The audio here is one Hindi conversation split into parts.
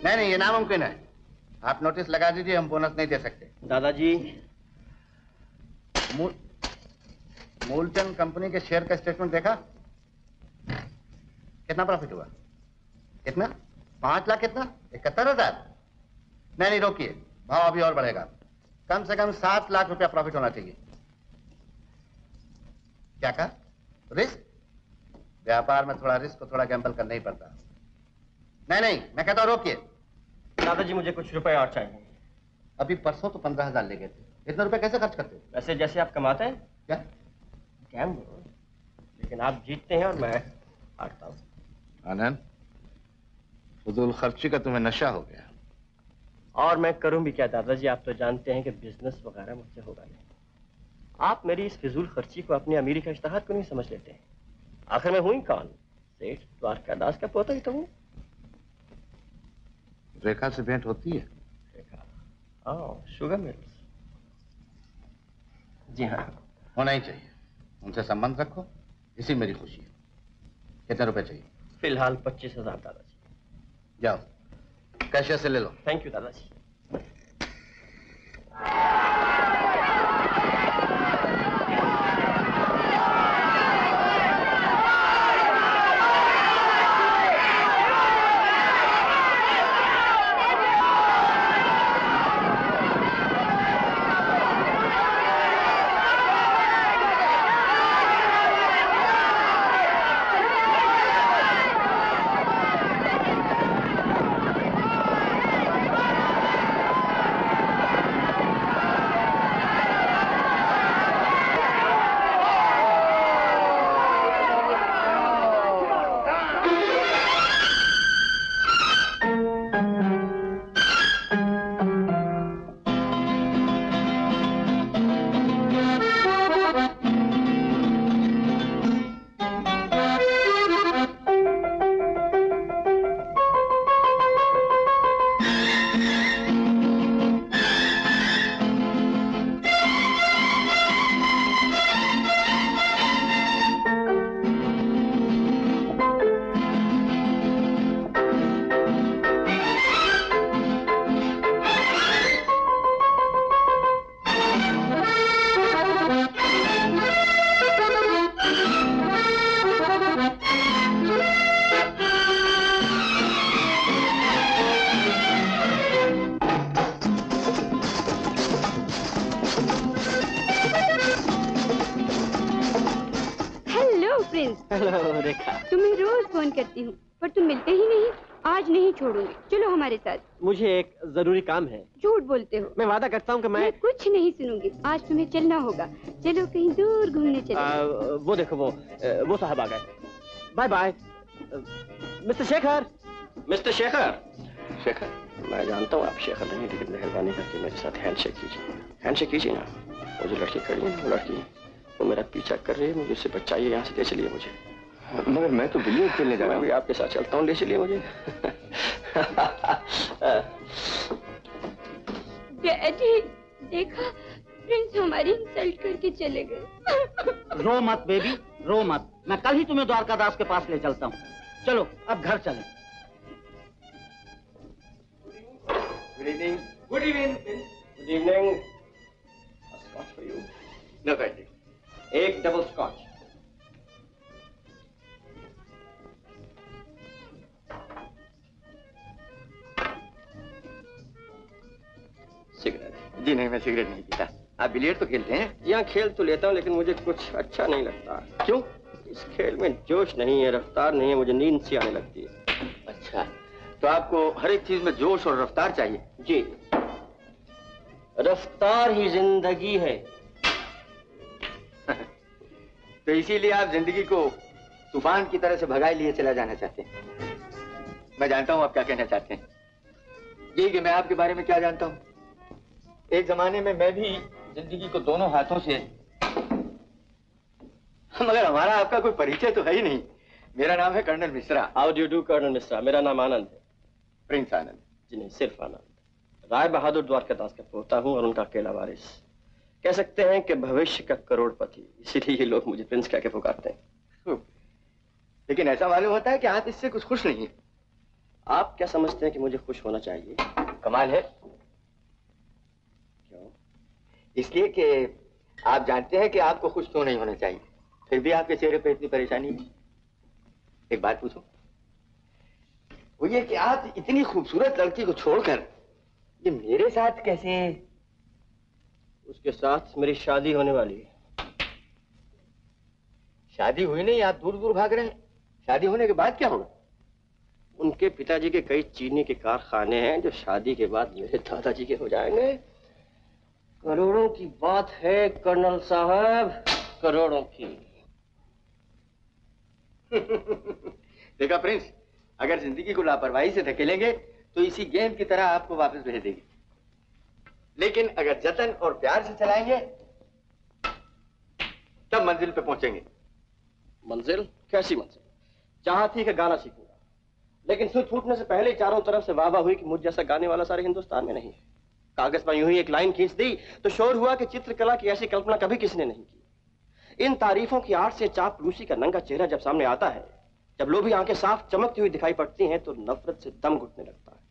नहीं नहीं, ये नामुमकिन है। आप नोटिस लगा दीजिए, हम बोनस नहीं दे सकते। दादाजी, मूलचंद कंपनी के शेयर का स्टेटमेंट देखा? कितना प्रॉफिट हुआ? कितना? 5 लाख? कितना? 71,000? नहीं नहीं, रोकिए, भाव अभी और बढ़ेगा। कम से कम 7 लाख रुपया प्रॉफिट होना चाहिए। क्या कहा? रिस्क? व्यापार में थोड़ा रिस्क को थोड़ा गैम्बल करना ही पड़ता। नहीं नहीं, मैं कहता हूं रोकिए। दादाजी, मुझे कुछ रुपए और चाहिए। अभी परसों तो 15,000 ले गए थे, इतना रुपए कैसे खर्च करते हो? वैसे जैसे आप कमाते हैं। क्या? गैम्बल। लेकिन आप जीतते हैं और मैं हारता हूँ। आनंद, फजूल खर्ची का तुम्हें नशा हो गया। और मैं करूं भी क्या दादाजी, आप तो जानते हैं कि बिजनेस वगैरह मुझसे होगा नहीं। आप मेरी इस फिजूल खर्ची को अपनी अमीरी का इश्तहार क्यों नहीं समझ लेते हैं? आखिर मैं हूं ही कौन? सेठ द्वारकादास का पोता ही तो हूँ। रेखा से भेंट होती है? रेखा? हाँ, शुगर मिल्स। जी हाँ, होना ही चाहिए। उनसे संबंध रखो, इसी मेरी खुशी है। कितने रुपए चाहिए? फिलहाल 25,000 दादाजी। जाओ, कैशियर से ले लो। थैंक यू दादाजी। पर तुम मिलते ही नहीं। आज नहीं छोड़ूंगी, चलो हमारे साथ। मुझे एक जरूरी काम है। झूठ बोलते हो। मैं वादा करता हूँ कि मैं कुछ नहीं सुनूंगी। आज तुम्हें चलना होगा। चलो कहीं दूर घूमने चलो। वो देखो, वो साहब आ गए। Bye bye. Mister Shekhar, mister Shekhar. Shekhar, मैं जानता हूँ आप शेखर नहीं, लेकिन मेहरबानी करके मेरे साथ हैंडशेक कीजिए। हैंडशेक कीजिए ना। वो जो लड़की खड़ी है, वो लड़की, वो मेरा पीछा कर रही है। मुझे उससे बचाइए, यहाँ से ले चलिए मुझे। मगर मैं तो बिलियर्ड खेलने जा रहा हूँ। मैं भी आपके साथ चलता हूँ, ले चलिए मुझे। डैडी, देखा, प्रिंस हमारी इंसल्ट करके चले गए। रो मत बेबी, रो मत। मैं कल ही तुम्हें द्वारकादास के पास ले चलता हूँ। चलो अब घर चलें। Good evening. Good evening. Good evening. Scotch for you. No बेटी, एक डबल स्कॉच। सिगरेट? जी नहीं, मैं सिगरेट नहीं पीता। आप बिलियर्ड तो खेलते हैं? यहाँ खेल तो लेता हूँ, लेकिन मुझे कुछ अच्छा नहीं लगता। क्यों? इस खेल में जोश नहीं है, रफ्तार नहीं है, मुझे नींद सी आने लगती है। अच्छा, तो आपको हर एक चीज में जोश और रफ्तार चाहिए? जी, रफ्तार ही जिंदगी है। तो इसीलिए आप जिंदगी को तूफान की तरह से भगाए लिए चला जाना चाहते हैं। मैं जानता हूँ आप क्या कहना चाहते हैं। यही कि मैं आपके बारे में क्या जानता हूँ। एक जमाने में मैं भी जिंदगी को दोनों हाथों से, मगर हमारा आपका कोई परिचय तो है ही नहीं। मेरा नाम है colonel Mishra. How do you do colonel Mishra? मेरा नाम आनंद है। प्रिंस आनंद? जी नहीं, सिर्फ आनंद। राय बहादुर द्वारकादास का पोता हूँ और उनका अकेला वारिस। कह सकते हैं कि भविष्य का करोड़पति। इसीलिए ये लोग मुझे प्रिंस कह के पुकारते हैं। लेकिन ऐसा मालूम होता है कि आप इससे कुछ खुश नहीं है। आप क्या समझते हैं कि मुझे खुश होना चाहिए? कमाल है। क्यों? इसलिए कि आप जानते हैं कि आपको खुश क्यों नहीं होना चाहिए, फिर भी आपके चेहरे पे इतनी परेशानी है। एक बात पूछूं? वो ये कि आप इतनी खूबसूरत लड़की को छोड़कर ये मेरे साथ कैसे? उसके साथ मेरी शादी होने वाली है। शादी हुई नहीं, आप दूर दूर भाग रहे हैं। शादी होने के बाद क्या होगा? उनके पिताजी के कई चीनी के कारखाने हैं जो शादी के बाद मेरे दादाजी के हो जाएंगे। करोड़ों की बात है कर्नल साहब, करोड़ों की। देखा प्रिंस, अगर जिंदगी को लापरवाही से धकेलेंगे तो इसी गेंद की तरह आपको वापस भेज देगी, लेकिन अगर जतन और प्यार से चलाएंगे तब मंजिल पे पहुंचेंगे। मंजिल? कैसी मंजिल? चाहती कि गाना सीखूंगा, लेकिन सुर फूटने से पहले ही चारों तरफ से वाहवाही हुई कि मुझ जैसा गाने वाला सारे हिंदुस्तान में नहीं है। कागज पर यूं ही एक लाइन खींच दी तो शोर हुआ कि चित्रकला की ऐसी कल्पना कभी किसी ने नहीं की। इन तारीफों की आड़ से चापलूसी का नंगा चेहरा जब सामने आता है, जब लोभी आंखें साफ चमकती हुई दिखाई पड़ती हैं, तो नफरत से दम घुटने लगता है।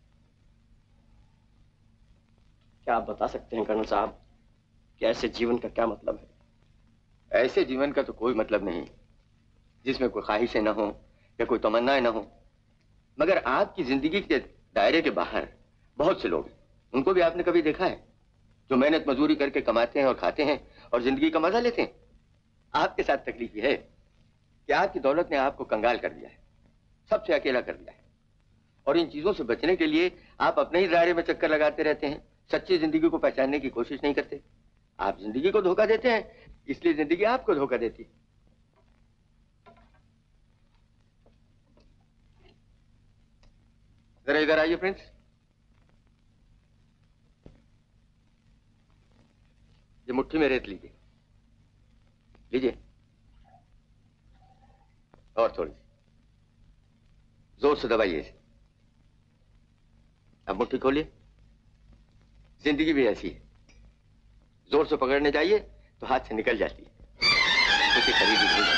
क्या आप बता सकते हैं कर्नल साहब कि ऐसे जीवन का क्या मतलब है? ऐसे जीवन का तो कोई मतलब नहीं जिसमें कोई ख्वाहिशें ना हो या कोई तमन्नाएं ना हो। मगर आपकी जिंदगी के दायरे के बाहर बहुत से लोग हैं, उनको भी आपने कभी देखा है जो मेहनत मजदूरी करके कमाते हैं और खाते हैं और जिंदगी का मजा लेते हैं? आपके साथ तकलीफ यह है कि आपकी दौलत ने आपको कंगाल कर दिया है, सबसे अकेला कर दिया है, और इन चीजों से बचने के लिए आप अपने ही दायरे में चक्कर लगाते रहते हैं, सच्ची जिंदगी को पहचानने की कोशिश नहीं करते। आप जिंदगी को धोखा देते हैं, इसलिए जिंदगी आपको धोखा देती है। जरा इधर आइए फ्रेंड्स। ये मुट्ठी में रेत लीजिए, लीजिए, और थोड़ी सी जोर से दबाइए इसे। अब मुट्ठी खोलिए। जिंदगी भी ऐसी है, जोर से पकड़ने जाइए तो हाथ से निकल जाती है, उसे खरीदी नहीं जाती।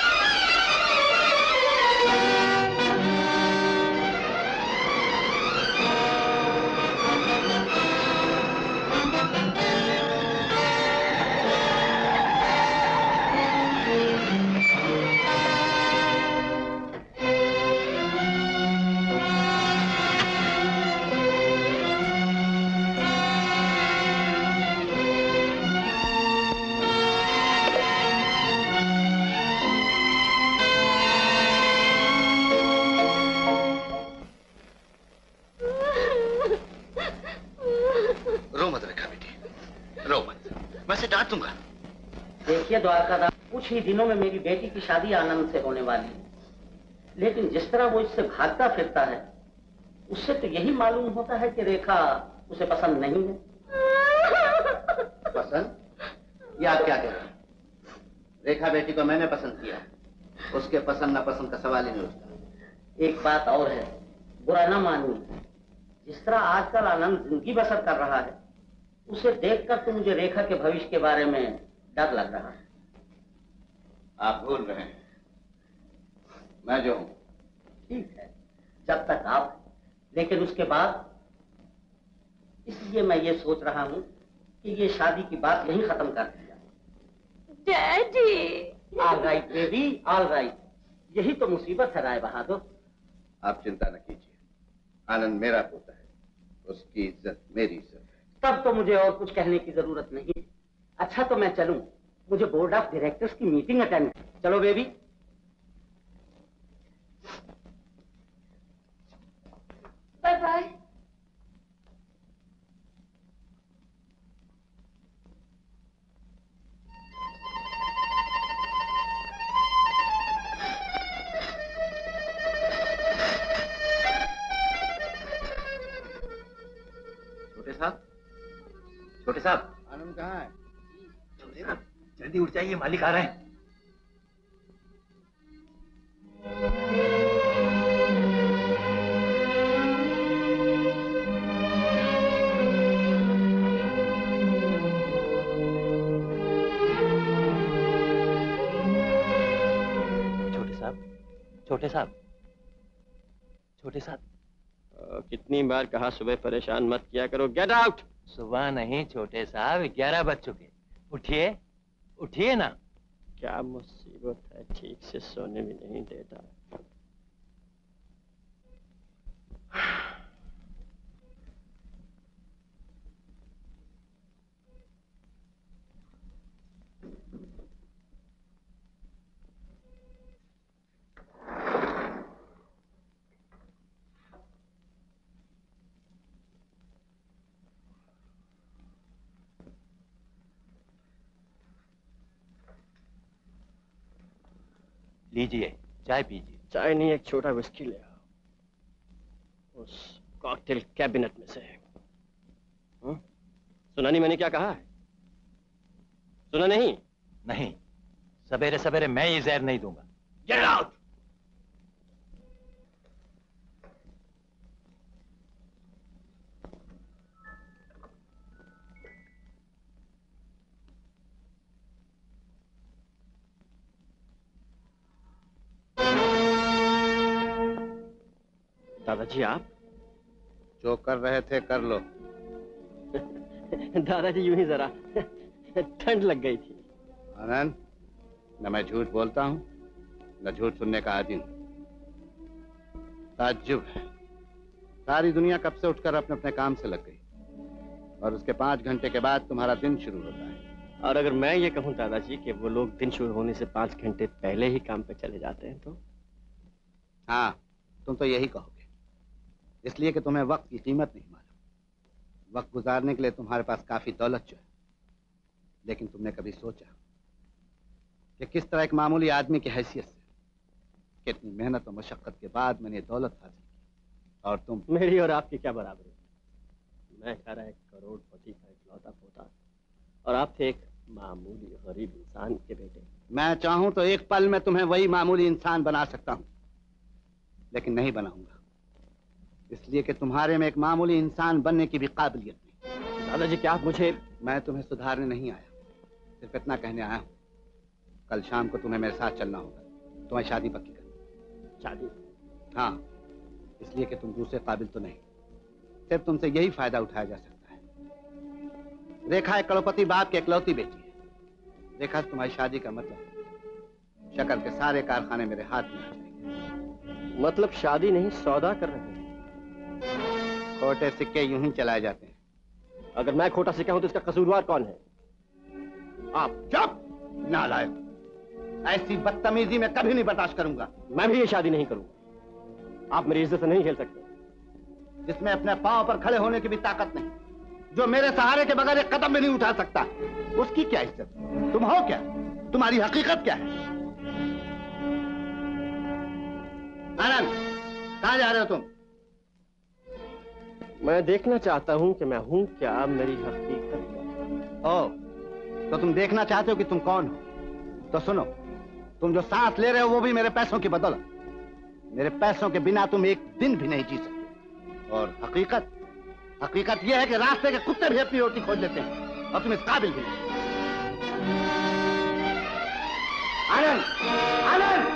देखिए द्वारकादास, कुछ ही दिनों में मेरी बेटी की शादी आनंद से होने वाली है, लेकिन जिस तरह वो इससे भागता फिरता है उससे तो यही मालूम होता है कि रेखा उसे पसंद नहीं है। पसंद? ये आप क्या कह रहे हैं? रेखा बेटी को मैंने पसंद किया, उसके पसंद नापसंद का सवाल ही नहीं उठता। एक बात और है, बुरा ना मानिए, जिस तरह आजकल आनंद जिंदगी बसर कर रहा है उसे देखकर तो मुझे रेखा के भविष्य के बारे में डर लग रहा है। आप भूल रहे हैं, मैं जो हूं। ठीक है, जब तक आप, लेकिन उसके बाद, इसलिए मैं ये सोच रहा हूं कि ये शादी की बात यहीं खत्म कर दी जाए। Daddy. All right baby, all right. यही तो मुसीबत है राय बहादुर। आप चिंता न कीजिए, आनंद मेरा पोता है, उसकी इज्जत मेरी इज्जत है। तब तो मुझे और कुछ कहने की जरूरत नहीं। अच्छा तो मैं चलूं, मुझे बोर्ड ऑफ डायरेक्टर्स की मीटिंग अटेंड। चलो बेबी। Bye bye. छोटे साहब, आनंद कहाँ है? छोटे साहब जल्दी उठ जाइए, मालिक आ रहे हैं। छोटे साहब, छोटे साहब, छोटे साहब, कितनी बार कहा सुबह परेशान मत किया करो। Get out. सुबह नहीं छोटे साहब, 11 बज चुके। उठिए, उठिए ना। क्या मुसीबत है, ठीक से सोने भी नहीं देता। लीजिए, चाय पीजिए। चाय नहीं, एक छोटा विस्की ले आओ उस कॉकटेल कैबिनेट में से। सुना नहीं मैंने क्या कहा है? सुना नहीं? नहीं, सवेरे सवेरे मैं ये जहर नहीं दूंगा। Get out. दादाजी आप जो कर रहे थे कर लो। दादाजी यूं ही जरा ठंड लग गई थी। आनंद, न मैं झूठ बोलता हूं न झूठ सुनने का आदी हूं। ताज्जुब है, सारी दुनिया कब से उठकर अपने अपने काम से लग गई और उसके 5 घंटे के बाद तुम्हारा दिन शुरू होता है। और अगर मैं ये कहूं दादाजी कि वो लोग दिन शुरू होने से 5 घंटे पहले ही काम पे चले जाते हैं तो? हाँ, तुम तो यही कहोगे, इसलिए कि तुम्हें वक्त की कीमत नहीं मालूम। वक्त गुजारने के लिए तुम्हारे पास काफी दौलत जो है, लेकिन तुमने कभी सोचा कि किस तरह एक मामूली आदमी की हैसियत से कितनी मेहनत और मशक्कत के बाद मैंने दौलत हासिल की और तुम? मेरी और आपकी क्या बराबरी? मैं कह रहा 1 करोड़पति का इकलौता पोता और आप थे एक मामूली गरीब इंसान के बेटे। मैं चाहूं तो एक पल में तुम्हें वही मामूली इंसान बना सकता हूं, लेकिन नहीं बनाऊंगा, इसलिए कि तुम्हारे में एक मामूली इंसान बनने की भी काबिलियत नहीं। दादाजी क्या आप मुझे? मैं तुम्हें सुधारने नहीं आया, सिर्फ इतना कहने आया हूं, कल शाम को तुम्हें मेरे साथ चलना होगा। तुम्हें शादी पक्की करनी। शादी? हाँ, इसलिए कि तुम दूसरे काबिल तो नहीं, सिर्फ तुमसे यही फायदा उठाया जा सकता है। रेखा एक करोड़पति बाप की इकलौती बेटी है। रेखा से तुम्हारी शादी का मतलब शक्कर के सारे कारखाने मेरे हाथ में आ जाएंगे। मतलब शादी नहीं, सौदा कर रहे हैं। खोटे सिक्के यूं ही चलाए जाते हैं। अगर मैं खोटा सिक्का हूं तो इसका कसूरवार कौन है? आप। चुप नालायक, ऐसी बदतमीजी में कभी नहीं बर्दाश्त करूंगा। मैं भी ये शादी नहीं करूंगा। आप मेरी इज्जत से नहीं खेल सकते। जिसमें अपने पांव पर खड़े होने की भी ताकत नहीं, जो मेरे सहारे के बगैर एक कदम भी नहीं उठा सकता, उसकी क्या इज्जत? तुम हो क्या? तुम्हारी हकीकत क्या है? आनंद, कहां जा रहे हो तुम? मैं देखना चाहता हूं कि मैं हूं क्या, मेरी हकीकत क्या। ओ, तो तुम देखना चाहते हो कि तुम कौन हो? तो सुनो, तुम जो सांस ले रहे हो वो भी मेरे पैसों की बदौलत। मेरे पैसों के बिना तुम एक दिन भी नहीं जी सकते। और हकीकत यह है कि रास्ते के कुत्ते भी अपनी रोटी खोज लेते हैं और तुम इस काबिल भी नहीं। आनंद, आनंद!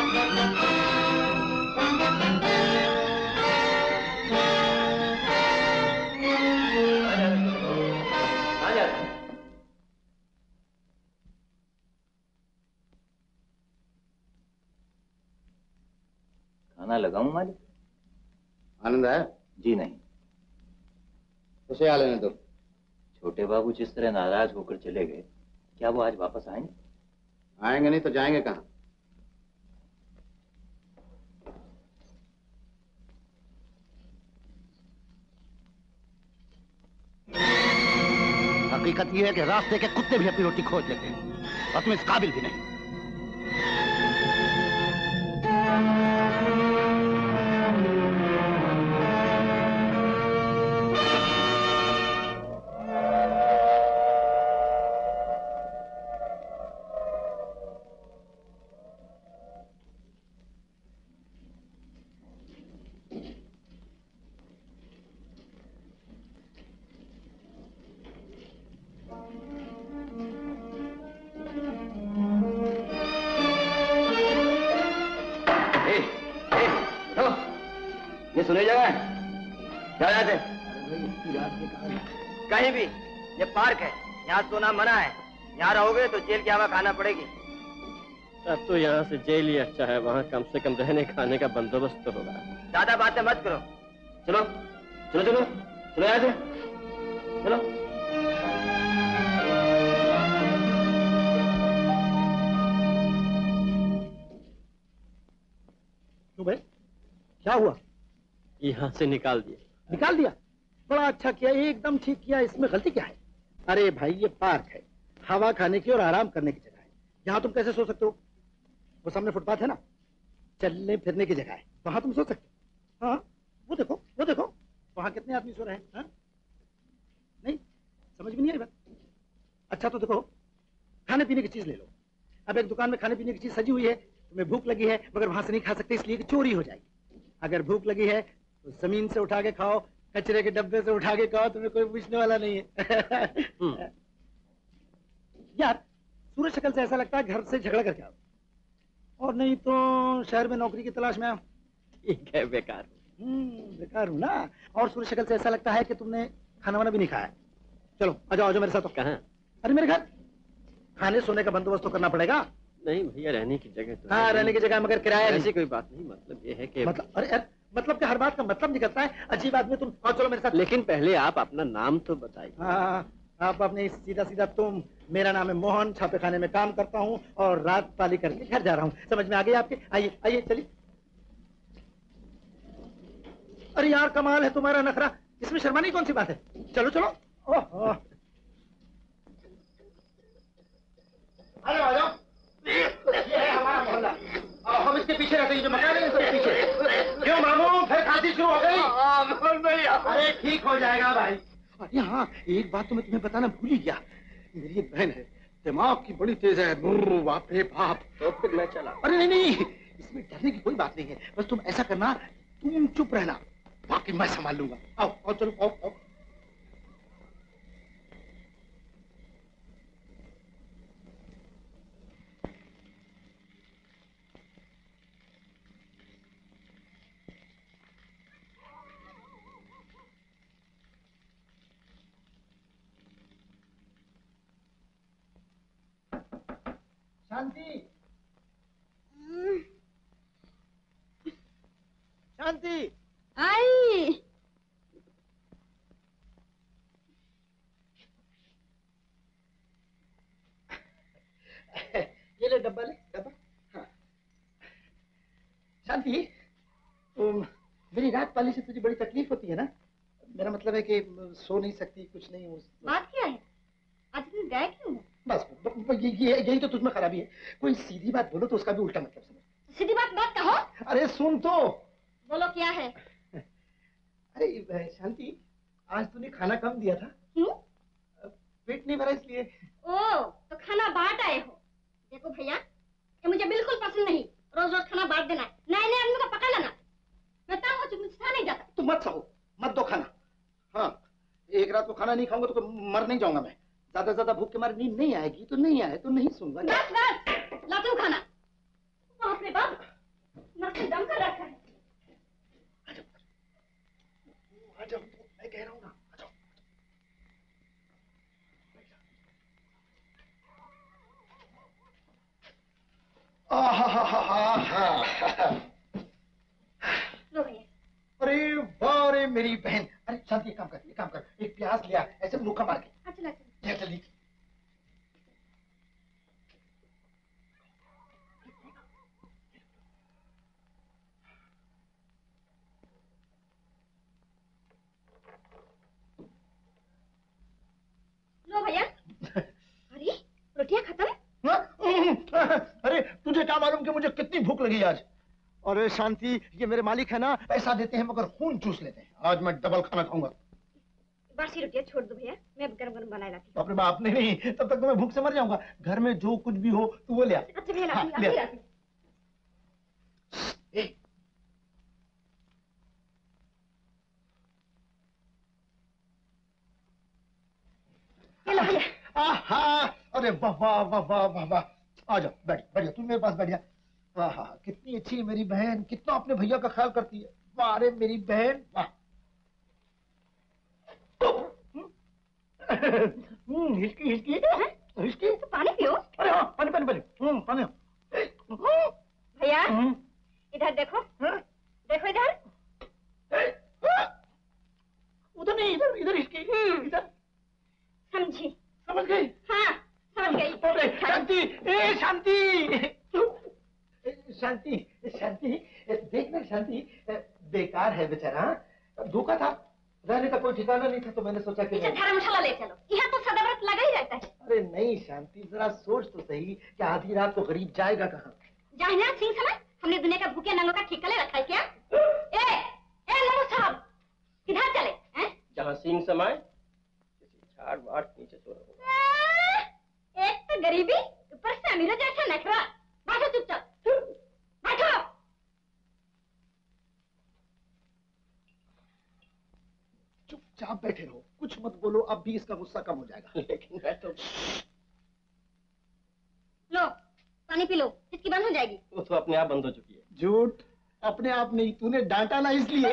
खाना लगाऊं मालिक? आनंद है? जी नहीं। उसे आ लेने दो। छोटे बाबू जिस तरह नाराज होकर चले गए, क्या वो आज वापस आएंगे? आएंगे नहीं तो जाएंगे कहां? हकीकत यह है कि रास्ते के कुत्ते भी अपनी रोटी खोज लेते हैं और तुम इस काबिल भी नहीं। ये सुने जा रहा है? क्या याद है? कहीं भी, ये पार्क है, यहाँ सोना मना है। यहाँ रहोगे तो जेल की हवा खाना पड़ेगी। अब तो यहाँ से जेल ही अच्छा है, वहाँ कम से कम रहने खाने का बंदोबस्त तो होगा। ज्यादा बातें मत करो। चलो चलो चलो चलो यहाँ से चलो। क्यों भाई, क्या हुआ? यहाँ से निकाल दिया। निकाल दिया? बड़ा अच्छा किया, एकदम ठीक किया। इसमें गलती क्या है? अरे भाई, ये पार्क है, हवा खाने की और आराम करने की जगह है। यहाँ तुम कैसे सो सकते हो? वो सामने फुटपाथ है ना, चलने फिरने की जगह है, वहां तुम सो सकते हो। हाँ, वो देखो वहां कितने आदमी सो रहे हैं। हाँ? नहीं समझ में नहीं आई बात? अच्छा तो देखो, खाने पीने की चीज ले लो। अब एक दुकान में खाने पीने की चीज सजी हुई है, तुम्हें भूख लगी है मगर वहां से नहीं खा सकते इसलिए कि चोरी हो जाएगी। अगर भूख लगी है तो जमीन से उठा के खाओ, कचरे के डब्बे से उठा के खाओ, तुम्हें कोई पूछने वाला नहीं है। यार, सूरज शक्ल से ऐसा लगता है घर से झगड़ा करके आओ, और नहीं तो शहर में नौकरी की तलाश में आओ। ठीक है, बेकार बेकार हूँ ना। और सूरज शक्ल से ऐसा लगता है कि तुमने खाना वाना भी नहीं खाया। चलो आ जाओ मेरे साथ। कहाँ? अरे मेरे घर। खाने सोने का बंदोबस्त तो करना पड़ेगा। नहीं भैया, रहने की जगह तो हाँ, रहने की जगह मगर किराया नहीं। ऐसी कोई बात नहीं, मतलब ये है कि मतलब अरे यार, मतलब कि हर बात का मतलब निकलता है। अजीब आदमी तुम। आओ चलो मेरे साथ। लेकिन पहले आप अपना नाम तो बताइए। हाँ, आप अपने सीधा सीधा तुम। मेरा नाम है मोहन, छापे खाने में काम करता हूँ और रात पाली करके घर जा रहा हूँ। समझ में आ गई आपके? आइए आइए चलिए। अरे यार, कमाल है तुम्हारा नखरा, इसमें शर्माने की कौन सी बात है? चलो चलो। ओह, आ जाओ। ये है हमारा मोहल्ला। हम इसके पीछे रहते हैं, जो मकान है इसके पीछे। क्यों मामू, फिर खांसी शुरू हो गई? अरे ठीक हो जाएगा भाई। अरे हाँ, एक बात तो मैं तुम्हें बताना भूल ही गया। मेरी एक बहन है, दिमाग की बड़ी तेज है। बाप रे बाप। तो फिर मैं चला। अरे नहीं नहीं, इसमें डरने की कोई बात नहीं है। बस तुम ऐसा करना, तुम चुप रहना, बाकी मैं संभाल लूंगा। आओ आओ चलो, आओ आओ। शांति, शांति। आई। ये ले डब्बा, ले डब्बा। हाँ। शांति, मेरी रात पाली से तुझे बड़ी तकलीफ होती है ना? मेरा मतलब है कि सो नहीं सकती, कुछ नहीं। बात क्या है? आज तुम गए क्यों? बस यही तो तुझमें खराबी है। कोई सीधी बात बोलो तो उसका भी उल्टा मतलब समझ। सीधी बात मत कहो। अरे सुन तो। बोलो क्या है? अरे शांति, आज तूने खाना कम दिया था। क्यों? पेट नहीं भरा इसलिए। ओ, तो खाना बांट आए हो। देखो भैया, ये मुझे बिल्कुल पसंद नहीं। रोज रोज खाना बांट देना, नए नए आदमी को पका लाना। मैं तंग हो चुकी, मुझसे नहीं जाता। तुम मत सहो, मत दो खाना। हाँ, एक रात को खाना नहीं खाऊंगा तो मर नहीं जाऊंगा मैं। ज्यादा ज्यादा भूख के मारे नींद नहीं आएगी तो नहीं आए तो नहीं सूंगा। बस बस, ला तू खाना। बाप रे बाप, नक से दम कर रखा है। आ जाओ, मैं कह रहा हूँ ना, आ जाओ। लो भैया। अरे वाह रे मेरी बहन। अरे शांति, एक काम कर, एक प्याज लिया, ऐसे मुक्का मार के। अच्छा लगता है। जल्दी। लो भैया। अरे रोटियां खत्म? अरे तुझे क्या मालूम कि मुझे कितनी भूख लगी आज? अरे शांति, ये मेरे मालिक है ना, पैसा देते हैं मगर खून चूस लेते हैं। आज मैं डबल खाना खाऊंगा। बासी रोटियां छोड़ दो भैया, मैं गरम गरम बना लाती हूँ। अपने बाप ने नहीं, तब तक तो मैं भूख से मर जाऊंगा। घर में जो कुछ भी हो तू वो ले आ। अच्छा भैया, हाँ, लाती हूँ। लो भैया। अरे वाह वाह वाह वाह वाह वाह। आ जाओ, बैठ तू मेरे पास बैठ जा। हाँ, कितनी अच्छी है मेरी बहन, कितना अपने भैया का ख्याल करती है। वाह रे मेरी बहन, वाह। हिचकी हिचकी हिचकी। तो पानी पियो। अरे हाँ, पानी पानी पानी पानी। भैया इधर देखो। देखो इधर। उधर नहीं, इधर इधर हिचकी। इधर। समझी? समझ गई? हाँ समझ गई। शांति, शांति शांति शांति, देखना शांति, बेकार है बेचारा, धोखा था, रहने का कोई ठिकाना नहीं था, तो मैंने सोचा कि धर्मशाला ले चलो, यहाँ तो सदाव्रत लगा ही रहता है। अरे नहीं शांति, जरा सोच तो सही कि आधी रात को गरीब जाएगा कहाँ? जाहिनाथ सिंह समय हमने दुनिया का भूखे नंगों का ठिकाने रखा है क्या? ए नमो साहब, किधर चले हैं? जहाँ सिंह समाए किसी झाड़ वाड़ नीचे सो रहा। एक तो गरीबी, ऊपर से अमीरों जैसा नखरा। बैठो चुपचाप, बैठो। चुपचाप बैठे रहो, कुछ मत बोलो, अब भी इसका गुस्सा कम हो जाएगा। लेकिन मैं तो लो पानी पी लो, इसकी बंद हो जाएगी। वो तो अपने आप बंद हो चुकी है। झूठ, अपने आप नहीं, तूने डांटा ना इसलिए।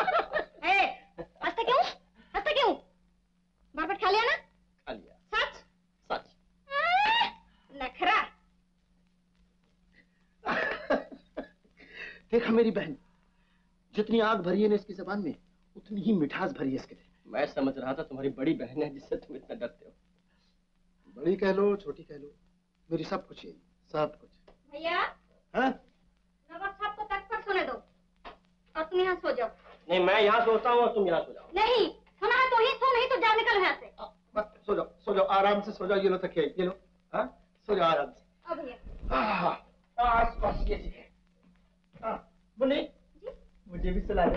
हंसते क्यों? हंसते क्यों? बार खा लिया ना? खा लिया। सच? सच। नखरा। देखा मेरी बहन, जितनी आग भरी है ना इसकी जबान में, उतनी ही मिठास भरी है इसके दिल में। मैं समझ रहा था तुम्हारी बड़ी बहन है जिससे तुम इतना डरते हो। बड़ी कह लो, छोटी कह लो, मेरी सब कुछ है, सब कुछ। भैया, हाँ? नवाब साहब को तख्त पर सोने दो और तुम यहाँ सो जाओ। नहीं, मैं यहाँ सोता हूँ और तुम यहाँ सो जाओ। नहीं, सुना है तो ही सो, नहीं तो जाओ, निकलो यहाँ से। सो जाओ, आराम से सो जाओ, ये लो तकिया, ये लो, हाँ? सो जाओ आराम से। अब भैया। बस ये ठीक है। मुन्नी, मुझे भी सुला दे।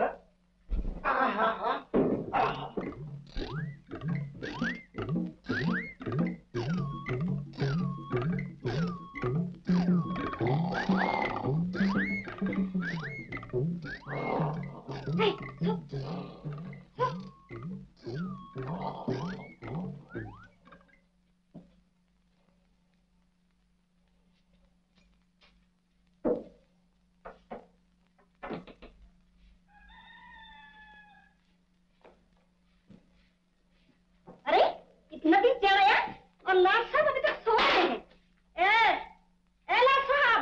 अरे इतना दिन चल रहा है और लाल साहब अभी तक सो रहे हैं। ए लाल साहब,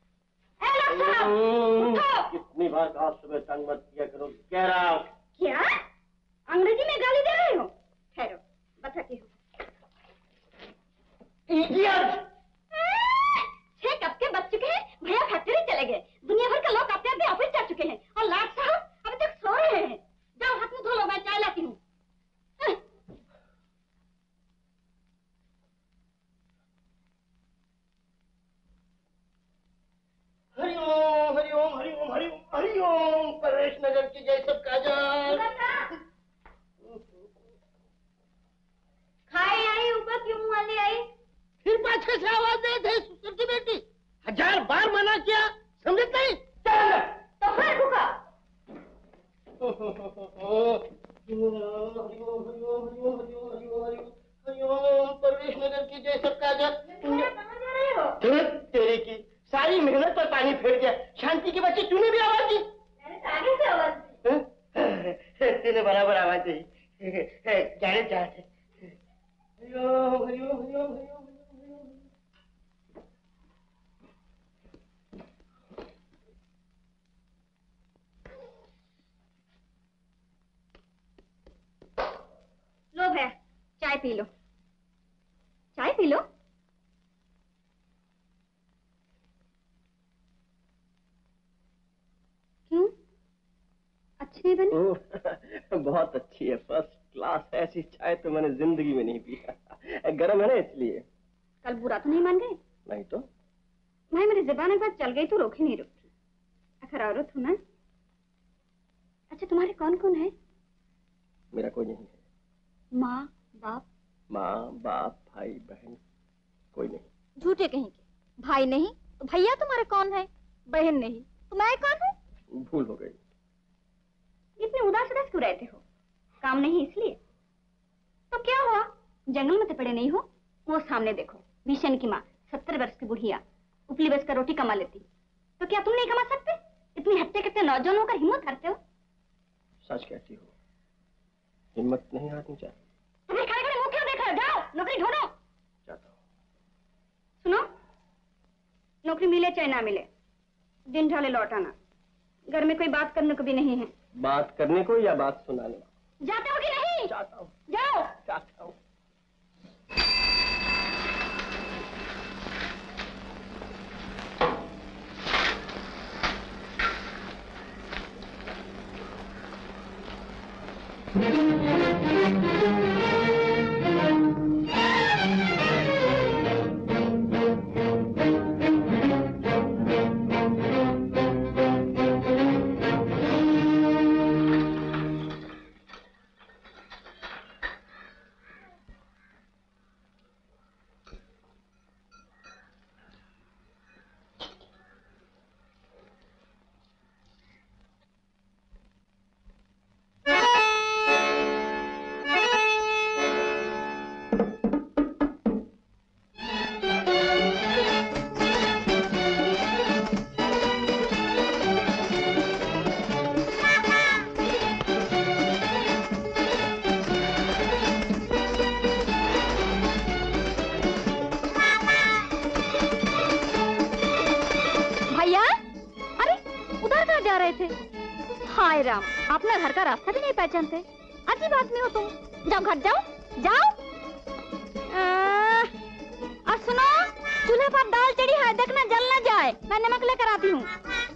उठो। कितनी बार कहा सुबह तंग मत किया करो, कह रहा हूँ। क्या अंग्रेजी में गाली दे रहे हो? ठहरो, बताती हूँ। 6 कप के बच चुके हैं, भैया फैक्ट्री चले गए, दुनिया भर के लोग अपने अपने ऑफिस जा चुके हैं और लाल साहब अभी तक सो रहे हैं। जाओ हाथ मुंह धो लो, मैं चाय लाती हूँ। हरिओम हरिओम हरिओम हरिओम हरिओम, परेश नगर की जय सब काजल। खाई आई ऊपर क्यों वाले आई? फिर पाछे से आवाज दे थे सुसर की बेटी, 1000 बार मना किया, समझे नहीं? चल तो फिर रुका। हरिओम परेश नगर की जय सब काजल। तेरे की सारी मेहनत पर पानी फेर गया। शांति के बच्चे, तूने भी आवाज दी? मैंने तो आगे से आवाज दी। तूने बराबर आवाज दी, जाने चाहते। हरिओम हरिओम हरिओम हरिओम। लो भैया, चाय पी लो, चाय पी लो। क्यों, अच्छी नहीं बनी? बहुत अच्छी है, फर्स्ट क्लास है। ऐसी चाय तो मैंने जिंदगी में नहीं पी। गर्म है ना इसलिए। कल बुरा तो नहीं मान गए? नहीं तो भाई मेरी जुबान एक बार चल गई तो रोक ही नहीं रुकती। आखिर औरत हो ना। अच्छा तुम्हारे कौन कौन है? मेरा कोई नहीं है। माँ बाप? माँ बाप भाई बहन कोई नहीं। झूठे कहीं के, भाई नहीं तो भैया तुम्हारे कौन है? बहन नहीं तो मैं कौन हूँ? भूल हो गई। इतने उदास उदास क्यों रहते हो? काम नहीं इसलिए? तो क्या हुआ, जंगल में तो पड़े नहीं हो? वो सामने देखो, भीषण की माँ 70 वर्ष की बुढ़िया उपली बेच कर रोटी कमा लेती, तो क्या तुम नहीं कमा सकते? इतनी हट्टे कट्टे नौजवान होकर हिम्मत करते हो? सच कहती हो, हिम्मत नहीं हारनी चाहिए। तुम्हें खड़े खड़े मुंह क्यों देख रहे हो? जाओ नौकरी ढूंढो। जाता हूँ। सुनो, नौकरी मिले चाहे ना मिले, दिन ढाले लौट आना। घर में कोई बात करने को भी नहीं है। बात करने को या बात सुनाने? जाते हो कि नहीं? जाता हूँ। जाओ। जाता हूँ। अपना घर का रास्ता भी नहीं पहचानते। अजीब आदमी हो तुम। जाओ घर जाओ, जाओ। और सुनो, चूल्हे पर दाल चढ़ी है, देखना जल ना जाए। मैं नमक लेकर आती हूँ।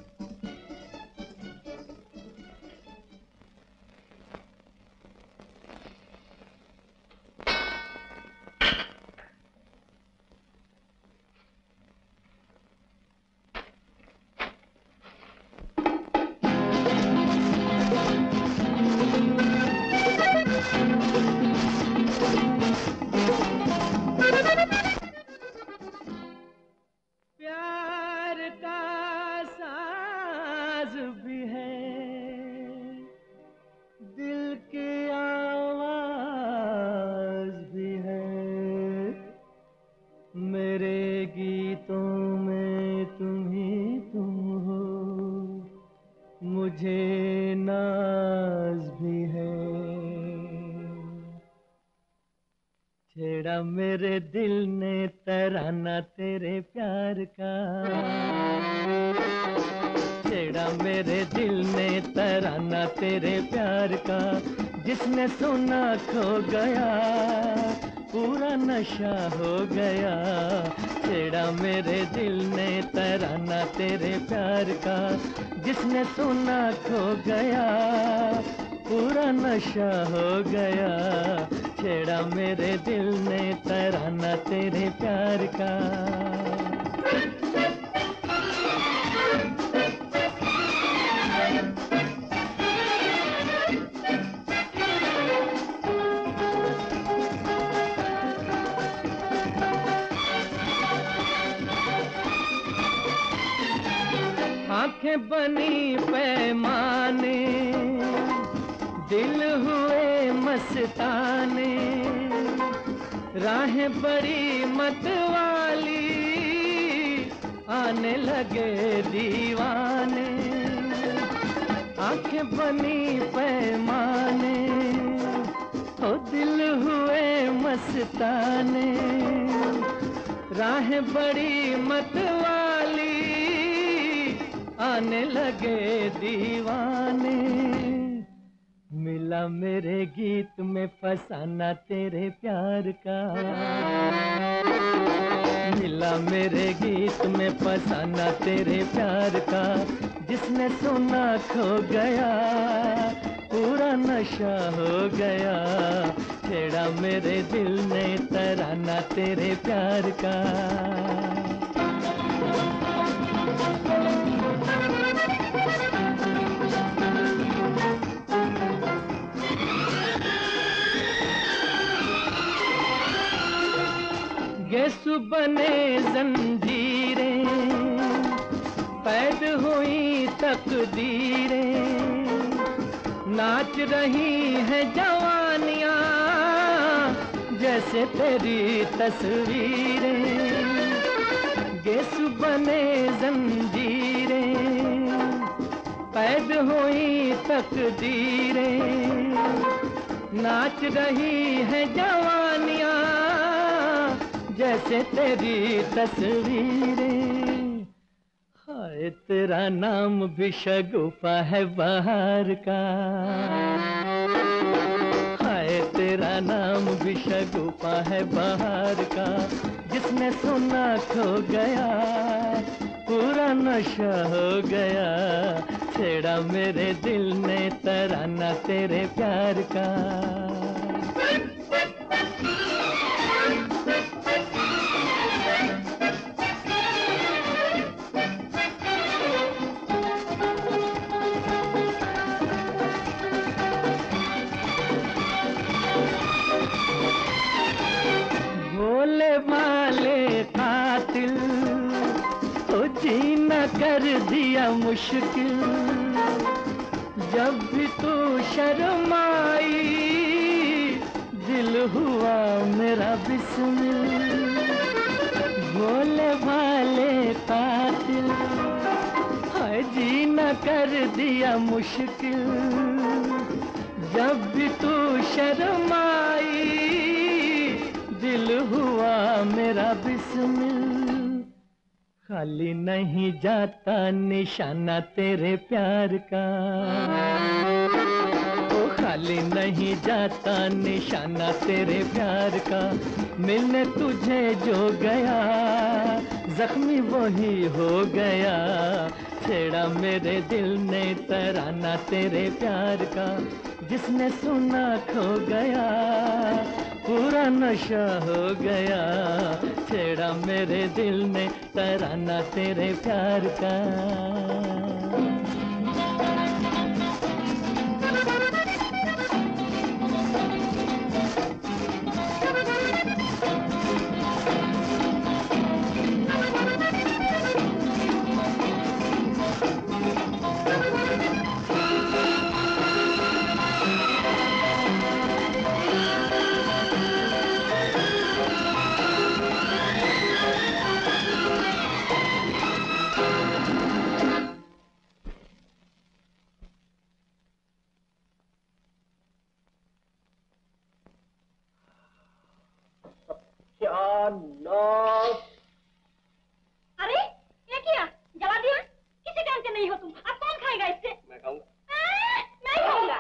मेरे दिल ने तराना तेरे प्यार का, छेड़ा मेरे दिल ने तराना तेरे प्यार का। जिसने सुना खो गया, पूरा नशा हो गया। छेड़ा मेरे दिल ने तराना तेरे प्यार का। जिसने सुना खो गया, पूरा नशा हो गया। छेड़ा मेरे दिल ने तराना तेरे प्यार का। आंखें बनी पैमाने, दिल हुए मस्ताने। राहें बड़ी मतवाली, आने लगे दीवाने। आंखें बनी पैमाने, ओ दिल हुए मस्ताने। राहें बड़ी मतवाली, आने लगे दीवाने। मिला मेरे गीत में फसाना तेरे प्यार का। मिला मेरे गीत में फसाना तेरे प्यार का। जिसने सुना खो गया, पूरा नशा हो गया। छेड़ा मेरे दिल ने तराना तेरे प्यार का। गेसु बने जंजीरें, पैद हुई तकदीरें। नाच रही हैं जवानियां, जैसे तेरी तस्वीरें। गेसु बने जंजीरें, पैद हुई तकदीरें। नाच रही है जवानियां जैसे तेरी तस्वीरें। हाय तेरा नाम भी शगुफा है बहार का, हाय तेरा नाम भी शगुफा है बहार का। जिसने सुना खो गया, पूरा नशा हो गया। छेड़ा मेरे दिल ने तराना तेरे प्यार का। भोले भाले कातिल तो जीना कर दिया मुश्किल। जब भी तू शर्माई दिल हुआ मेरा बिस्मिल। भोले भाले कातिल हाय जीना कर दिया मुश्किल। जब भी तू शर्माई दिल हुआ मेरा बिस्मिल। खाली नहीं जाता निशाना तेरे प्यार का, ओ खाली नहीं जाता निशाना तेरे प्यार का। मिलने तुझे जो गया जख्मी वही हो गया। छेड़ा मेरे दिल ने तराना तेरे प्यार का। जिसने सुना खो गया, पूरा नशा हो गया। छेड़ा मेरे दिल ने तराना तेरे प्यार का। अरे ये क्या जला दिया? किसी काम के नहीं हो तुम। अब कौन खाएगा इससे? मैं खाऊंगा। मैं खाऊंगा।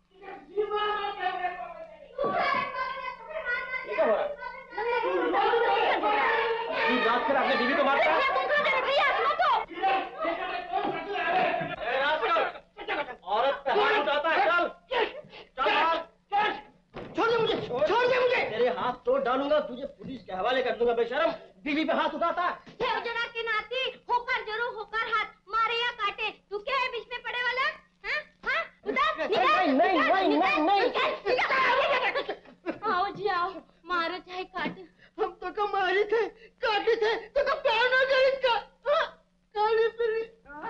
ये क्या हो रहा है? रात फिर अपने बीवी को मारता है? भैया सुनो तो। औरत पे हाथ उठाता है। चल चल छोड़ दे मुझे, छोड़ दे मुझे। तेरे हाथ तोड़ डालूंगा, तुझे पुलिस के हवाले कर दूंगा। बेशरम, बीवी पे हाथ उठाता है। जरा के नाती होकर जरूर होकर हाथ मारे या काटे। तू क्या है बीच में पड़े वाला? हाँ हाँ उधर नहीं आओ जी आओ, मारो चाहे काटे। हम तो कब मारे थे, काटे थे, तो कब प्यार हो गया इनका। काली पीली।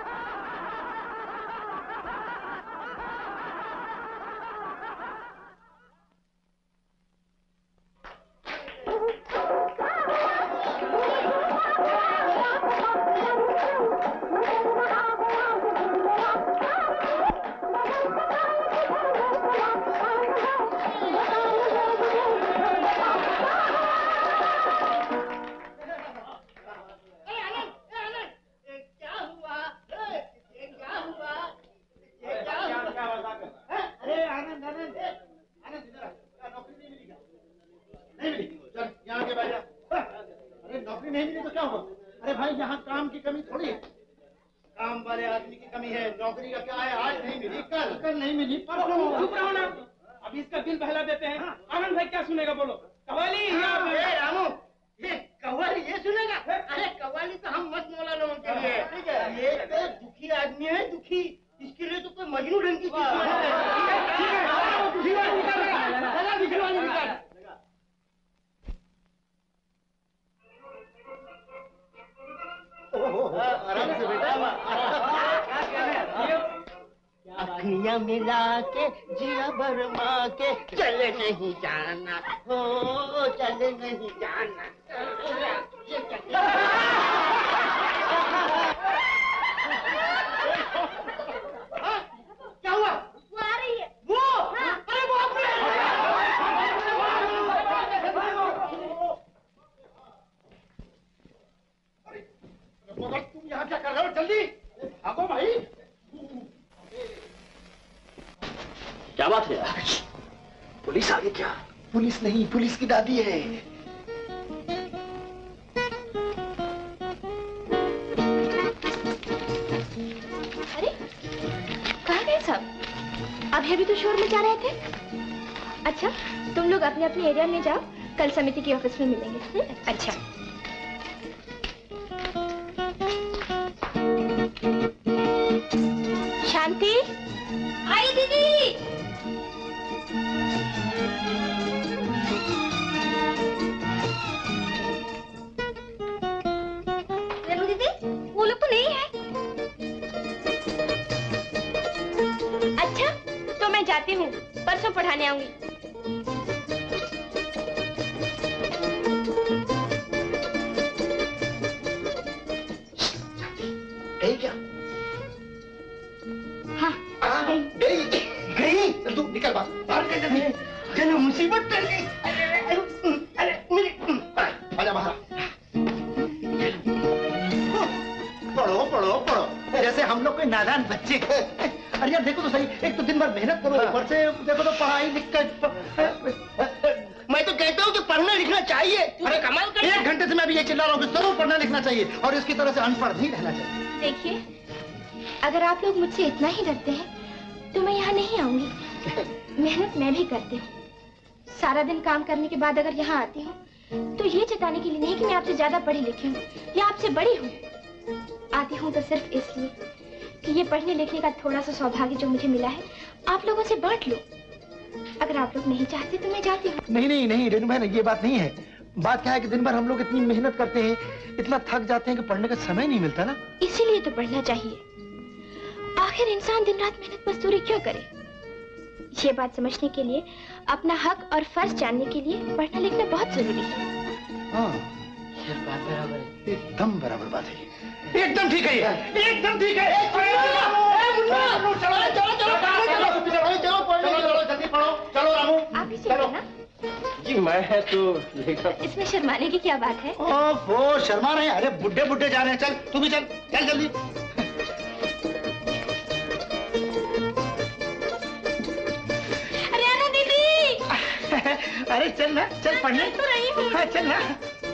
नौकरी नहीं मिली तो क्या हुआ? अरे भाई यहाँ काम की कमी थोड़ी है, काम वाले आदमी की कमी है। नौकरी का क्या है, आज नहीं मिली, कल नहीं मिली, परसों। चुप रहो ना, अभी इसका दिल बहला देते हैं। आनंद भाई क्या सुनेगा बोलो? कव्वाली रामू, ये कव्वाली ये सुनेगा? अरे कव्वाली तो हम मत मौला लोगों के लिए, ठीक है? ये तो दुखी आदमी है, दुखी, इसके लिए तो कोई मजनू ढंग की चीज निकाल। आराम से बेटा। अखियां मिला के जिया भरमा के चले नहीं जाना, हो चले नहीं जाना। क्या हुआ? वो आ रही है। वो? अरे बाप रे! भागो भाई। क्या बात है यार? पुलिस आ गई क्या? पुलिस नहीं, पुलिस की दादी है। अरे कहाँ गए सब? अभी अभी तो शोर मचा रहे थे। अच्छा तुम लोग अपने अपने एरिया में जाओ, कल समिति के ऑफिस में मिलेंगे। अच्छा। शांति आई दीदी। रेनू दीदी वो लोग तो नहीं है। अच्छा तो मैं जाती हूँ, परसों पढ़ाने आऊंगी। गई क्या? हाँ गई गई। तू निकल बाहर जल्दी। चलो मुसीबत कर गई। अरे मेरी आजा बाहर। पढ़ो पढ़ो पढ़ो जैसे हम लोग कोई नादान बच्चे। अरे यार देखो तो सही, एक तो दिन भर मेहनत करो, ऊपर से देखो तो पढ़ाई लिखकर। मैं तो कहता हूँ कि पढ़ना लिखना चाहिए। अरे कमाल कर। 1 घंटे से मैं भी ये चिल्ला रहा हूँ कि जरूर पढ़ना लिखना चाहिए और इसकी तरह से अनपढ़ नहीं रहना चाहिए। देखिए अगर आप लोग मुझसे इतना ही डरते हैं तो मैं यहाँ नहीं आऊंगी। मेहनत मैं भी करती हूँ। सारा दिन काम करने के बाद अगर यहाँ आती हूँ तो ये जताने के लिए नहीं कि मैं आपसे ज्यादा पढ़ी लिखी हूँ या आपसे बड़ी हूँ। आती हूँ तो सिर्फ इसलिए कि ये पढ़ने लिखने का थोड़ा सा सौभाग्य जो मुझे मिला है आप लोगों से बांट लो। अगर आप लोग नहीं चाहते तो मैं जाती हूँ। नहीं नहीं नहीं रेनू बहन, ये बात नहीं है। बात क्या है कि दिन भर हम लोग इतनी मेहनत करते हैं, इतना थक जाते हैं कि पढ़ने का समय नहीं मिलता ना। इसीलिए तो पढ़ना चाहिए। आखिर इंसान दिन रात मेहनत मजदूरी क्यों करे? ये बात समझने के लिए, अपना हक और फर्ज जानने के लिए पढ़ना लिखना बहुत जरूरी है। हाँ ये बात बराबर है, एकदम बराबर बात है। एकदम ठीक है ये, एकदम ठीक है। जल्दी पढ़ो। चलो रामू आप ही चलो ना। जी मैं तो इसमें शर्माने की क्या बात है? वो शर्मा रहे हैं। अरे बुड्ढे बुड्ढे जा रहे हैं। चल तू भी चल, चल जल्दी। अरे आना दीदी। अरे चल ना, चल पढ़ने तो रही हूँ। हाँ चल ना।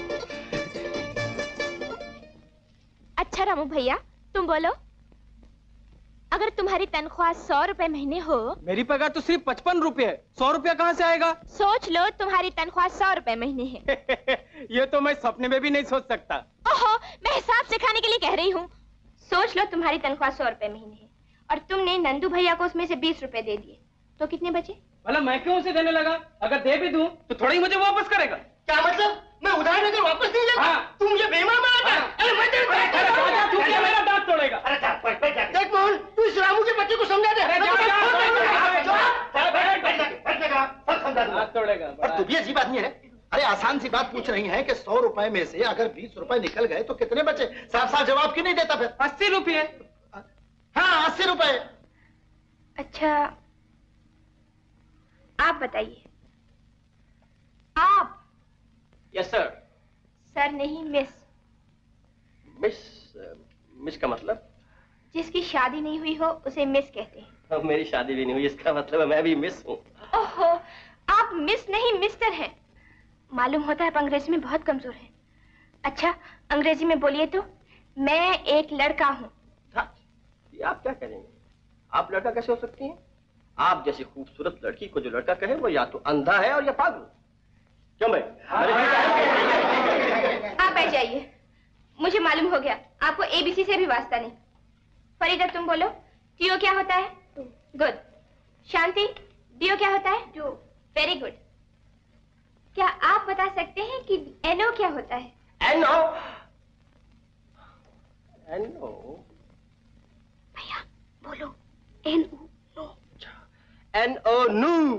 अच्छा रामू भैया तुम बोलो, अगर तुम्हारी तनख्वाह 100 रुपए महीने हो। मेरी पगार तो सिर्फ 55 रुपए है, 100 रुपया कहाँ से आएगा? सोच लो तुम्हारी तनख्वाह 100 रुपए महीने है। ये तो मैं सपने में भी नहीं सोच सकता। ओहो मैं हिसाब सिखाने के लिए कह रही हूँ। सोच लो तुम्हारी तनख्वाह 100 रुपए महीने है और तुमने नंदू भैया को उसमें से 20 रुपए दे दिए तो कितने बचे? भला मैं क्यों उसे देने लगा? अगर दे भी दूं तो थोड़ा ही मुझे वापस करेगा। क्या मतलब? मैं उधार लेकर वापस नहीं जाता? हाँ। तुम ये बेईमान बना है। अरे मैं तेरे मेरा दांत तोड़ेगा। अरे देख मोहन, तू इस रामू के बच्चे को समझा दे। दांत तोड़ेगा। और तू भी ऐसी बात नहीं है। अरे आसान सी बात पूछ रही है कि 100 रुपए में से अगर 20 रुपए निकल गए तो कितने बचे? साफ साफ जवाब क्यों नहीं देता फिर? 80 रुपये। हाँ 80 रुपए। अच्छा आप बताइए। आप? Yes sir. सर नहीं मिस। मिस का मतलब? जिसकी शादी नहीं हुई हो उसे मिस कहते हैं। मेरी शादी भी नहीं हुई, इसका मतलब है मैं भी मिस हूँ। ओहो आप मिस नहीं मिस्टर हैं। मालूम होता है आप अंग्रेजी में बहुत कमजोर हैं। अच्छा अंग्रेजी में बोलिए तो। मैं एक लड़का हूँ। आप क्या करेंगे? आप लड़का कैसे हो सकती हैं? आप जैसी खूबसूरत लड़की को जो लड़का कहे वो या तो अंधा है और या पागल। क्यों भाई? आप बैठ जाइए। मुझे मालूम हो गया आपको एबीसी से भी वास्ता नहीं। फरीदा तुम बोलो टीओ क्या होता है? गुड। शांति डीओ क्या होता है? डू। Very good. क्या आप बता सकते हैं कि एनओ क्या होता है? एनओ? एनओ? भैया बोलो एनओ। एनओ नू।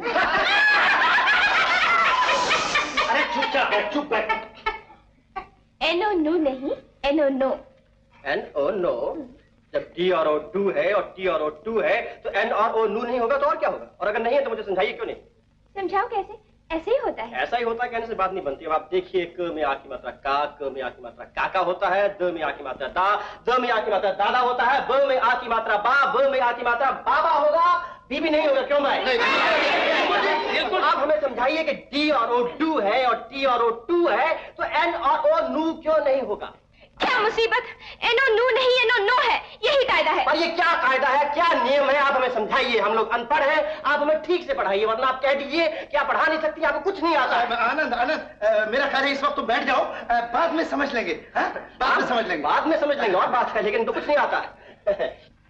अरे चुपचाप बैठ, चुप बैठ। एनओ नू नहीं एनओ नो। N O no? जब टी और ओ टू है और टी और ओ टू है तो एन और ओ नू नहीं होगा तो और क्या होगा? और अगर नहीं है तो मुझे समझाइए क्यों नहीं? समझाओ कैसे? ऐसे ही होता है। ऐसा ही होता है, कहने से बात नहीं बनती। अब आप देखिए, क में आ की मात्रा का, क में आ की मात्रा काका होता है, द में आ की मात्रा दा, द में आ की मात्रा दादा होता है, ब में आ की मात्रा बा, ब में आ की मात्रा बाबा होगा, बीबी नहीं होगा। क्यों भाई? बिल्कुल। आप हमें समझाइए कि डी और ओ डू है और टी और ओ टू है, तो एन और ओ नू क्यों नहीं होगा? क्या मुसीबत, एनो नू नहीं एनो नो है, यही कायदा है। और ये क्या कायदा है, क्या नियम है, आप हमें समझाइए। हम लोग अनपढ़ हैं, आप हमें ठीक से पढ़ाइए, वरना आप कह दीजिए कि आप पढ़ा नहीं सकती, आपको कुछ नहीं आता है। आनंद आनंद, मेरा ख्याल है इस वक्त तुम बैठ जाओ, बाद में समझ लेंगे। बाद में समझ लेंगे, बाद में समझ लेंगे और बात है, लेकिन तो कुछ नहीं आता है।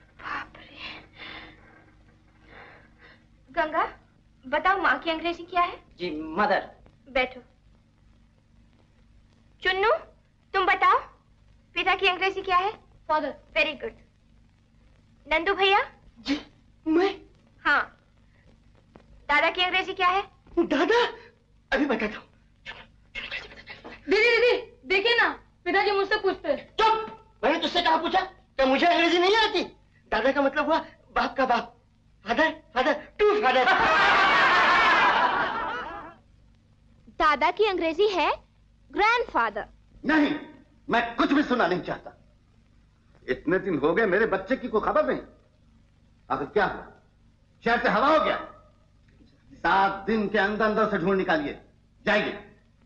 गंगा, बताओ माँ की अंग्रेजी क्या है? जी मदर। बैठो। चुन्नू, तुम बताओ पिता की अंग्रेजी क्या है? फादर। Very good. नंदू भैया? जी मैं? हाँ। दादा की अंग्रेजी क्या है? दादा? अभी बताता हूँ। दीदी दीदी देखिए ना, पिताजी मुझसे पूछते हैं। चुप! मैंने तुझसे कहा पूछा? क्या मुझे अंग्रेजी नहीं आती? दादा का मतलब हुआ बाप का बाप, फादर फादर टू फादर। दादा की अंग्रेजी है ग्रैंडफादर। नहीं, मैं कुछ भी सुनना नहीं चाहता। इतने दिन हो गए मेरे बच्चे की कोई खबर नहीं। आखिर क्या हुआ? शहर से हवा हो गया? 7 दिन के अंदर अंदर से ढूंढ निकालिए, जाइए।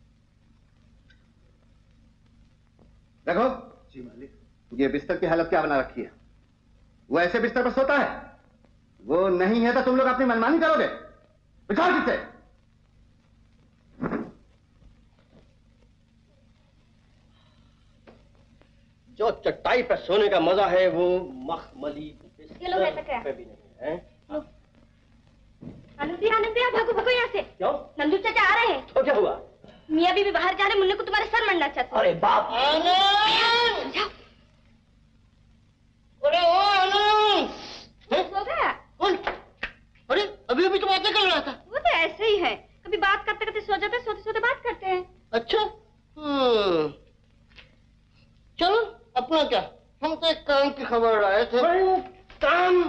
देखो जी मालिक, ये बिस्तर की हालत क्या बना रखी है? वो ऐसे बिस्तर पर सोता है? वो नहीं है तो तुम लोग अपनी मनमानी करोगे? बिठाओ जिसे। जो चटाई पर सोने का मजा है वो मखमली पे भी नहीं है। आनंद भागो भागो यहाँ से। क्यों? नंदू चाचा आ रहे हैं। तो क्या हुआ? मियाँ बीबी बाहर जा रहे, मुन्ने को तुम्हारे सर मरना चाहते। अरे बाप! अरे ओ आनंद! सो गया? कौन? अरे अभी अभी तो बातें कर रहा था। वो तो ऐसे ही है, कभी बात करते करते सो जाते, सोते सोते बात करते हैं। अच्छा। चलो अपना क्या, हम तो एक काम की खबर आए थे। काम?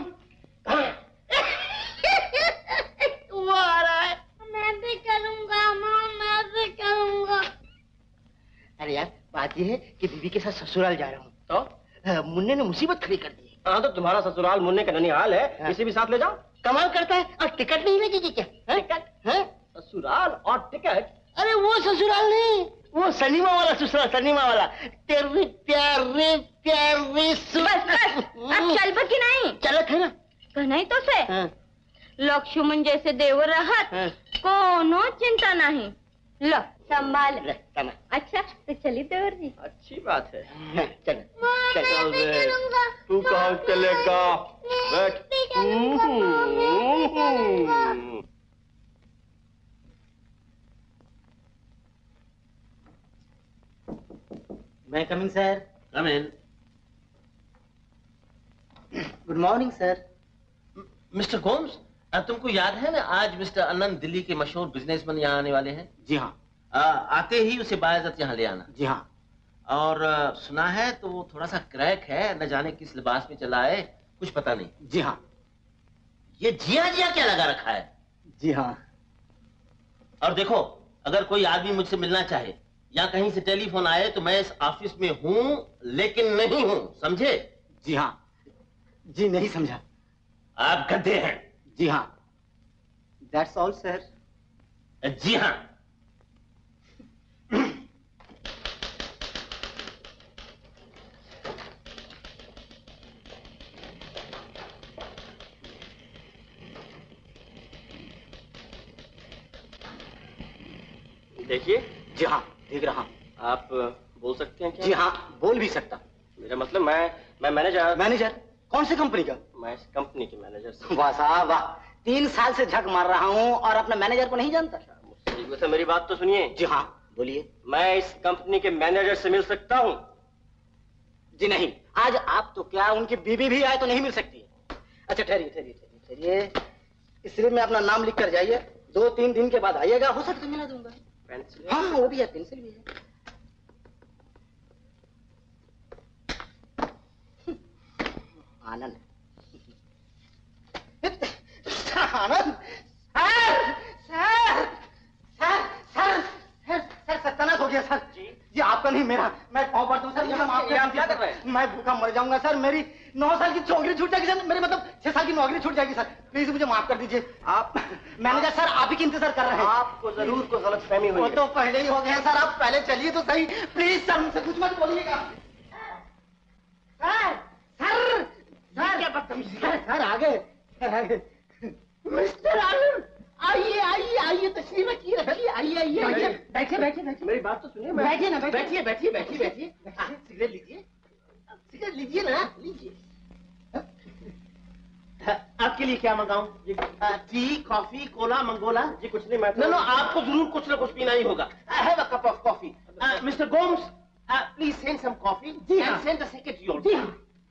वो आ रहा है। मैं भी करूँगा माँ, मैं भी करूँगा। अरे यार बात ये है कि बीवी के साथ ससुराल जा रहा हूँ, तो मुन्ने ने मुसीबत खड़ी कर दी। हाँ तो तुम्हारा ससुराल मुन्ने का ननिहाल है, इसे भी साथ ले जाओ। कमाल करता है। और टिकट नहीं लगेगी क्या? टिकट है? ससुराल और टिकट? अरे वो ससुराल नहीं, वो सनीमा वाला ससुराल, सनीमा वाला। तेरे प्यारे प्यारे अब चल बकी नहीं? चलत है ना? नहीं तो से लक्ष्मण जैसे देवर रहत, कोनो चिंता नहीं। लो संभाल। अच्छा तो चली देवर जी। अच्छी बात है। चल चल रे, तू कहाँ चलेगा? बैठ। मैं coming sir. Come in. Good morning sir. Mister Gomes, तुमको याद है ना आज मिस्टर आनंद दिल्ली के मशहूर बिजनेसमैन यहाँ आने वाले हैं? जी हाँ। आते ही उसे बाइज्जत यहाँ ले आना। जी हाँ। और सुना है तो वो थोड़ा सा क्रैक है, न जाने किस लिबास में चला है, कुछ पता नहीं। जी हाँ। ये जिया जिया क्या लगा रखा है? जी हाँ। और देखो, अगर कोई आदमी मुझसे मिलना चाहे या कहीं से टेलीफोन आए तो मैं इस ऑफिस में हूँ लेकिन नहीं हूँ, समझे? जी हाँ। जी नहीं समझा। आप गधे हैं। जी हाँ। That's all sir. जी हाँ। देखिए। जी हाँ देख रहा हूँ। आप बोल सकते हैं क्या? जी हाँ बोल भी सकता। मेरा मतलब मैं मैनेजर। मैनेजर? कौन सी कंपनी का? मैं इस कंपनी के मैनेजर। वाह साहब वाह, 3 साल से झक मार रहा हूँ और अपना मैनेजर को नहीं जानता। वैसे मेरी बात तो सुनिए। जी हाँ बोलिए। मैं इस कंपनी के मैनेजर से मिल सकता हूँ? जी नहीं, आज आप तो क्या उनकी बीवी भी आए तो नहीं मिल सकती है। अच्छा ठहरिए ठहरिए ठहरिए ठहरिए, इसलिए मैं अपना नाम लिख कर जाइए, 2-3 दिन के बाद आइएगा, हो सकता मिला दूंगा। पेंसिल? हाँ वो भी है, पेंसिल भी है। आनंद आनंद सर सर नहीं मेरा, मैं पाँव पड़ता हूँ सर, मुझे माफ कर दीजिए। क्या कर रहे हैं? मैं भूखा मर जाऊंगा सर, मेरी 9 साल की छोकरी छूट जाएगी सर, मेरे मतलब 6 साल की नौकरी छूट जाएगी सर, प्लीज मुझे माफ कर दीजिए आप। मैंने कहा सर आप ही की इंतजार कर रहे हैं। आपको जरूर कोई गलतफहमी हुई है। वो तो पहले ही हो गया सर, आप पहले चलिए तो सही, प्लीज सर मुझसे कुछ मत बोलिएगा। सर सर सर क्या बदतमीजी है सर, आगे मिस्टर आनंद आइए आइए आइए, तशरीफ रखिए रखिए, आइए आइए आइए, बैठिए बैठिए बैठिए, मेरी बात तो सुनिए। बैठिए ना, बैठिए बैठिए बैठिए बैठिए, सिगरेट लीजिए, सिगरेट लीजिए ना, लीजिए। आपके लिए क्या मंगाऊं? Tea, coffee, cola, Mangola? जी कुछ नहीं, मैं नो आपको जरूर कुछ ना कुछ पीना ही होगा। I have a cup of coffee. Mister Gomes, please send some coffee and send a second your. जी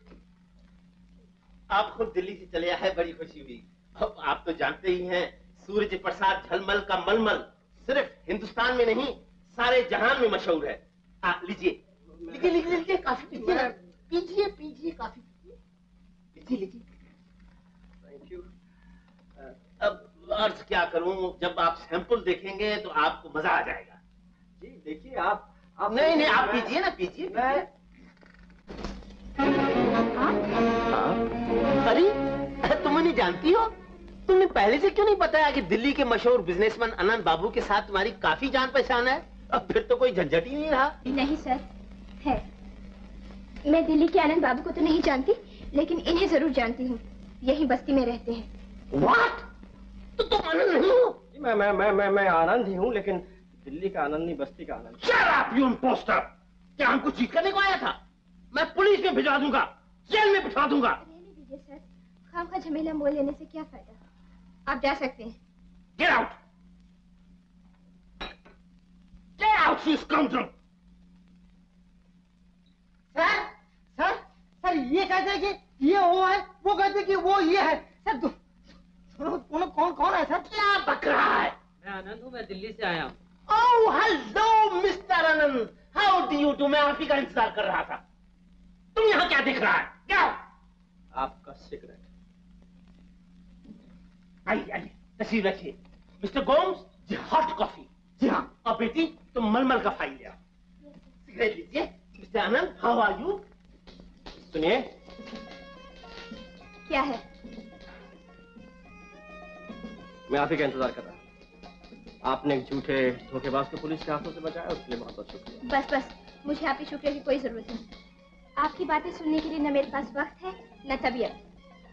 आप खुद दिल्ली से चले आए, बड़ी खुशी हुई। आप तो जानते ही हैं सूरज प्रसाद झलमल का मलमल सिर्फ हिंदुस्तान में नहीं सारे जहान में मशहूर है। लीजिए लीजिए लीजिए लीजिए, काफी पीजिए, पीजिए पीजिए, काफी पीजिए, लीजिए। Thank you. अब अर्ज क्या करूं, जब आप सैंपल देखेंगे तो आपको मजा आ जाएगा। जी देखिए आप नहीं नहीं आप पीजिए ना, पीजिए। अरे तुम नहीं जानती हो, तुमने पहले से क्यों नहीं बताया कि दिल्ली के मशहूर बिजनेसमैन आनंद बाबू के साथ तुम्हारी काफी जान पहचान है? अब फिर तो कोई झंझट ही नहीं रहा। नहीं सर है, मैं दिल्ली के आनंद बाबू को तो नहीं जानती, लेकिन इन्हें जरूर जानती हूँ, यही बस्ती में रहते हैं। What? तो तुम आनंद नहीं हो? मैं आनंद ही हूँ, लेकिन दिल्ली का आनंद नहीं, बस्ती का आनंद। Shut up, you imposter! क्या हमको चीट करने को आया था? मैं पुलिस में भिजवा दूंगा, जेल में बिठा दूंगा। रहने दीजिए सर, खाम का झमेला मोल लेने से क्या फायदा, आप जा सकते हैं। Get out! Get out, you scoundrel! Sir sir sir ये कहते हैं कि ये वो है, वो कहते हैं कि वो ये है। सर दोनों कौन कौन है सर? क्या बक रहा है? मैं आनंद हूँ, मैं दिल्ली से आया हूँ। Oh, hello, mister Anand. How do you do? मैं आप ही का इंतजार कर रहा था। तुम यहाँ क्या दिख रहा है? क्या? आपका सिगरेट। आइए आइए, तशरीफ रखिए। मिस्टर गोम्स, जी हॉट कॉफी। जी हाँ। और बेटी तुम मलमल का फाइल ले आओ। सिगरेट लीजिए। Mister Anand, how are you? सुनिए। क्या है? मैं आप ही का इंतजार कर रहा हूँ। आपने एक झूठे धोखेबाज को पुलिस के हाथों से बचाया, उसके लिए बहुत बहुत शुक्रिया। बस बस, मुझे आपके शुक्रिया की कोई जरूरत नहीं। आपकी बातें सुनने के लिए न मेरे पास वक्त है न तबीयत।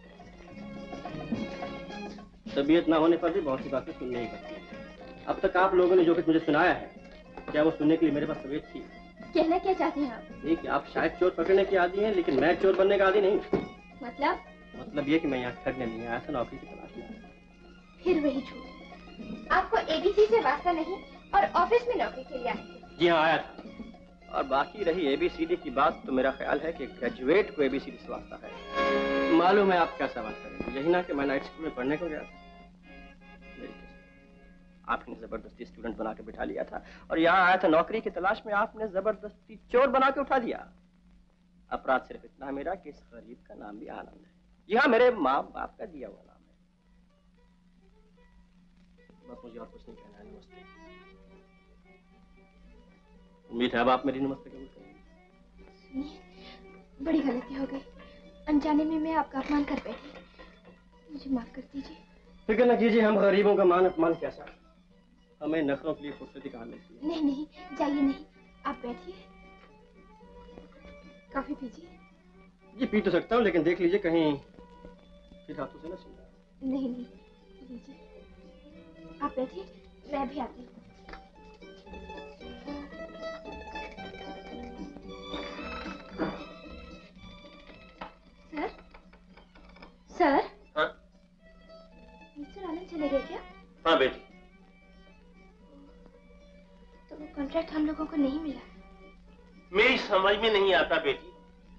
तबीयत ना होने पर भी बहुत सी बातें सुनने ही पड़ती है। अब तक आप लोगों ने जो कुछ मुझे सुनाया है, क्या वो सुनने के लिए मेरे पास तबीयत थी? कहना क्या चाहते हैं आप? नहीं कि आप शायद चोर पकड़ने के आदी हैं, लेकिन मैं चोर बनने का आदी नहीं। मतलब ये कि मैं यहाँ ठगने नहीं आया था, नौकरी की तलाश में आया। फिर वही झूठ, आपको एबीसी से वास्ता नहीं और ऑफिस में नौकरी के लिए आए थे। जी हाँ आया था। और बाकी रही एबीसीडी की बात, तो मेरा ख्याल है कि ग्रेजुएट को एबीसीडी से वास्ता है। मालूम है आप क्या सवाल करेंगे, यही ना कि मैं नाइट स्कूल में पढ़ने को गया था। आपने जबरदस्ती स्टूडेंट बना के बिठा लिया था और यहाँ आया था नौकरी की तलाश में, आपने जबरदस्ती चोर बना के उठा दिया। अपराध सिर्फ इतना है मेरा कि इस गरीब का नाम भी आनंद है। जी हाँ, मेरे माँ बाप का दिया हुआ नाम है। बस मुझे और कुछ नहीं कहना है। नमस्ते। उम्मीद है अब आप मेरी नमस्ते कबूल करेंगे। सुनिए, बड़ी गलती हो गई, अनजाने में मैं आपका अपमान कर बैठी, मुझे माफ कर दीजिए। फिक्र न कीजिए, हम गरीबों का मान अपमान कैसा, हमें नखरों के लिए फुर्सती कहाँ मिलती है। नहीं नहीं, जाइए नहीं, आप बैठिए, कॉफी पीजिए। जी पी तो सकता हूँ, लेकिन देख लीजिए कहीं फिर हाथों से ना छीन जाए। नहीं नहीं, लीजिए, आप बैठिए, मैं भी आती हूँ। सर सर, हाँ मिस्टर आनंद चले गए क्या? हाँ बेटी। तो वो कॉन्ट्रैक्ट हम लोगों को नहीं मिला। मेरी समझ में नहीं आता बेटी,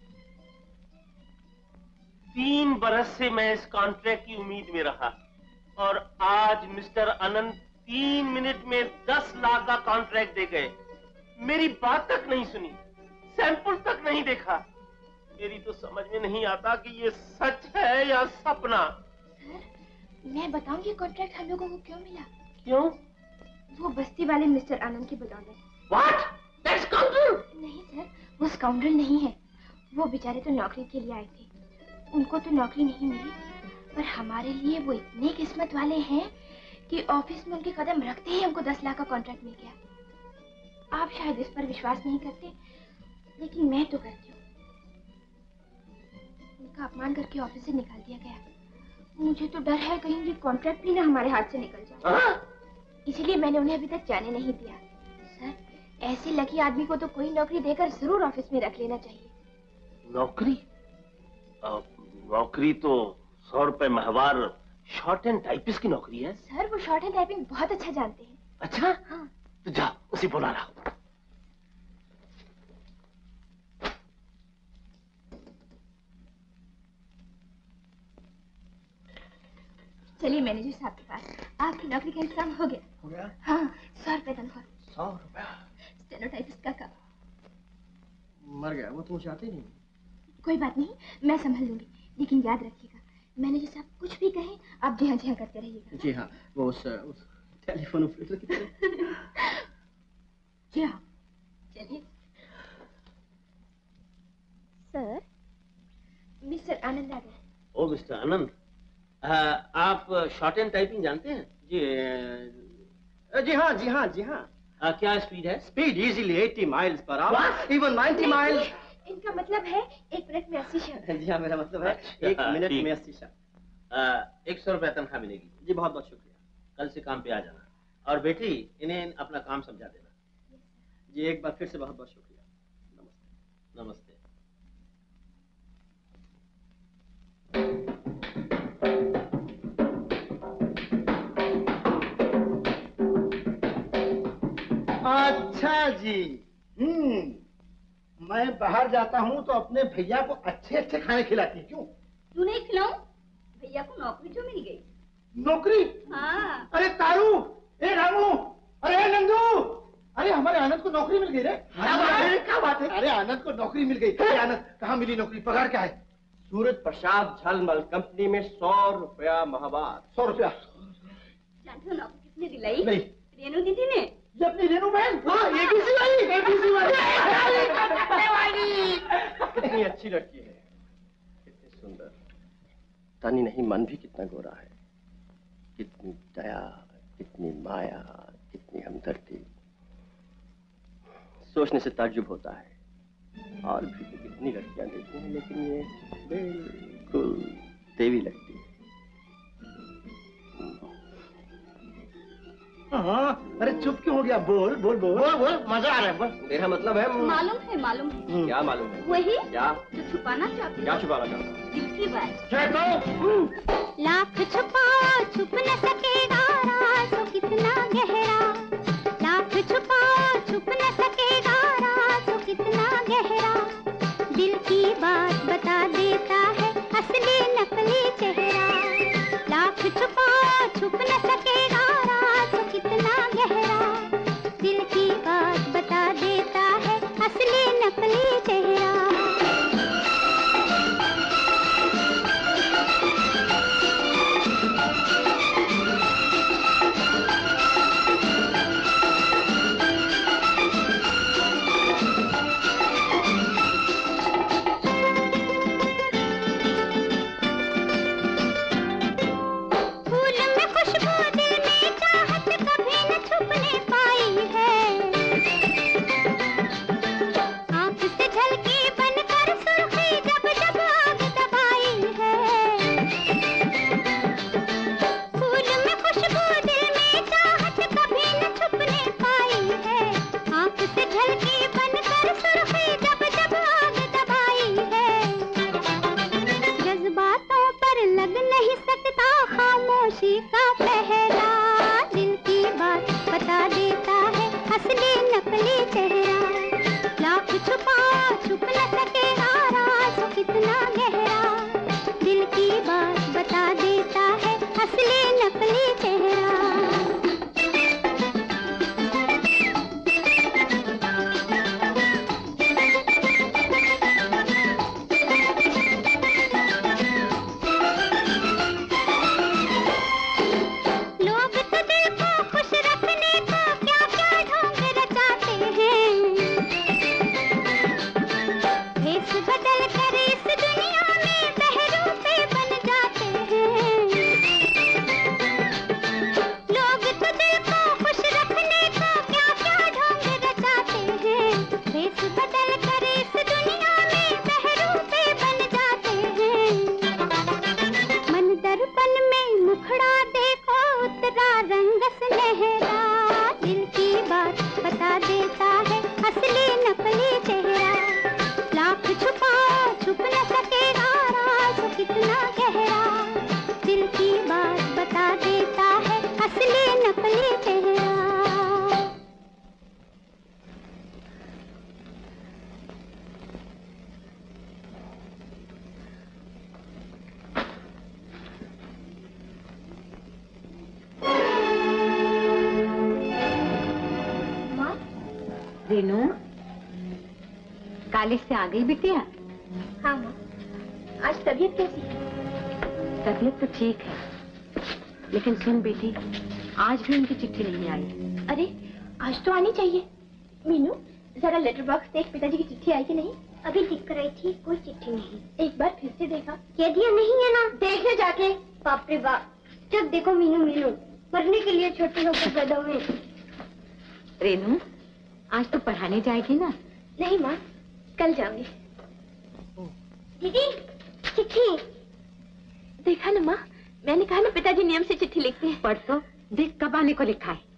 3 बरस से मैं इस कॉन्ट्रैक्ट की उम्मीद में रहा और आज मिस्टर आनंद 3 मिनट में 10 लाख का कॉन्ट्रैक्ट दे गए। मेरी बात तक नहीं सुनी, सैंपल तक नहीं देखा। मेरी तो समझ में नहीं आता कि ये सच है या सपना। सर, मैं बताऊंगी कॉन्ट्रैक्ट हम लोगों को क्यों मिला। क्यों? वो बस्ती वाले मिस्टर आनंद की बदौलत। What? That's country? नहीं सर, वो स्काउंड्रल नहीं है। वो बेचारे तो नौकरी के लिए आए थे, उनको तो नौकरी नहीं मिली, पर हमारे लिए वो इतने किस्मत वाले हैं कि ऑफिस में उनके कदम रखते ही हमको 10 लाख का कॉन्ट्रैक्ट मिल गया। आप शायद इस पर विश्वास नहीं करते, लेकिन मैं तो करती हूँ। उनका अपमान करके ऑफिस से निकाल दिया गया। मुझे तो डर है कहीं ये कॉन्ट्रैक्ट भी ना हमारे हाथ से निकल जाए, इसीलिए मैंने उन्हें अभी तक जाने नहीं दिया। सर, ऐसे लकी आदमी को तो कोई नौकरी देकर जरूर ऑफिस में रख लेना चाहिए। नौकरी? नौकरी तो 100 रुपए माहवार शॉर्ट एंड टाइपिस्ट की नौकरी है। सर, वो शॉर्ट एंड टाइपिंग बहुत अच्छा जानते हैं। अच्छा? हाँ। तो जा, उसे बुला ला। चलिए मैनेजर साहब के पास, आपकी नौकरी का इंतजाम हो गया। हो गया? हाँ, 100 रुपए तनख्वाह। 100 रुपया? स्टेनोटाइपिस्ट का काम। मर गया वो, तुम चाहते नहीं। कोई बात नहीं, मैं संभाल लूंगी, लेकिन याद रखिएगा मैनेजर साहब कुछ भी कहें आप जी हाँ करते रहिएगा। जी हाँ, वो उस टेलीफोन ऑपरेटर की तरह। जी हाँ, चलिए। सर, मिस्टर आनंद आ गए। ओ मिस्टर आनंद, आप शॉर्ट एंड टाइपिंग जानते हैं? जी हाँ, जी हाँ, जी हाँ। क्या स्पीड है? Speed easily 80 miles per hour, even 90 miles. इनका मतलब है 1 मिनट में 80 शब्द। जी हाँ, मेरा मतलब है 1 मिनट में 80 शब्द। 100 रुपया तनख्वाह मिलेगी। जी बहुत बहुत शुक्रिया। कल से काम पे आ जाना, और बेटी इन्हें अपना काम समझा देना। जी एक बार फिर से बहुत बहुत शुक्रिया। नमस्ते। नमस्ते। अच्छा जी, मैं बाहर जाता हूँ तो अपने भैया को अच्छे अच्छे खाने खिलाती। क्यों? क्यों नहीं खिलाऊं? भैया को नौकरी जो मिल गई। नौकरी? हाँ। अरे तारू, ए रामू, अरे नंदू, अरे हमारे आनंद को नौकरी मिल गई रे। क्या बात है? अरे आनंद को नौकरी मिल गई। अरे आनंद, कहाँ मिली नौकरी? पगार क्या है? सूरज प्रसाद झलमल कंपनी में 100 रुपया माहवार। 100 रुपया? जानते हो नौकरी किसने दिलाई? नहीं। रेनू दीदी ने। ये अपनी रेनू बहन? हाँ, एबीसी वाली। कितनी अच्छी लड़की है, कितनी सुंदर। तनी नहीं, मन भी कितना गोरा है। कितनी दया, कितनी माया, कितनी हमदर्दी। सोचने से ताज्जुब होता है। और भी तो कितनी लड़कियां देखी हैं, लेकिन ये बिल्कुल देवी लगती है। हाँ, अरे चुप क्यों हो गया? बोल बोल बोल बोल बोल, मजा आ रहा है। बोल। मेरा मतलब है मालूम है। क्या मालूम है? वही क्या? जो छुपाना चाहते। क्या छुपाना चाहता? दिल की बात। लाख छुपाओ छुप न सकेगा राज हो कितना गहरा। लाख छुपाओ छुप न सकेगा राज हो कितना गहरा। दिल की बात बता देता है असली नकली चेहरा। लाख छुपाओ छुप न सकेगा राज हो कितना गहरा। दिल की बात बता देता है असली नकली चेहरा। कॉलेज से आ गई बिटिया? हाँ माँ। आज तबीयत कैसी है? तबीयत तो ठीक है, लेकिन सुन बेटी, आज भी उनकी चिट्ठी नहीं आई। अरे आज तो आनी चाहिए। मीनू जरा लेटर बॉक्स देख, पिताजी की चिट्ठी आई कि नहीं। अभी लिख कर आई थी, कोई चिट्ठी नहीं। एक बार फिर से देखा? कह दिया नहीं है ना, देखने जाके। बाप रे बाप, जब देखो मीनू मीनू, मरने के लिए छोटे होकर पैदा हुए। रेनू, आज तो पढ़ाने जाएगी ना? नहीं माँ, कल जाऊंगी। दीदी चिट्ठी देखा ना माँ, मैंने कहा ना पिताजी नियम से चिट्ठी लिखते हैं। पढ़ तो देख कब आने को लिखा है।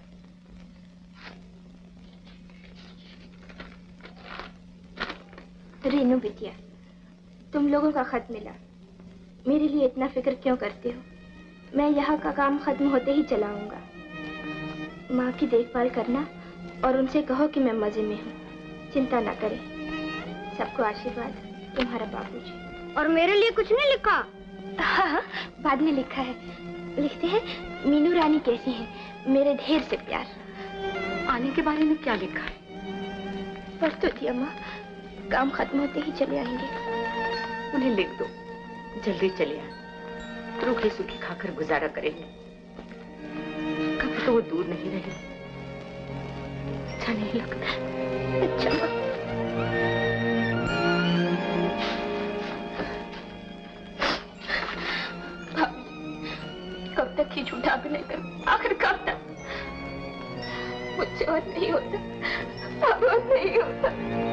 रेनू बिटिया, तुम लोगों का खत मिला। मेरे लिए इतना फिक्र क्यों करते हो? मैं यहाँ का काम खत्म होते ही चलाऊंगा। माँ की देखभाल करना और उनसे कहो कि मैं मजे में हूँ, चिंता ना करें। सबको आशीर्वाद, तुम्हारा बाबूजी। और मेरे लिए कुछ नहीं लिखा? हाँ, बाद में लिखा है। लिखते हैं, मीनू रानी कैसी है, मेरे ढेर से प्यार। आने के बारे में क्या लिखा है? पढ़ तो दिया माँ, काम खत्म होते ही चले आएंगे। उन्हें लिख दो, जल्दी चले आए। रूखी सूखी खाकर गुजारा करेंगे। कभी तो वो दूर नहीं रहे। अच्छा नहीं लगता। अच्छा कब तक ये झूठा अभिनय करूं? आखिर कब तक? मुझसे और नहीं होता, अब और नहीं होता।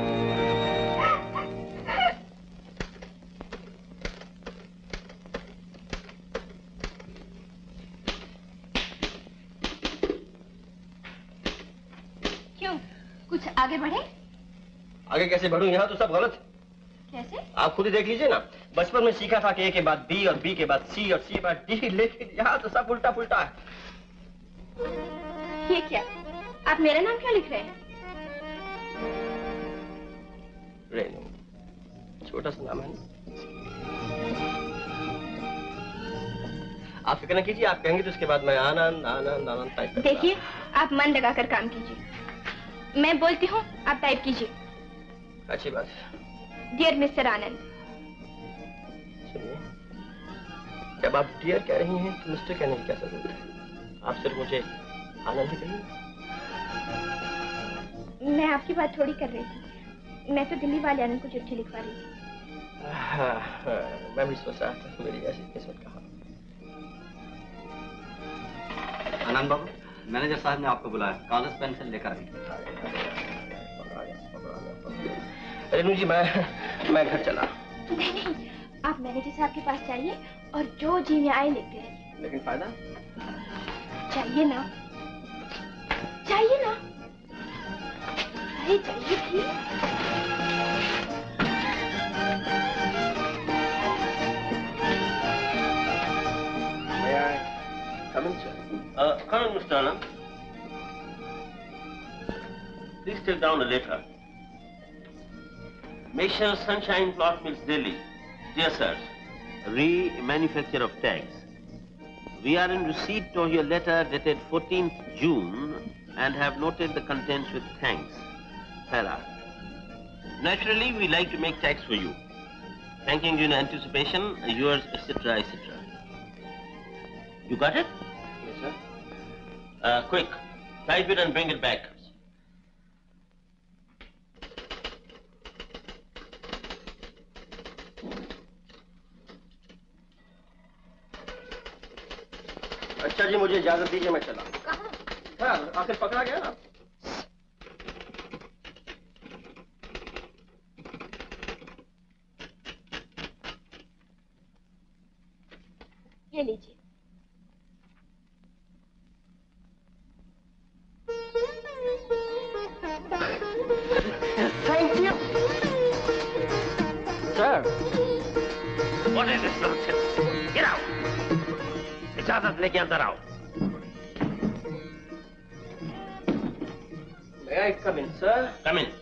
क्यों, कुछ आगे बढ़े? आगे कैसे बढ़ूं? यहाँ तो सब गलत है। कैसे? आप खुद ही देख लीजिए ना। बचपन में सीखा था कि ए के बाद बी और बी के बाद सी और सी के बाद डी, लेकिन यहाँ तो सब उल्टा पुल्टा है। ये क्या? आप मेरा नाम क्यों लिख रहे हैं? रेनू, छोटा सा नाम है ना। आप फिक्र न कीजिए, आप कहेंगे तो उसके बाद मैं आनंद आनंद आनंद टाइप करूंगा। देखिए, आप मन लगाकर काम कीजिए। मैं बोलती हूँ, आप टाइप कीजिए। अच्छी बात है। Dear mister Anand. सुनिए, जब आप डियर कह रही हैं तो मिस्टर कहने की क्या जरूरत है? आप सिर्फ मुझे आनंद ही कहिए। मैं आपकी बात थोड़ी कर रही थी, मैं तो दिल्ली वाले आनंद को चिट्ठी लिखवा रही थी। मैं भी सोच रहा था मेरी ऐसी किस्मत कहाँ। आनंद बाबू, मैनेजर साहब ने आपको बुलाया, कागज पेंसिल लेकर आई। रेनू जी, मैं घर चला। नहीं, आप मैनेजर साहब के पास जाइए और जो जी में आए लिखते रहिए। लेकिन फायदा? चाहिए ना, चाहिए ना। अरे चाहिए भी। May I come in, sir? Come in, Mr. Anand. Please take down the letter. Mission Sunshine Plot Mills, Delhi. Dear sirs, remanufacture of tags. We are in receipt of your letter dated 14th June and have noted the contents with thanks. Para. Naturally, we like to make tags for you. Thanking you in anticipation, yours, etc., etc. You got it? Yes, sir. Quick, type it and bring it back. अच्छा जी, मुझे इजाजत दीजिए, मैं चला। कहाँ? हाँ, आखिर पकड़ा गया ना। ये लीजिए। Thank you, sir. What is this nonsense? Get out! इजाजत लेके अंदर आओ। May I come in, sir? Come in.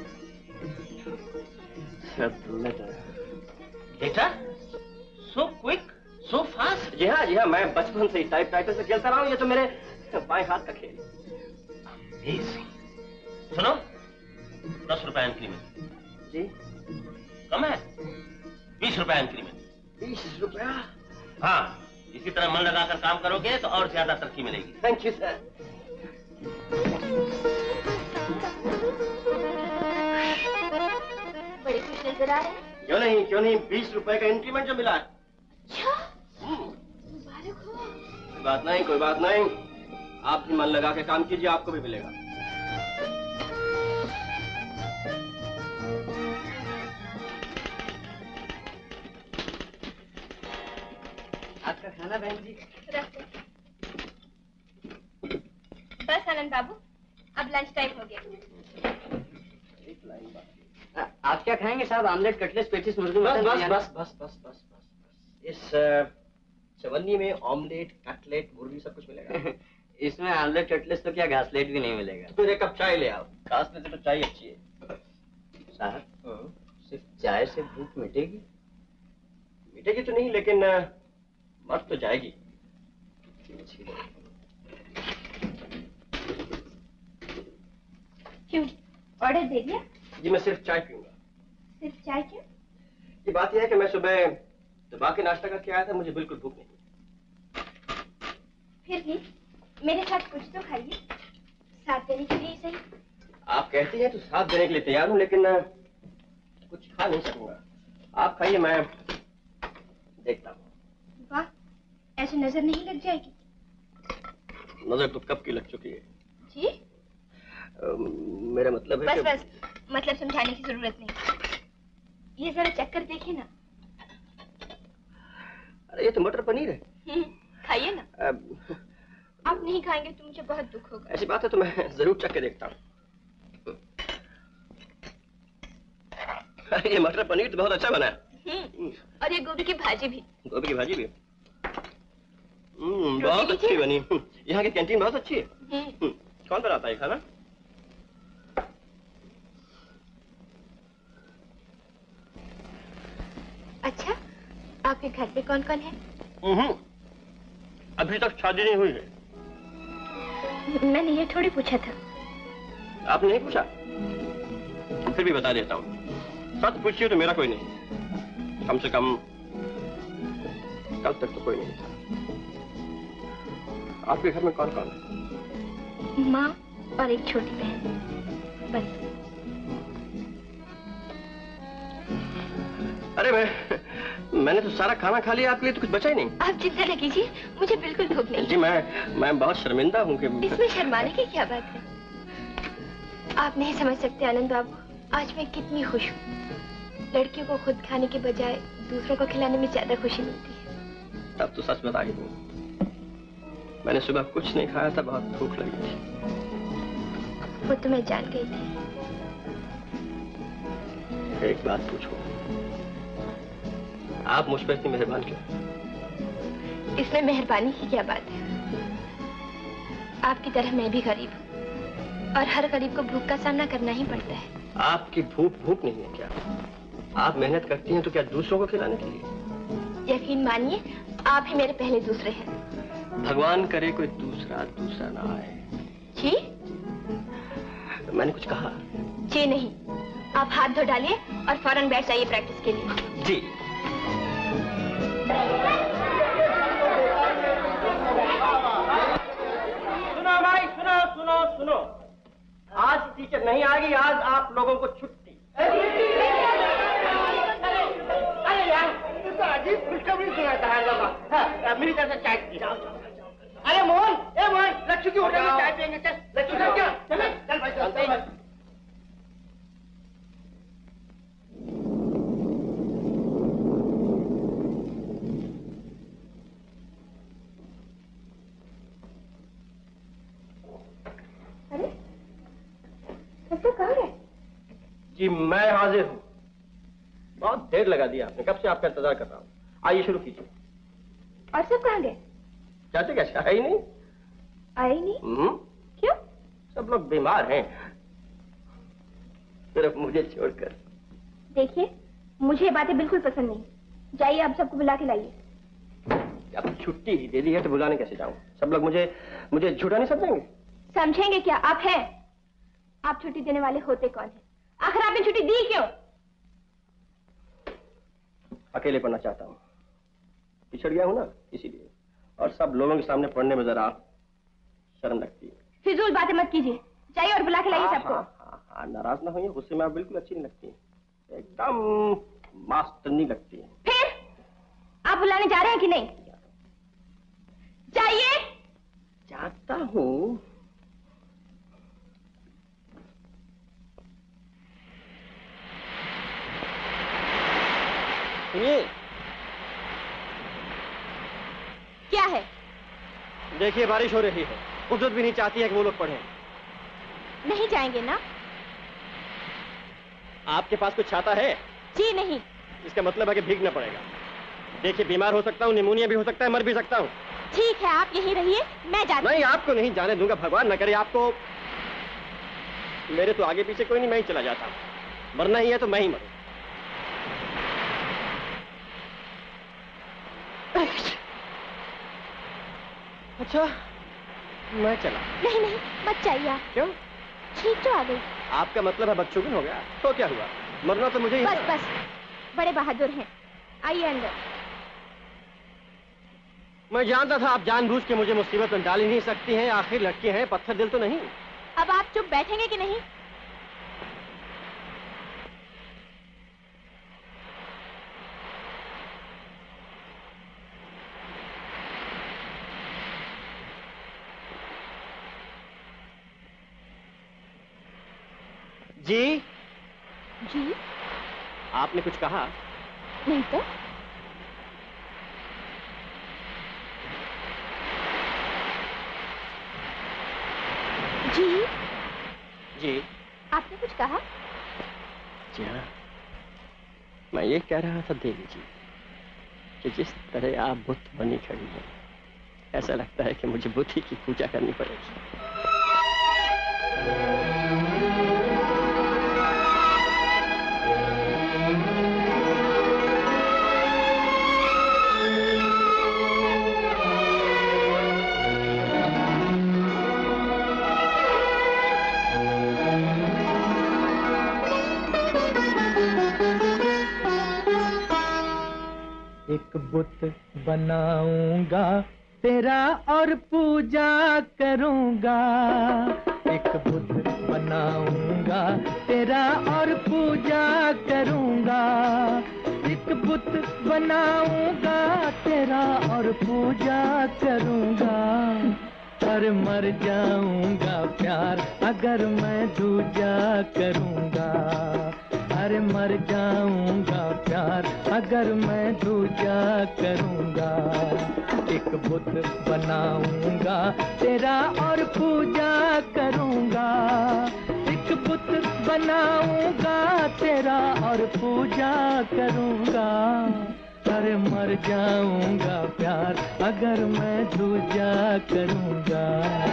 Sir, letter. Letter? So quick? So fast? जी हाँ, मैं बचपन से ही टाइपराइटर से खेलता रहा हूँ। ये तो मेरे बाएं हाथ का खेल है। Amazing. सुनो, 10 रुपए एंट्री में। जी कम है 20 रुपया इंक्रीमेंट। 20 रुपया? हाँ, इसी तरह मन लगाकर काम करोगे तो और ज्यादा तरक्की मिलेगी। Thank you sir. बड़े खुश नजर आ रहे हैं। क्यों नहीं 20 रुपए का इंक्रीमेंट जो मिला है। अच्छा, मुबारक हो। कोई बात नहीं, आप भी मन लगा के काम कीजिए, आपको भी मिलेगा। आपका खाना बहन जी। बस आनंद बाबू, अब लंच टाइम हो गया। आप क्या खाएंगे साहब? आमलेट, कटलेट, पेटिस, मुर्गी, मटन? बस। इस चवन्नी में ऑमलेट, कटलेट, मुर्गी सब कुछ मिलेगा। इसमें आमलेट, कटलेट तो क्या घासलेट भी नहीं मिलेगा। फिर एक कप चाय ले आओ। खास में तो चाय अच्छी है साहब। सिर्फ चाय से भूख मिटेगी? मिटेगी तो नहीं, लेकिन मर तो जाएगी। क्यों, ऑर्डर दे दिया? जी मैं सिर्फ चाय पीऊंगा। सिर्फ चाय क्यों? ये बात यह है कि मैं सुबह दबा के नाश्ता करके आया था, मुझे बिल्कुल भूख नहीं। फिर भी मेरे साथ कुछ तो खाइए, साथ देने के लिए सही। आप कहती हैं तो साथ देने के लिए तैयार हूँ, लेकिन कुछ खा नहीं सकूंगा। आप खाइए, मैं देखता हूँ। वाह, ऐसे नजर नहीं लग जाएगी? नजर तो कब की लग चुकी है जी। मेरा मतलब है बस मतलब समझाने की जरूरत नहीं। ये जरा चेक कर देखिए ना। अरे ये तो मटर पनीर है। खाइए ना। आप नहीं खाएंगे तो मुझे बहुत दुख होगा। ऐसी बात है तो मैं जरूर चख के देखता हूँ। अरे ये मटर पनीर तो बहुत अच्छा बना है। और ये गोभी की भाजी भी। गोभी की भाजी भी बहुत अच्छी बनी। यहाँ की कैंटीन बहुत अच्छी है। कौन बनाता है खाना? अच्छा, आपके घर पे कौन कौन है? अभी तक शादी नहीं हुई है। मैंने ये थोड़ी पूछा था। आपने नहीं पूछा? फिर भी बता देता हूँ। सच पूछिए तो मेरा कोई नहीं, कम से कम कल तक तो कोई नहीं था। आपके घर में कौन कौन है? माँ और एक छोटी बहन, बस। अरे मैंने तो सारा खाना खा लिया, आपके लिए तो कुछ बचा ही नहीं। आप चिंता न कीजिए, मुझे बिल्कुल भूख नहीं। जी मैं बहुत शर्मिंदा हूँ कि इसमें शर्माने की क्या बात है? आप नहीं समझ सकते आनंद बाबू, आज मैं कितनी खुश हूँ। लड़कियों को खुद खाने के बजाय दूसरों को खिलाने में ज्यादा खुशी मिलती है। तब तो सच बता ही दूँ, मैंने सुबह कुछ नहीं खाया था, बहुत भूख लगी थी। वो तो मैं जान गई थी। एक बात पूछो, आप मुझ पर इतनी मेहरबान क्यों? इसमें मेहरबानी की क्या बात है? आपकी तरह मैं भी गरीब हूँ और हर गरीब को भूख का सामना करना ही पड़ता है। आपकी भूख नहीं है क्या? आप मेहनत करती हैं तो क्या दूसरों को खिलाने के लिए? यकीन मानिए, आप ही मेरे पहले दूसरे हैं। भगवान करे कोई दूसरा ना आए। जी? मैंने कुछ कहा? जी नहीं, आप हाथ धो डालिए और फौरन बैठ जाइए प्रैक्टिस के लिए। जी। सुनो भाई, सुनो। आज टीचर नहीं आएगी, आज आप लोगों को छुट्टी। अरे यार, तू तो अजीब खुशखबरी सुनाता है बाबा। मेरी तरफ से चाय पी। अरे मोहन, लक्ष्मी की होटल में चाय पियेंगे। चल लक्ष्मी का क्या? चल भाई चल। अरे सबसे कहाँ है? जी मैं हाजिर हूँ। बहुत देर लगा दिया आपने, कब से आपका इंतजार कर रहा हूँ। आइए शुरू कीजिए। और सब कहाँ गए? चाचा कैसे आए ही नहीं? आए नहीं? क्यों? सब लोग बीमार हैं, सिर्फ मुझे छोड़कर। देखिए, मुझे ये बातें बिल्कुल पसंद नहीं। जाइए, आप सबको बुला के लाइए। अब छुट्टी ही दे दी है तो बुलाने कैसे जाऊं? सब लोग मुझे झूठा नहीं समझेंगे? समझेंगे क्या? आप हैं। आप छुट्टी देने वाले होते कौन हैं? आखिर आपने छुट्टी दी क्यों? अकेले पढ़ना चाहता हूँ, पिछड़ गया हूँ ना इसीलिए, और सब लोगों के सामने पढ़ने में जरा शर्म लगती है। फिजूल बातें मत कीजिए, जाइए और बुला के लाइए सबको। हाँ, नाराज ना होइए, गुस्से में आप बिल्कुल अच्छी नहीं लगती, एकदम मास्टरनी लगती है। फिर आप बुलाने जा रहे हैं कि नहीं? जाइए। जाता हूँ। सुनिए। क्या है? देखिए बारिश हो रही है, कुदरत भी नहीं चाहती है कि वो लोग पढ़ें। नहीं जाएंगे ना? आपके पास कुछ छाता है? जी नहीं। इसका मतलब है कि भीगना पड़ेगा। देखिए बीमार हो सकता हूँ, निमोनिया भी हो सकता है, मर भी सकता हूँ। ठीक है, आप यहीं रहिए, मैं जाती हूँ। नहीं, आपको नहीं जाने दूंगा, भगवान न करे आपको। मेरे तो आगे पीछे कोई नहीं, मैं ही चला जाता हूँ। मरना ही है तो मैं ही मरूं। अच्छा, मैं चला। नहीं नहीं, मत जाइए आप। क्यों? ठीक तो आ गई। आपका मतलब है बदशगुन हो गया? तो क्या हुआ, मरना तो मुझे ही। बस बस, बड़े बहादुर हैं, आइए अंदर। मैं जानता था आप जानबूझ के मुझे मुसीबत में डाल ही नहीं सकती हैं, आखिर लड़के हैं, पत्थर दिल तो नहीं। अब आप चुप बैठेंगे कि नहीं? जी? जी? आपने कुछ कहा? नहीं तो। जी? जी? आपने कुछ कहा? जी हाँ, मैं ये कह रहा था देवी जी कि जिस तरह आप बुत बनी खड़ी हैं, ऐसा लगता है कि मुझे बुत ही की पूजा करनी पड़ेगी। एक बुत बनाऊंगा तेरा और पूजा करूंगा, एक बुत बनाऊंगा तेरा और पूजा करूंगा, एक बुत बनाऊंगा तेरा और पूजा करूंगा, पर मर जाऊंगा प्यार अगर मैं दूजा करूंगा, अरे मर जाऊंगा प्यार अगर मैं दूजा करूंगा, एक बुत बनाऊंगा तेरा और पूजा करूंगा, एक बुत बनाऊंगा तेरा और पूजा करूंगा, अरे मर जाऊंगा प्यार अगर मैं दूजा करूंगा।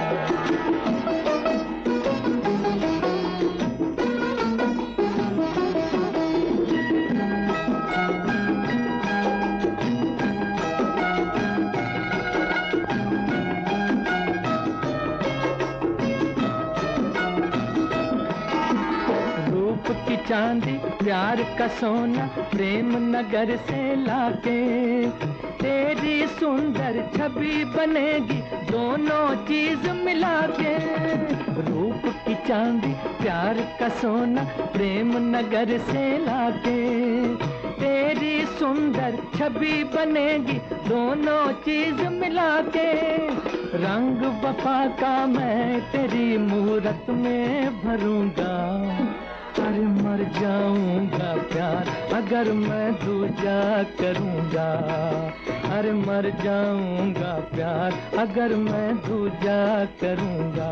की चांदी प्यार का सोना प्रेम नगर से लाके, तेरी सुंदर छवि बनेगी दोनों चीज मिला के, रूप की चांदी प्यार का सोना प्रेम नगर से लाके, तेरी सुंदर छवि बनेगी दोनों चीज मिला के, रंग वफा का मैं तेरी मूरत में भरूंगा, अरे मर जाऊंगा प्यार अगर मैं दूजा करूंगा, अरे मर जाऊंगा प्यार अगर मैं दूजा करूंगा।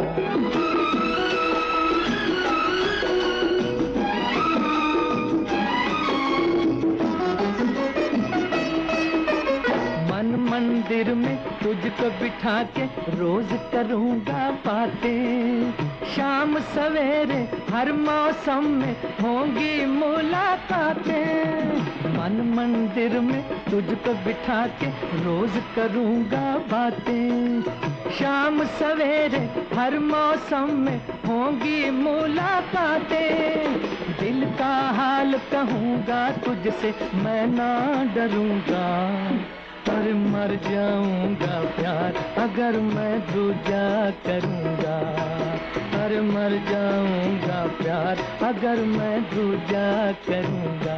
मन मंदिर में तुझको बिठा के रोज करूंगा बातें, शाम सवेरे हर मौसम में होंगी मुलाकातें, मन मंदिर में तुझको बिठा के रोज करूंगा बातें, शाम सवेरे हर मौसम में होंगी मुलाकातें, दिल का हाल कहूँगा तुझसे, मैं ना डरूंगा। पर मर जाऊंगा प्यार अगर मैं दूजा करूंगा। पर मर जाऊंगा प्यार अगर मैं दूजा करूंगा।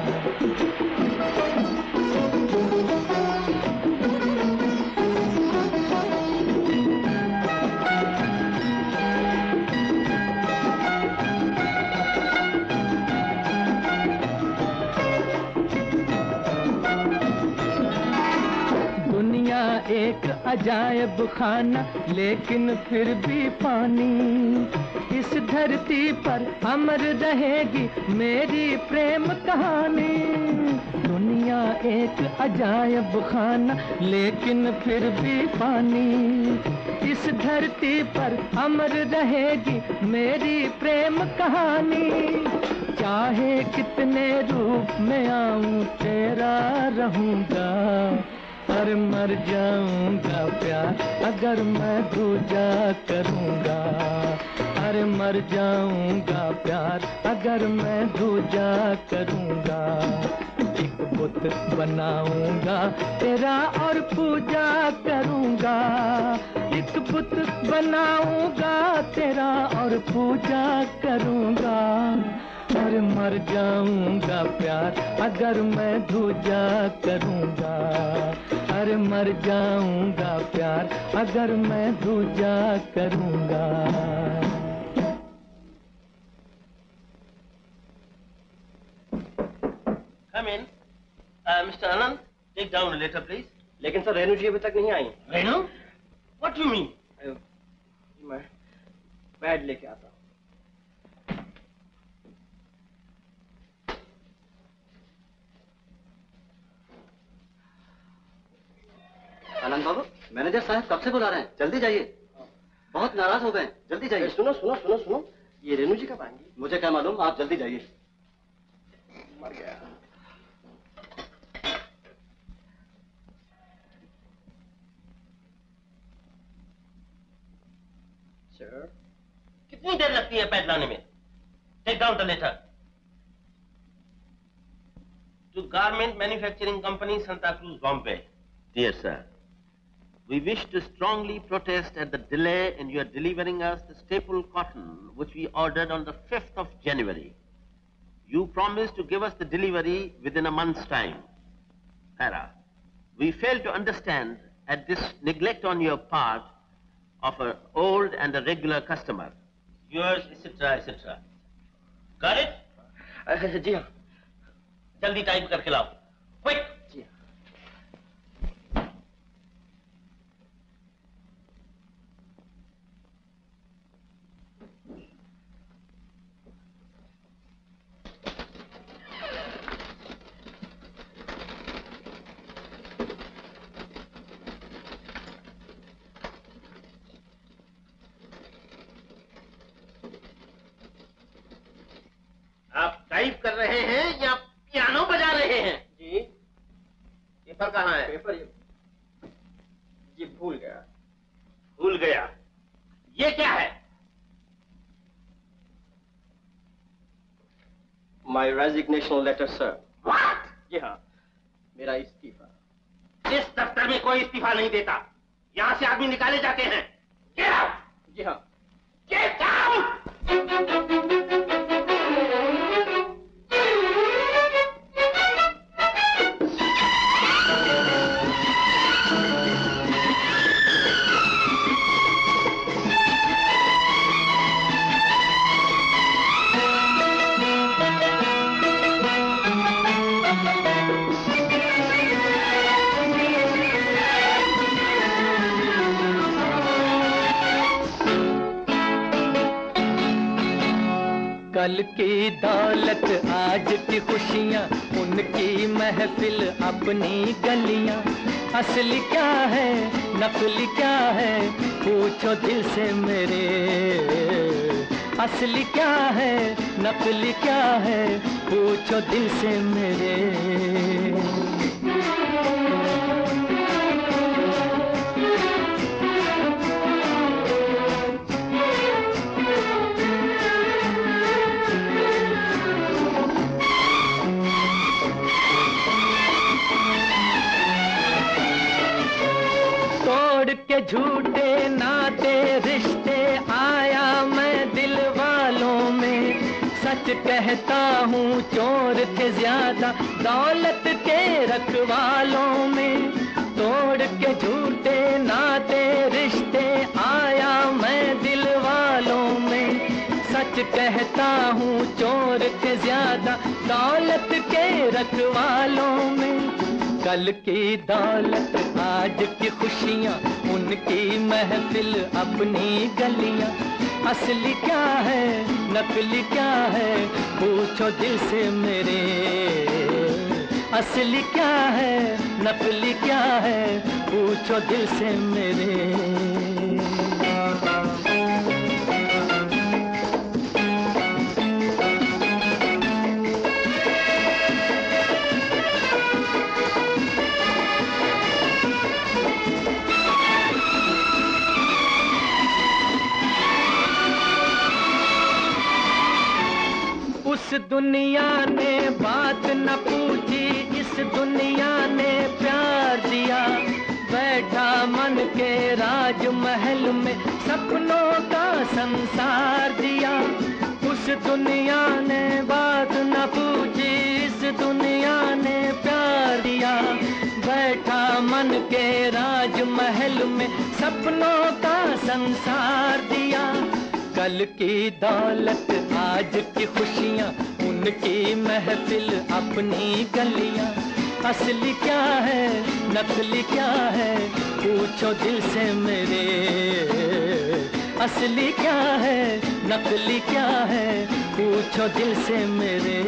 एक अजायब खाना लेकिन फिर भी पानी। इस धरती पर अमर रहेगी मेरी प्रेम कहानी। दुनिया एक अजायब खाना लेकिन फिर भी पानी। इस धरती पर अमर रहेगी मेरी प्रेम कहानी। चाहे कितने रूप में आऊं तेरा रहूंगा। पर मर जाऊंगा प्यार अगर मैं दूजा करूंगा। पर मर जाऊंगा प्यार अगर मैं दूजा करूंगा। एक बुत बनाऊंगा तेरा और पूजा करूंगा। एक बुत बनाऊंगा तेरा और पूजा करूंगा। पर मर जाऊंगा प्यार अगर मैं दूजा करूंगा। अरे मर जाऊंगा प्यार अगर मैं दूजा करूंगा। Come in. Mr. Anand, take down the letter, please. लेकिन सर रेनू जी अभी तक नहीं आई। Renu? What do you mean? मैं पैड लेके आता हूँ। आनंद बाबू, मैनेजर साहब कब से बुला रहे हैं? जल्दी जाइए। बहुत नाराज हो गए, जल्दी जाइए। सुनो सुनो सुनो सुनो, ये रेनू जी कब आएंगी? मुझे क्या मालूम, आप जल्दी जाइए। मर गया। सर, कितनी देर लगती है पैड लाने में? Take down the letter. To garment manufacturing company Santa Cruz, Bombay. Dear sir, we wish to strongly protest at the delay in your delivering us the staple cotton which we ordered on the 5th of January. You promised to give us the delivery within a month's time. Para, we fail to understand at this neglect on your part of an old and a regular customer. Yours, etc., etc. Got it? जी हाँ। जल्दी टाइप करके लाओ। Quick! टाइप कर रहे हैं या पियानो बजा रहे हैं? जी। पेपर कहाँ है? पेपर ये भूल गया। भूल गया? ये क्या है? My resignation letter sir. What? जी हाँ, मेरा इस्तीफा। इस दफ्तर में कोई इस्तीफा नहीं देता। यहाँ से आदमी निकाले जाते हैं। Gate out. जी हाँ। Get out. कल की दौलत आज की खुशियाँ, उनकी महफिल अपनी गलियाँ। असली क्या है नकली क्या है, पूछो दिल से मेरे। असली क्या है नकली क्या है, पूछो दिल से मेरे। तोड़ के झूठे नाते रिश्ते आया मैं दिल वालों में, सच कहता हूँ चोर थे ज्यादा दौलत के रखवालों में। तोड़ के झूठे नाते रिश्ते आया मैं दिल वालों में, सच कहता हूँ चोर थे ज्यादा दौलत के रखवालों में। कल की दौलत आज की खुशियाँ, उनकी महफिल अपनी गलियाँ। असली क्या है नकली क्या है पूछो दिल से मेरे, असली क्या है नकली क्या है पूछो दिल से मेरे। उस दुनिया ने बात न पूछी, इस दुनिया ने प्यार दिया। बैठा मन के राजमहल में सपनों का संसार दिया। उस दुनिया ने बात न पूछी, इस दुनिया ने प्यार दिया। बैठा मन के राजमहल में सपनों का संसार दिया। कल की दौलत आज की खुशियाँ, उनकी महफिल अपनी गलियाँ। असली क्या है नकली क्या है पूछो दिल से मेरे, असली क्या है नकली क्या है पूछो दिल से मेरे।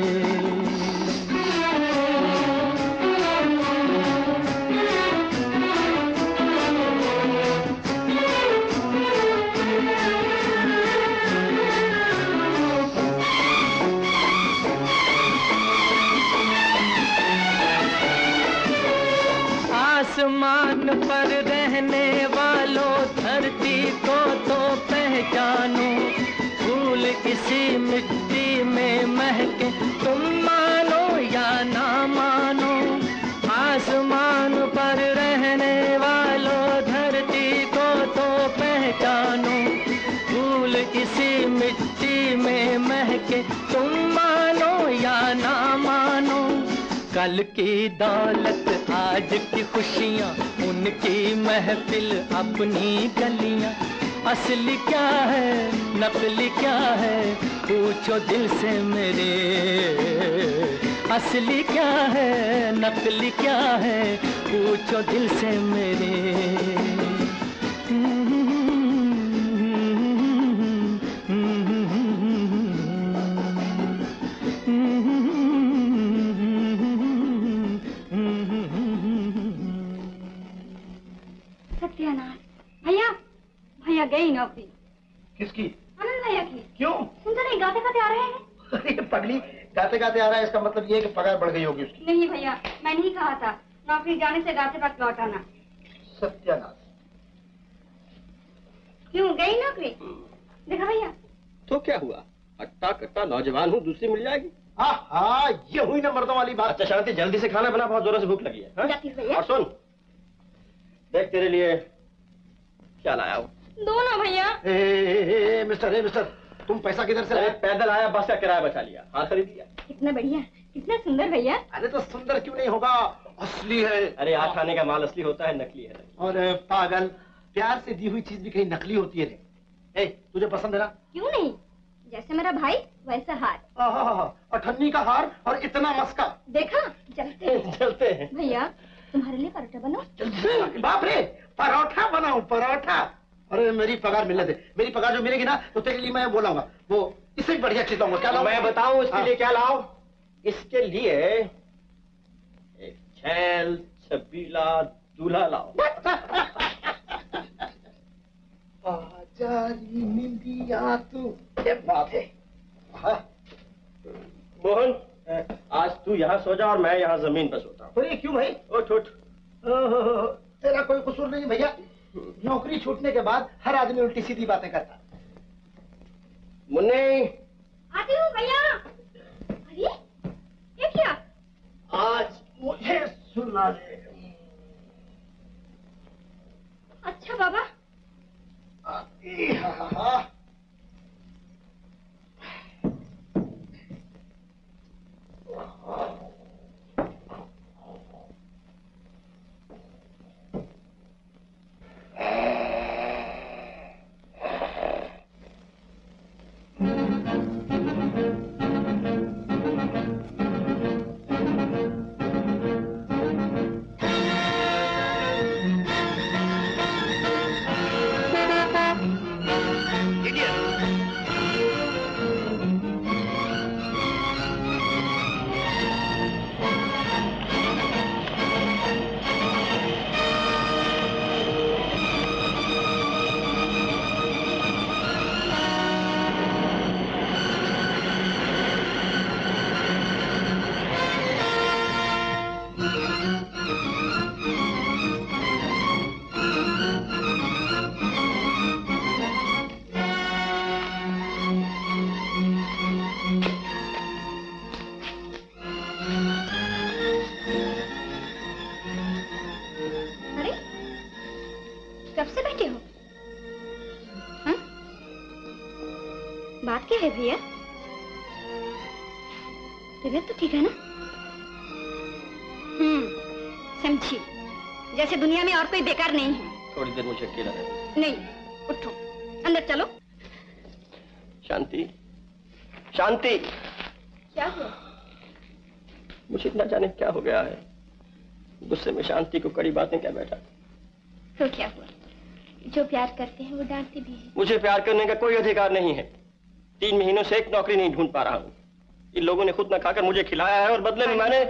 आसमान पर रहने वालों धरती को तो पहचानो, फूल इसी मिट्टी में महके तुम मानो या ना मानो। आसमान पर रहने वालों धरती को तो पहचानो, फूल इसी मिट्टी में महके तुम मानो या ना मानो। कल की दौलत आज की खुशियाँ, उनकी महफिल अपनी गलियाँ। असली क्या है नकली क्या है पूछो दिल से मेरे, असली क्या है नकली क्या है पूछो दिल से मेरे। भैया भैया गई नौकरी। किसकी? आनंद भैया की। क्यों? सुनते नहीं गाते गाते आ रहे हैं। अरे पगली, गाते गाते आ रहा है इसका मतलब ये है कि पगार बढ़ गई होगी उसकी। नहीं भैया मैंने ही कहा था नौकरी जाने से गाते वक्त लौट आना। सत्यानाश। क्यों गई नौकरी? देखा भैया। तो क्या हुआ, हट्टा कट्टा नौजवान हूँ, दूसरी मिल जाएगी। हाँ ये हुई ना मर्दों वाली बात। अच्छा शांति, जल्दी से खाना बना, बहुत जोरों से भूख लगी है। भैया। और सुन, देख तेरे लिए क्या लाया हूँ। दो ना भैया। मिस्टर तुम पैसा किधर से लाए? पैदल आया, बस का किराया बचा लिया, हार खरीद लिया। कितना बढ़िया, कितना सुंदर भैया। अरे तो सुंदर क्यों नहीं होगा, असली है। अरे आठ आने का माल असली होता है, नकली है। और पागल, प्यार से दी हुई चीज भी कहीं नकली होती है रे। तुझे पसंद है ना? क्यों नहीं, जैसे मेरा भाई वैसा हार। अठन्नी का हार और इतना मस्का। देखा चलते हैं भैया। तुम्हारे लिए परोठा बनाओ। बाप रे, परोठा बनाऊं? परोठा? अरे मेरी पगार मिलने दे, मेरी पगार जो मिलेगी ना तो तेरे लिए मैं बोलाऊंगा, वो इससे भी बढ़िया चीज लाऊंगा। क्या लाऊं? मैं बताऊं इसके लिए क्या लाओ? इसके लिए एक छैल छबीला दूल्हा लाओ। आजारी निंदिया तू, क्या बात है। मोहन, आज तू यहाँ सो जा और मैं यहाँ जमीन पर सोता हूँ। अरे क्यों भाई? उठ उठ। तेरा कोई कसूर नहीं भैया, नौकरी छूटने के बाद हर आदमी उल्टी सीधी बातें करता। मुन्ने। आती हूँ भैया। अरे ये क्या? आज मुझे सुना दे। अच्छा बाबा। बात क्या है भैया? तबीयत तो ठीक है ना? समझी, जैसे दुनिया में और कोई बेकार नहीं है। थोड़ी देर मुझे अकेला रहना। नहीं, उठो, अंदर चलो। शांति, शांति। क्या हुआ? मुझे न जाने क्या हो गया है, गुस्से में शांति को कड़ी बातें कह बैठा। तो क्या हुआ? जो प्यार करते हैं वो डांटते भी हैं। मुझे प्यार करने का कोई अधिकार नहीं है। 3 महीनों से एक नौकरी नहीं ढूंढ पा रहा हूँ। इन लोगों ने खुद न खाकर मुझे खिलाया है और बदले में मैंने।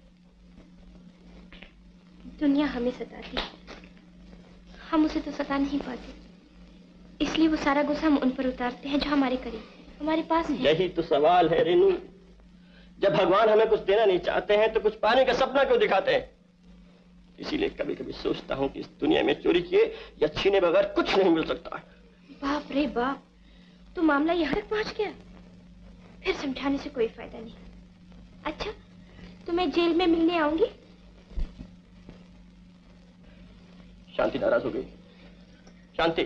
दुनिया हमें सताती है, हम उसे तो सता नहीं पाते, इसलिए वो सारा गुस्सा हम उन पर उतारते हैं जो हमारे करीब है, हमारे पास है। यही तो सवाल है रेनू। जब भगवान हमें कुछ देना नहीं चाहते हैं तो कुछ पाने का सपना क्यों दिखाते हैं? इसीलिए कभी कभी सोचता हूँ कि इस दुनिया में चोरी किए या छीने बगैर कुछ नहीं मिल सकता। बाप रे बाप, तो मामला यहाँ तक पहुँच गया। फिर समझाने से कोई फायदा नहीं। अच्छा, तो मैं जेल में मिलने आऊंगी? शांति नाराज हो गई। शांति।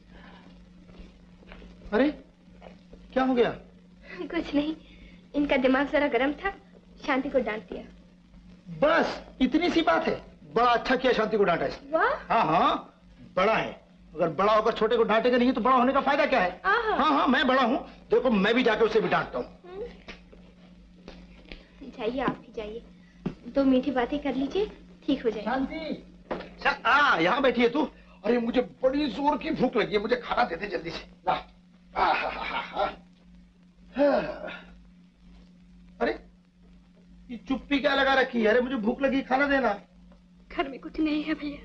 अरे क्या हो गया? कुछ नहीं, इनका दिमाग जरा गर्म था, शांति को डांट दिया। बस इतनी सी बात है? बड़ा अच्छा किया शांति को डांटा इसने। वाह। हाँ हाँ, बड़ा है। अगर बड़ा होकर छोटे को डांटेगा नहीं तो बड़ा होने का फायदा क्या है? हाँ हाँ, मैं बड़ा हूँ। देखो मैं भी जाके उसे भी डांटता हूँ। जाइए, आप ही जाइए, 2 मीठी बातें कर लीजिए, ठीक हो जाएगा। शांति, यहाँ बैठी है तू। अरे मुझे बड़ी जोर की भूख लगी है, मुझे खाना दे दे जल्दी से। ला। अरे ये चुप्पी क्या लगा रखी है? अरे मुझे भूख लगी, खाना देना। घर में कुछ नहीं है भैया।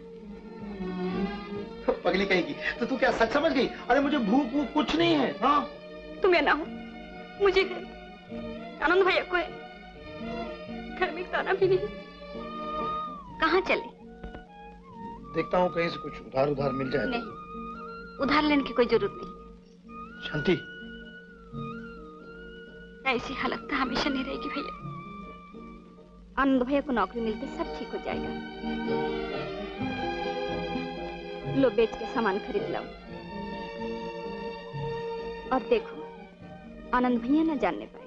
पगली कहेगी तो तू क्या सच समझ गई? अरे मुझे भूख वूख कुछ नहीं है। हाँ, तुम्हें ना हो, मुझे है। आनंद भैया को है, घर में खाना भी नहीं। कहाँ चले? देखता हूँ कहीं से कुछ उधार उधार मिल जाए। नहीं, उधार लेने की कोई जरूरत नहीं। शांति, ऐसी हालत तो हमेशा नहीं रहेगी भैया। आनंद भैया को नौकरी मिलते सब ठीक हो जाएगा। लो, बेच के सामान खरीद लाओ। और देखो, आनंद भैया न जानने पाए।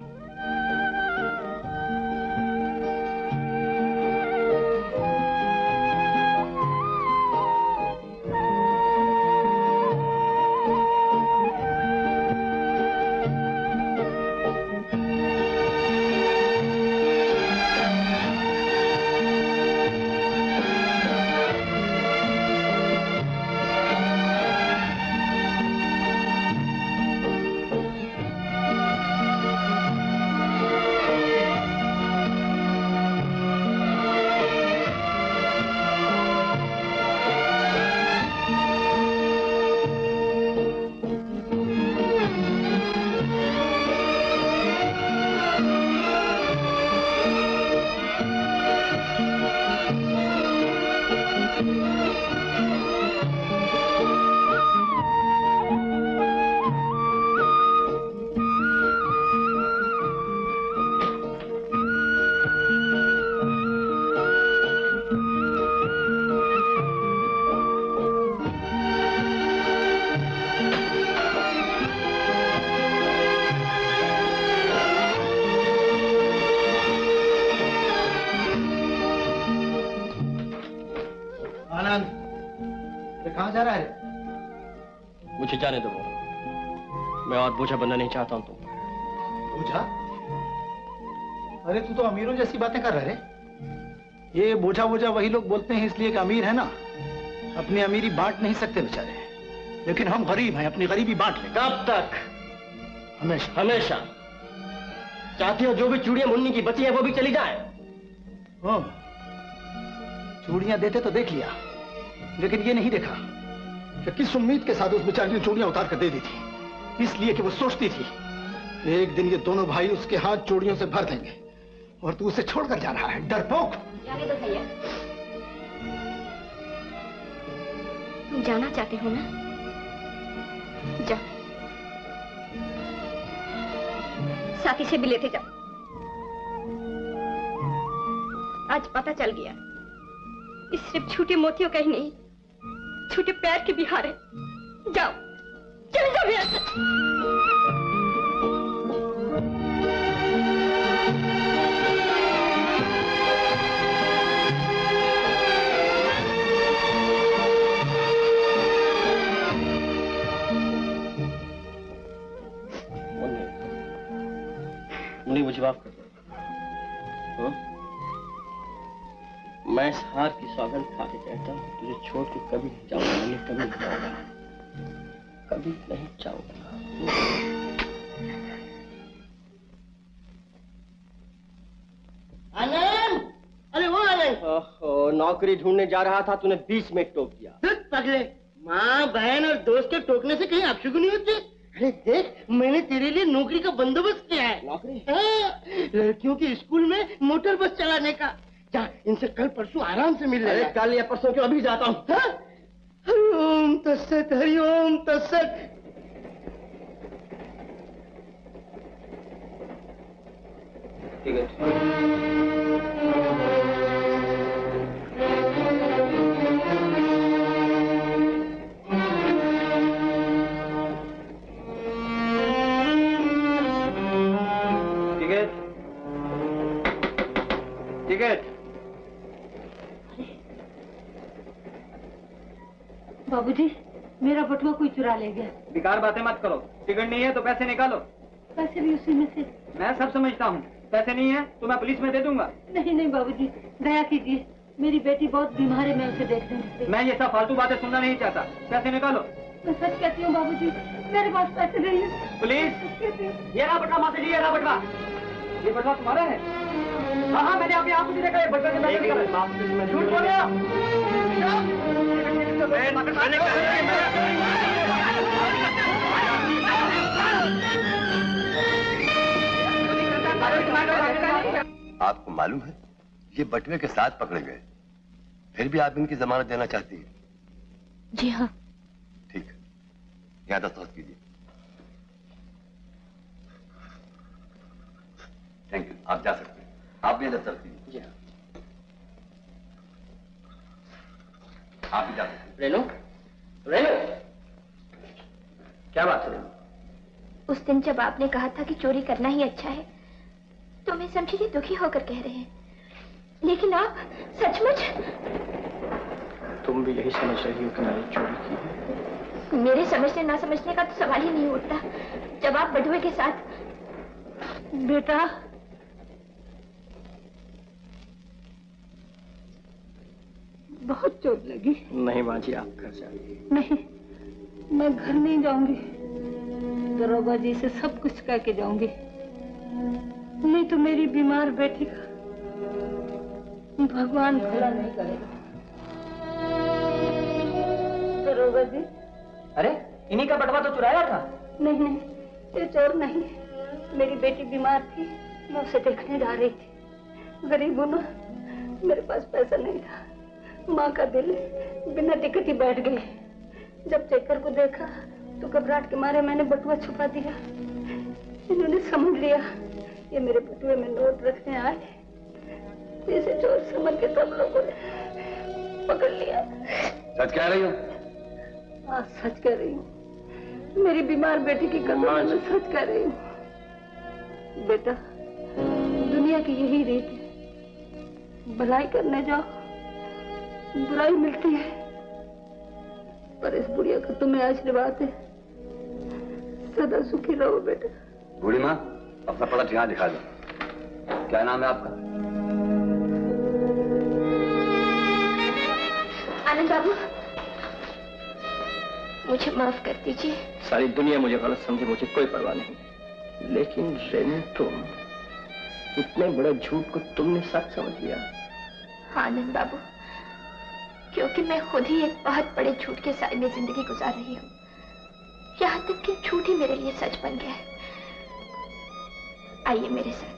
आनंद, कहाँ जा रहा है? मुझे जाने दो, मैं और बोझा बनना नहीं चाहता हूं तुम। बोझा? अरे तू तो अमीरों जैसी बातें कर रहे रे। ये बोझा बोझा वही लोग बोलते हैं इसलिए कि अमीर है ना, अपनी अमीरी बांट नहीं सकते बेचारे। लेकिन हम गरीब हैं, अपनी गरीबी बांट लें। कब तक? हमेशा। हमेशा चाहती हो जो भी चूड़ियां मुन्नी की बची है वो भी चली जाए? चूड़ियां देते तो देख लिया, लेकिन ये नहीं देखा कि किस उम्मीद के साथ उस बेचारी ने चूड़ियां उतार कर दे दी थी। इसलिए कि वो सोचती थी एक दिन ये दोनों भाई उसके हाथ चूड़ियों से भर देंगे, और तू उसे छोड़कर जा रहा है, डरपोक। जाने दो भैया। तुम जाना चाहते हो ना? जाओ, साथी से भी लेते जाओ। आज पता चल गया, इस सिर्फ छोटे मोतियों का ही नहीं, छोटे पैर के भी हार है। जाओ, चले जाओ यहाँ से। मुन्नी, मुझे माफ कर दो। मैं इस हार की सौगंध खा के कहता हूँ, तुझे छोड़ के कभी नहीं जाऊंगा, मुन्नी, कभी नहीं जाऊंगा, कभी नहीं जाऊंगा। आनंद! अरे वो आनंद! नौकरी ढूंढने जा रहा था, तूने बीच में टोक दिया। पगले, माँ बहन और दोस्त के टोकने से कहीं अपशगुनी होती? अरे देख, मैंने तेरे लिए नौकरी का बंदोबस्त किया है। नौकरी? हाँ, लड़कियों के स्कूल में मोटर बस चलाने का। जा, इनसे कल परसों आराम से मिल लेगा। अरे कल या परसों क्यों, अभी जाता हूँ। हरिओम तत्सत, हरिओम तत्सत। ठीक है। टिकट। बाबूजी, मेरा बटुआ कोई चुरा ले गया। बेकार बातें मत करो, टिकट नहीं है तो पैसे निकालो। पैसे भी उसी में से। मैं सब समझता हूँ, पैसे नहीं है तो मैं पुलिस में दे दूंगा। नहीं नहीं बाबूजी, दया कीजिए, मेरी बेटी बहुत बीमार है, मैं उसे देखने। मैं ये सब फालतू बातें सुनना नहीं चाहता, पैसे निकालो। मैं सच कहती हूँ बाबूजी, मेरे पास पैसे नहीं है। पुलिस, ये रहा बटवा माता जी, ये रहा बटवा। ये बटवा तुम्हारा है? हाँ हाँ, मैंने आपकी आंखों से देखा, ये बटवा झूठ बोल रहा। आपको मालूम है ये बटुए के साथ पकड़े गए, फिर भी आप इनकी जमानत देना चाहती है? जी हाँ। ठीक है, यहाँ दस्तखत कीजिए। थैंक यू, आप जा सकते हैं। आप भी दस्तखत कीजिए। जी हाँ। आप भी जा सकते हैं। रेनू, रेनू, क्या बात है रेनू? उस दिन जब आपने कहा था कि चोरी करना ही अच्छा है, तो मैं समझी थी दुखी होकर कह रहे हैं, लेकिन आप सचमुच। तुम भी यही समझ रही हो कि मैंने चोरी की है? मेरे समझने ना समझने का तो सवाल ही नहीं उठता जब आप बटुए के साथ। बेटा, बहुत चोट लगी। नहीं माँ जी, आप घर जाइए। नहीं, मैं घर नहीं जाऊंगी, दरोगा जी से सब कुछ कह के जाऊंगी, नहीं तो मेरी बीमार बेटी का भगवान भला नहीं करेगा। दरोगा जी। अरे इन्हीं का बटवा तो चुराया था। नहीं नहीं, ये चोर नहीं, मेरी बेटी बीमार थी, मैं उसे देखने जा रही थी। गरीब हूं ना, मेरे पास पैसा नहीं था, माँ का दिल बिना टिकट ही बैठ गई। जब चेकर को देखा तो घबराहट के मारे मैंने बटुआ छुपा दिया। इन्होंने समझ लिया ये मेरे बटुए में नोट रखने आए, इसे चोर समझ के सब लोगों ने पकड़ लिया। सच कह रही हो? हाँ, सच कह रही हूँ, मेरी बीमार बेटी की कसम मैं सच कह रही हूँ। बेटा, दुनिया की यही रीत है, भलाई करने जाओ बुराई मिलती है, पर इस बुढ़िया का तुम्हें आशीर्वाद है। सदा सुखी रहो बेटा। बूढ़ी माँ, अपना पड़ा ठिकाना दिखा दो। क्या नाम है आपका? आनंद बाबू, मुझे माफ कर दीजिए। सारी दुनिया मुझे गलत समझे, मुझे कोई परवाह नहीं, लेकिन रेनू, तुम इतने बड़े झूठ को तुमने सच समझ लिया। आनंद बाबू, क्योंकि मैं खुद ही एक बहुत बड़े झूठ के साए में जिंदगी गुजार रही हूँ। यहाँ तक कि झूठ ही मेरे लिए सच बन गया है। आइए मेरे साथ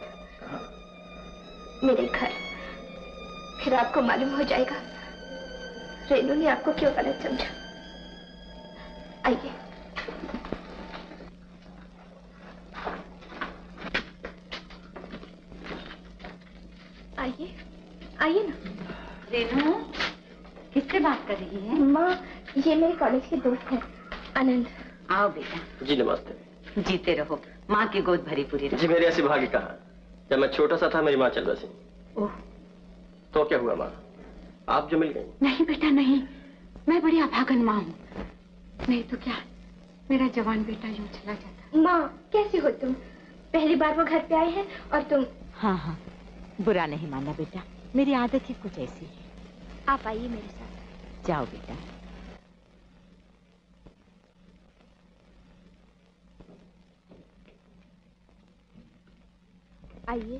मेरे घर, फिर आपको मालूम हो जाएगा रेनू ने आपको क्यों गलत समझा। आइए। आइए आइए ना। रेनू, किससे बात कर रही है? माँ, ये मेरे कॉलेज के दोस्त हैं, आनंद। आओ बेटा। जी नमस्ते। जीते रहो, माँ की गोद भरी पूरी रहो। जी मेरी ऐसी भाग्य कहा, जब मैं छोटा सा था मेरी माँ चल बसी। ओह, तो क्या हुआ माँ, आप जो मिल गई? नहीं बेटा नहीं, मैं बड़ी अभागन माँ हूँ। नहीं तो क्या, मेरा जवान बेटा यूं चला जाता। माँ, कैसी हो तुम? पहली बार वो घर पे आए हैं और तुम। हाँ हाँ, बुरा नहीं मानना बेटा, मेरी आदत ही कुछ ऐसी है। आप आइए मेरे साथ। जाओ बेटा। आइए।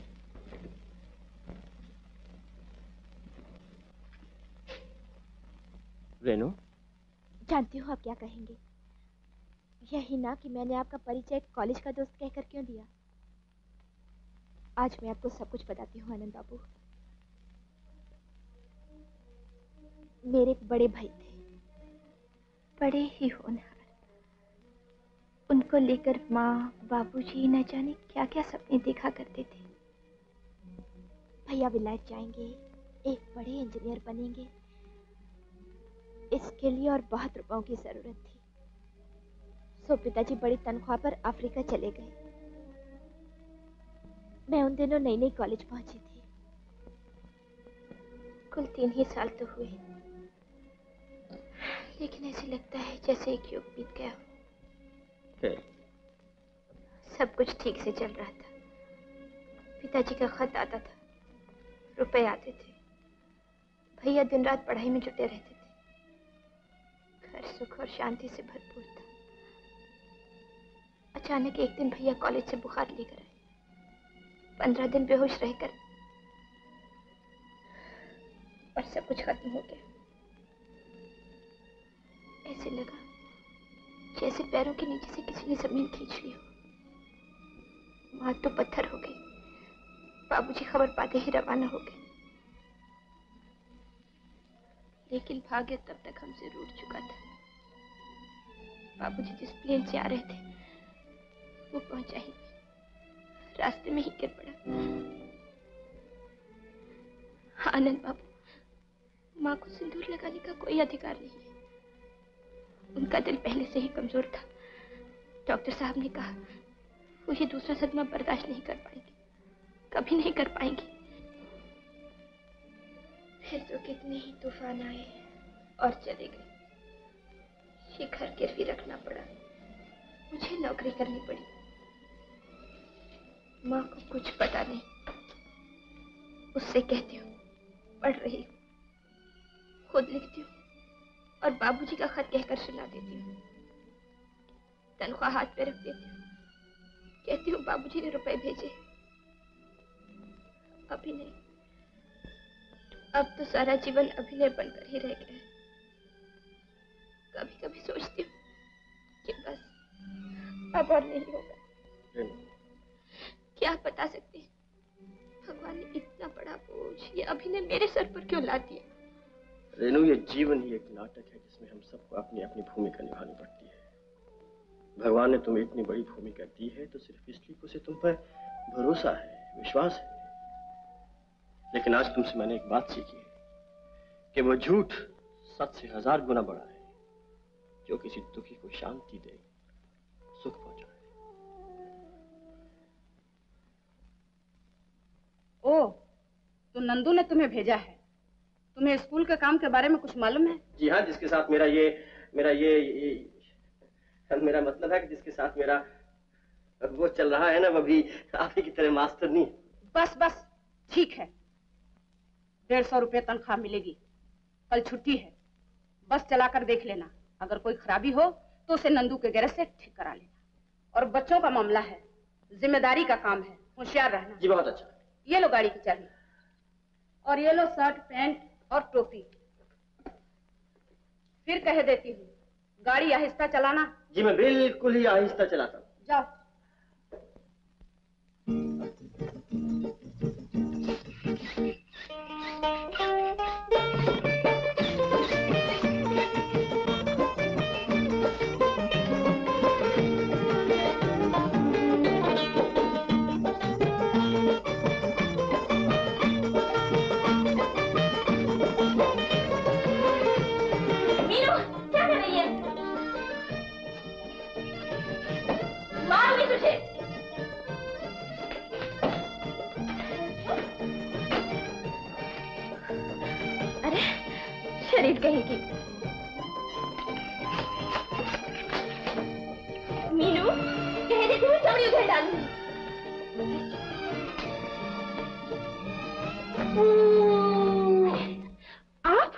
रेनू, जानती हूँ आप क्या कहेंगे। यही ना कि मैंने आपका परिचय कॉलेज का दोस्त कहकर क्यों दिया। आज मैं आपको सब कुछ बताती हूँ आनंद बाबू। मेरे एक बड़े भाई थे, बड़े ही होनहार। उनको लेकर माँ बाबूजी न जाने क्या क्या सपने देखा करते थे। भैया विलायत जाएंगे, एक बड़े इंजीनियर बनेंगे। इसके लिए और बहुत रुपयों की जरूरत थी, सो पिताजी बड़ी तनख्वाह पर अफ्रीका चले गए। मैं उन दिनों नई नई कॉलेज पहुंची थी। कुल 3 ही साल तो हुए, लेकिन ऐसे लगता है जैसे एक युग बीत गया हो। सब कुछ ठीक से चल रहा था। पिताजी का खत आता था, रुपए आते थे। भैया दिन रात पढ़ाई में जुटे रहते थे। घर सुख और शांति से भरपूर था। अचानक एक दिन भैया कॉलेज से बुखार लेकर आए। 15 दिन बेहोश रहकर और सब कुछ खत्म हो गया। ऐसे लगा जैसे पैरों के नीचे से किसी ने जमीन खींच ली हो। माँ तो पत्थर हो गई। बाबूजी खबर पाते ही रवाना हो गए, लेकिन भाग्य तब तक हमसे रूठ चुका था। बाबूजी जिस प्लेन से आ रहे थे वो पहुंचा ही नहीं, रास्ते में ही गिर पड़ा। आनंद बाबू, माँ को सिंदूर लगाने का कोई अधिकार नहीं है। उनका दिल पहले से ही कमजोर था। डॉक्टर साहब ने कहा वो ये दूसरा सदमा बर्दाश्त नहीं कर पाएंगी, कभी नहीं कर पाएंगी। फिर तो कितने ही तूफान आए और चले गए। ये घर गिरवी रखना पड़ा, मुझे नौकरी करनी पड़ी। माँ को कुछ पता नहीं। उससे कहती हूँ पढ़ रही हूँ, खुद लिखती हूँ और बाबूजी का खत कहकर सुना देती हूँ। तनख्वाह हाथ पे रख देती हूँ, कहती हूँ बाबूजी ने रुपए भेजे। अभिनय, अब तो सारा जीवन अभिनय बनकर ही रह गया है। कभी कभी सोचती हूँ कि बस अब और नहीं होगा। क्या आप बता सकते हैं भगवान ने इतना बड़ा बोझ ये अभिनय मेरे सर पर क्यों ला दिया? रेनू, ये जीवन ही एक नाटक है जिसमें हम सबको अपनी अपनी भूमिका निभानी पड़ती है। भगवान ने तुम्हें इतनी बड़ी भूमिका दी है तो सिर्फ इसलिए कि उसे तुम पर भरोसा है, विश्वास है। लेकिन आज तुमसे मैंने एक बात सीखी है कि वो झूठ सच से 1000 गुना बड़ा है जो किसी दुखी को शांति दे, सुख पहुंचाए। ओ, तो नंदू ने तुम्हें भेजा है। तुम्हें स्कूल के काम के बारे में कुछ मालूम है? जी हाँ, जिसके साथ मेरा मतलब है कि जिसके साथ मेरा वो चल रहा है ना, वो भी आप ही की तरह मास्टर नहीं। बस ठीक है, 150 रुपये तनख्वाह मिलेगी। कल छुट्टी है, बस चलाकर देख लेना, अगर कोई खराबी हो तो उसे नंदू के गैरेज से ठीक करा लेना। और बच्चों का मामला है, जिम्मेदारी का काम है, होशियार रहना। जी बहुत अच्छा। ये लो गाड़ी की चाबी, और ये लो शर्ट, पैंट और टोपी। फिर कह देती हूँ, गाड़ी आहिस्ता चलाना। जी मैं बिल्कुल ही आहिस्ता चलाता हूँ। जाओ। शरीर कहेगी। मीनू कह देती हूँ चमड़ी उधर डालूंगी। आप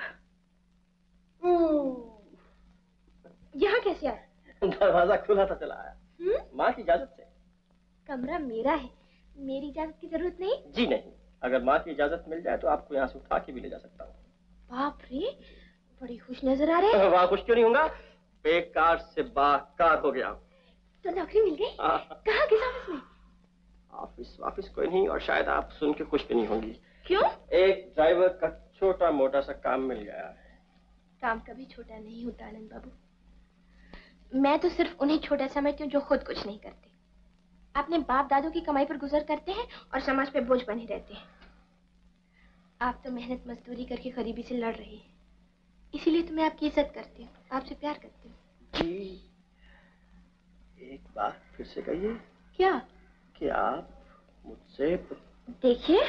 यहाँ कैसे आए? दरवाजा खुला था, चला आया। माँ की इजाजत से। कमरा मेरा है, मेरी इजाजत की जरूरत नहीं। जी नहीं, अगर माँ की इजाजत मिल जाए तो आपको यहाँ से उठा के भी ले जा सकता हूँ। बाप रे, बड़ी खुश नजर आ रहे हैं। वाह, खुश क्यों नहीं होगा, बेकार से बाकार हो गया। तो नौकरी मिल गई? कहाँ किस ऑफिस में? ऑफिस कोई नहीं, और शायद आप सुन के खुश भी नहीं होंगी। क्यों? एक ड्राइवर का छोटा मोटा सा काम मिल गया है। काम कभी छोटा नहीं होता आनंद बाबू। मैं तो सिर्फ उन्हें छोटा समझती हूँ जो खुद कुछ नहीं करते। अपने बाप दादों की कमाई पर गुजर करते हैं और समाज पे बोझ बने रहते हैं। आप तो मेहनत मजदूरी करके गरीबी से लड़ रही हैं, इसीलिए तो मैं आपकी इज्जत करती हूँ, आपसे प्यार करती हूँ। जी, एक बात फिर से कहिए। क्या? कि आप मुझसे। देखिए,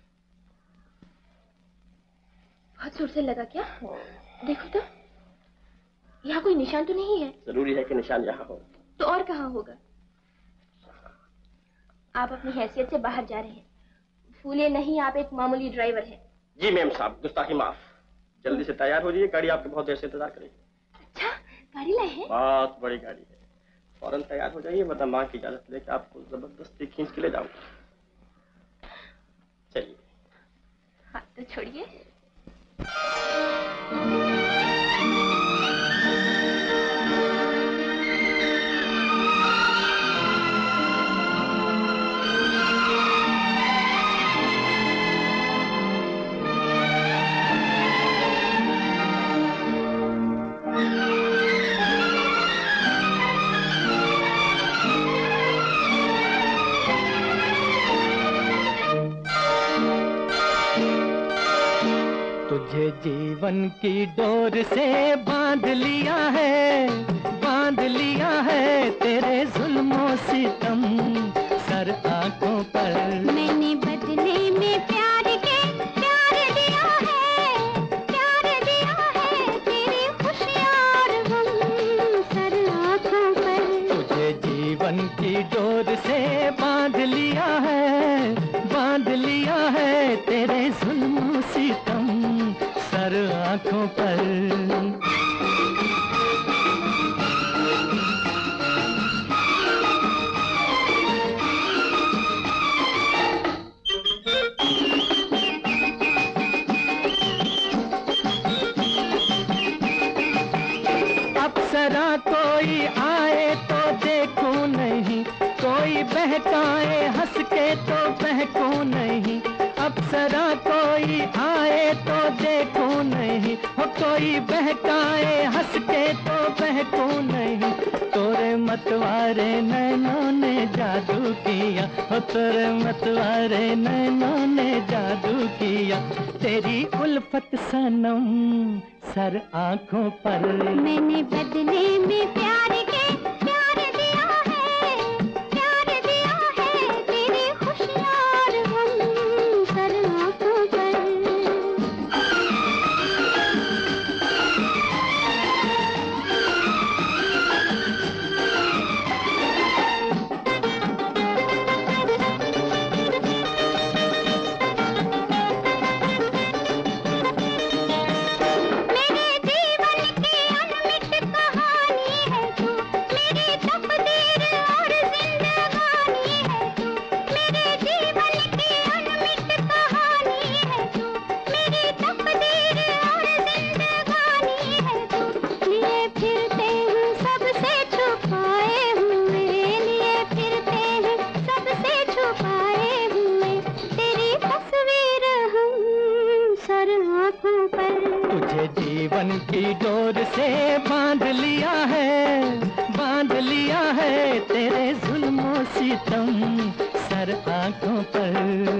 बहुत जोर से लगा क्या? देखो तो, यहाँ कोई निशान तो नहीं है। जरूरी है कि निशान यहाँ हो। तो और कहाँ होगा? आप अपनी हैसियत से बाहर जा रहे हैं, फूले नहीं, आप एक मामूली ड्राइवर हैं। जी मैम साहब, गुस्ताखी माफ। जल्दी से तैयार हो जाइए, गाड़ी आपके बहुत देर से इंतजार करेगी। अच्छा, गाड़ी लाए हैं? बहुत बड़ी गाड़ी है, फौरन तैयार हो जाइए, वरना माँ की इजाजत लेके आपको जबरदस्ती खींच के ले जाऊंगा। चलिए। हाँ तो छोड़िए। तुझे जीवन की डोर से बांध लिया है तेरे जुल्मों सितम सर आंखों पर। मैंने बदले में प्यार दिया है तेरी खुशियाँ और गम सर आंखों पर। तुझे जीवन की डोर से बांध लिया है तेरे जुल्मों सितम सर आंखों पर। अप्सरा कोई आए तो देखूं नहीं, कोई बहकाए हंस के तो बहकूं नहीं। अप्सरा कोई आए तो देखूं नहीं, हो कोई बहकाए हंस के तो बहकूं नहीं। तोरे मतवारे नैनों ने जादू किया, हो तोरे मतवारे नैनों ने जादू किया। तेरी उल्फत सनम सर आंखों पर। मैंने बदले में प्यार दिया है तेरी खुशियाँ और गम सर आंखों पर। डोर से बांध लिया है तेरे जुल्मों सितम सर आंखों पर।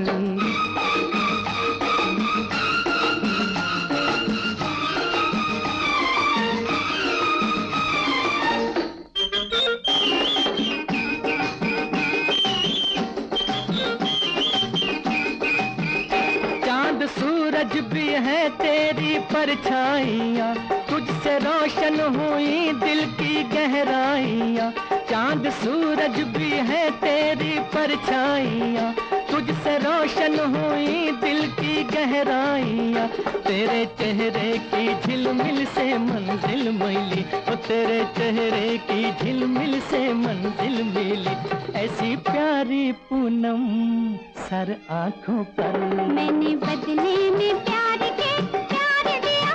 चांद सूरज भी है तेरी परछाइयाँ, तुझसे रोशन हुई दिल की गहराइयाँ। चांद सूरज भी है तेरी परछाइयाँ, तुझसे रोशन हुई दिल की गहराइयाँ। तेरे चेहरे की झिलमिल से मंजिल मिली, ओ तेरे चेहरे की झिलमिल से मंजिल मिली। ऐसी प्यारी पूनम सर आंखों पर। मैंने बदले में प्यार दिया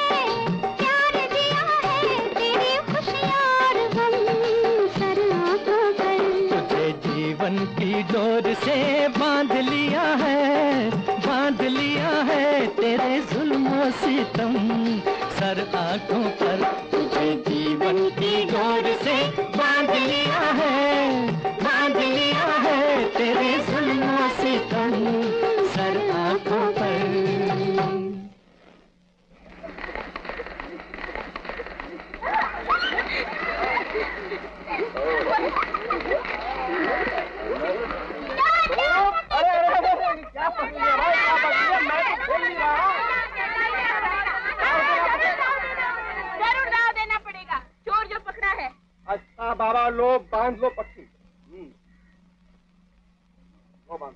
है तेरी खुशियाँ और गम सर आंखों पर। तुझे जीवन की डोर से बांध लिया है तेरे जुल्मों सितम सर आंखों पर। तुझे जीवन की डोर से बांध लिया है तेरे जुल्मों सितम सर आंखों पर। क्या पकड़ लिया भाई, क्या पकड़ लिया? मैं तो खोल नहीं रहा। जरूर दाव देना पड़ेगा, चोर जो पकड़ा है। अच्छा बाबा, लो बांध लो पट्टी। लो बांध।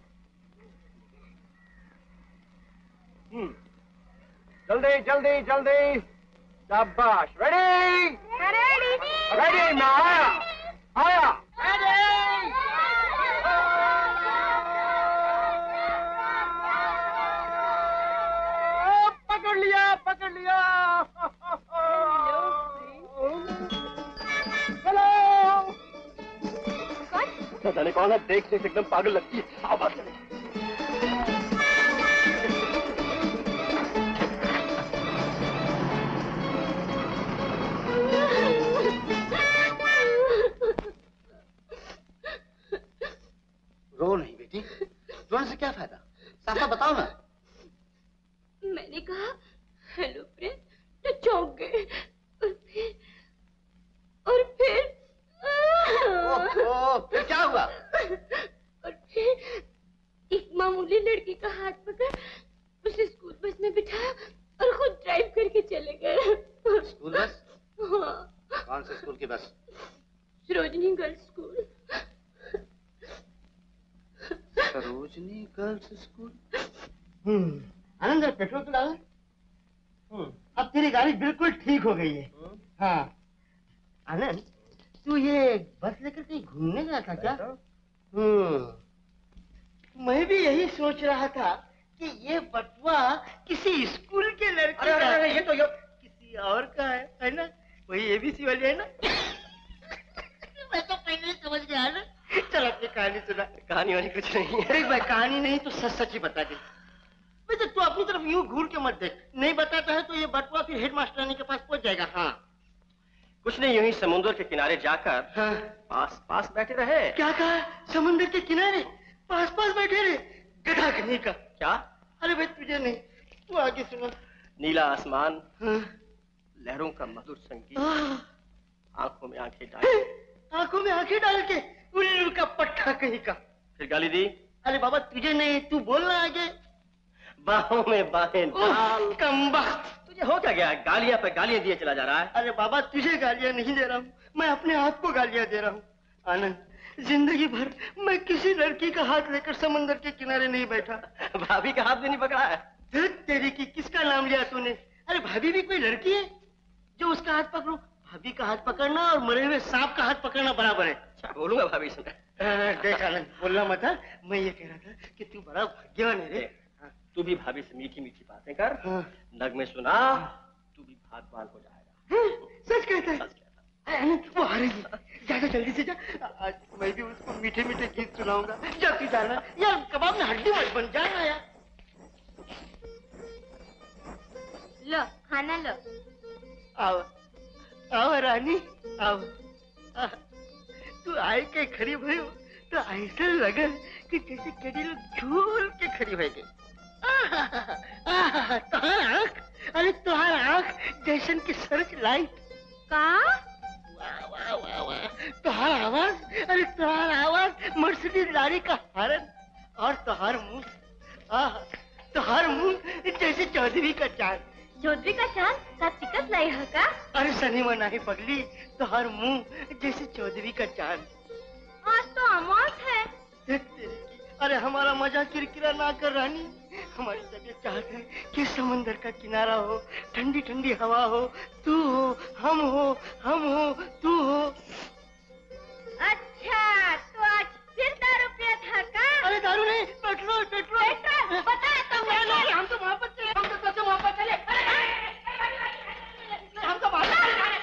जल्दी जल्दी जल्दी, शाबाश। रेडी रेडी, मैं आया। पकड़ लिया। चलो। कौन? जाने कौन है, देखने से एकदम पागल लगती है। आओ बात चले। रो नहीं बेटी, रोने से क्या फायदा? साफ साफ बताओ ना। मैंने कहा हेलो प्रिंस तो चौंक गए और फिर फिर क्या हुआ? और फिर एक मामूली लड़की का हाथ पकड़ उसे स्कूल बस में बिठाया और खुद ड्राइव करके चले गए। School bus? हाँ। कौन से स्कूल की bus? Sarojini girls school. Sarojini girls school? Anand, petrol तो डाल। अब तेरी गाड़ी बिल्कुल ठीक हो गई है। हाँ आनंद, तू ये बस लेकर कहीं घूमने गया था क्या? मैं भी यही सोच रहा था कि ये बटुआ किसी स्कूल के लड़के का है। ये तो किसी और का है ना? वही एबीसी वाली है ना? मैं तो पहले ही समझ गया ना। चल अपनी कहानी सुना। कहानी वानी कुछ नहीं है। देख भाई, कहानी नहीं तो सच सच ही बता दे। वैसे तू अपनी तरफ यूं घूर के मत देख, नहीं बताता है तो ये बटुआ फिर हेड मास्टरानी के पास पहुंच जाएगा। हाँ कुछ नहीं, यूं ही समुद्र के किनारे जाकर पास पास बैठे रहे। क्या कहा? समुद्र के किनारे पास पास बैठे रहे? गधा कहीं का। क्या? अरे भाई तुझे नहीं, तू आगे सुना। नीला आसमान, लहरों का मधुर संगीत, आंखों में आंखें डाल के उल्लू का पट्टा कहीं का। फिर गाली दी? अरे बाबा तुझे नहीं, तू बोलना आगे। बाहों में बाहें डाल। कमबख्त, तुझे हो क्या गया? गालियां पे गालियां दिए चला जा रहा है। अरे बाबा तुझे गालियां नहीं दे रहा हूँ, मैं अपने आप को गालियां दे रहा हूँ। आनंद, जिंदगी भर मैं किसी लड़की का हाथ लेकर समंदर के किनारे नहीं बैठा। भाभी का हाथ भी नहीं पकड़ा है? तेरी की किसका नाम लिया तूने? अरे भाभी भी कोई लड़की है जो उसका हाथ पकड़ूं? भाभी का हाथ पकड़ना और मरे हुए सांप का हाथ पकड़ना बराबर है। अच्छा बोलूंगा भाभी से। देख आनंद, बोलना मत। मैं ये कह रहा था कि तू बड़ा भाग्यवान है रे। तू भी भाभी से मीठी मीठी बातें कर, नगमे सुना, तू भी भाग्यवान हो जाएगा। सच कहता है? आनंद वो आ रही है, ज्यादा जल्दी से जा। आज मैं भी उसको मीठे मीठे गीत सुनाऊंगा। जल्दी जाना यार, कबाब में हड्डी मत बन जाना यार। लो खाना लो। आओ आओ रानी आओ। तू आए के खड़ी भयो तो ऐसा लगा कि जैसे कड़ी लोग झूल के खड़ी भई गई। तुहार आँख, अरे तुहार आँख जैसन की सर्च लाइट का? वाह वाह वाह वाह। तुहार आवाज, अरे तुहार आवाज मर्सिडीज गाड़ी का हॉर्न, और तुहार मुंह, तुहार मुंह जैसे चौधरी का चांद। चौधरी का चांद का टिकट लाई है का? अरे सनी मनाही पगली, तुहार मुंह जैसे चौधरी का चांद। आज तो अमावस है। अरे हमारा मजाक किरकिरा ना कर रानी। हमारी तबीयत चाहती है कि समंदर का किनारा हो, ठंडी ठंडी हवा हो, तू हो, हम हो, तू हो। अच्छा, तो आज फिर दारू पिया था का? अरे दारू नहीं, पेट्रोल पेट्रोल। पेट्रोल बता तो। नहीं, हम तो वहाँ पर चले, हम तो कैसे वहाँ पर चले? हम तो वहाँ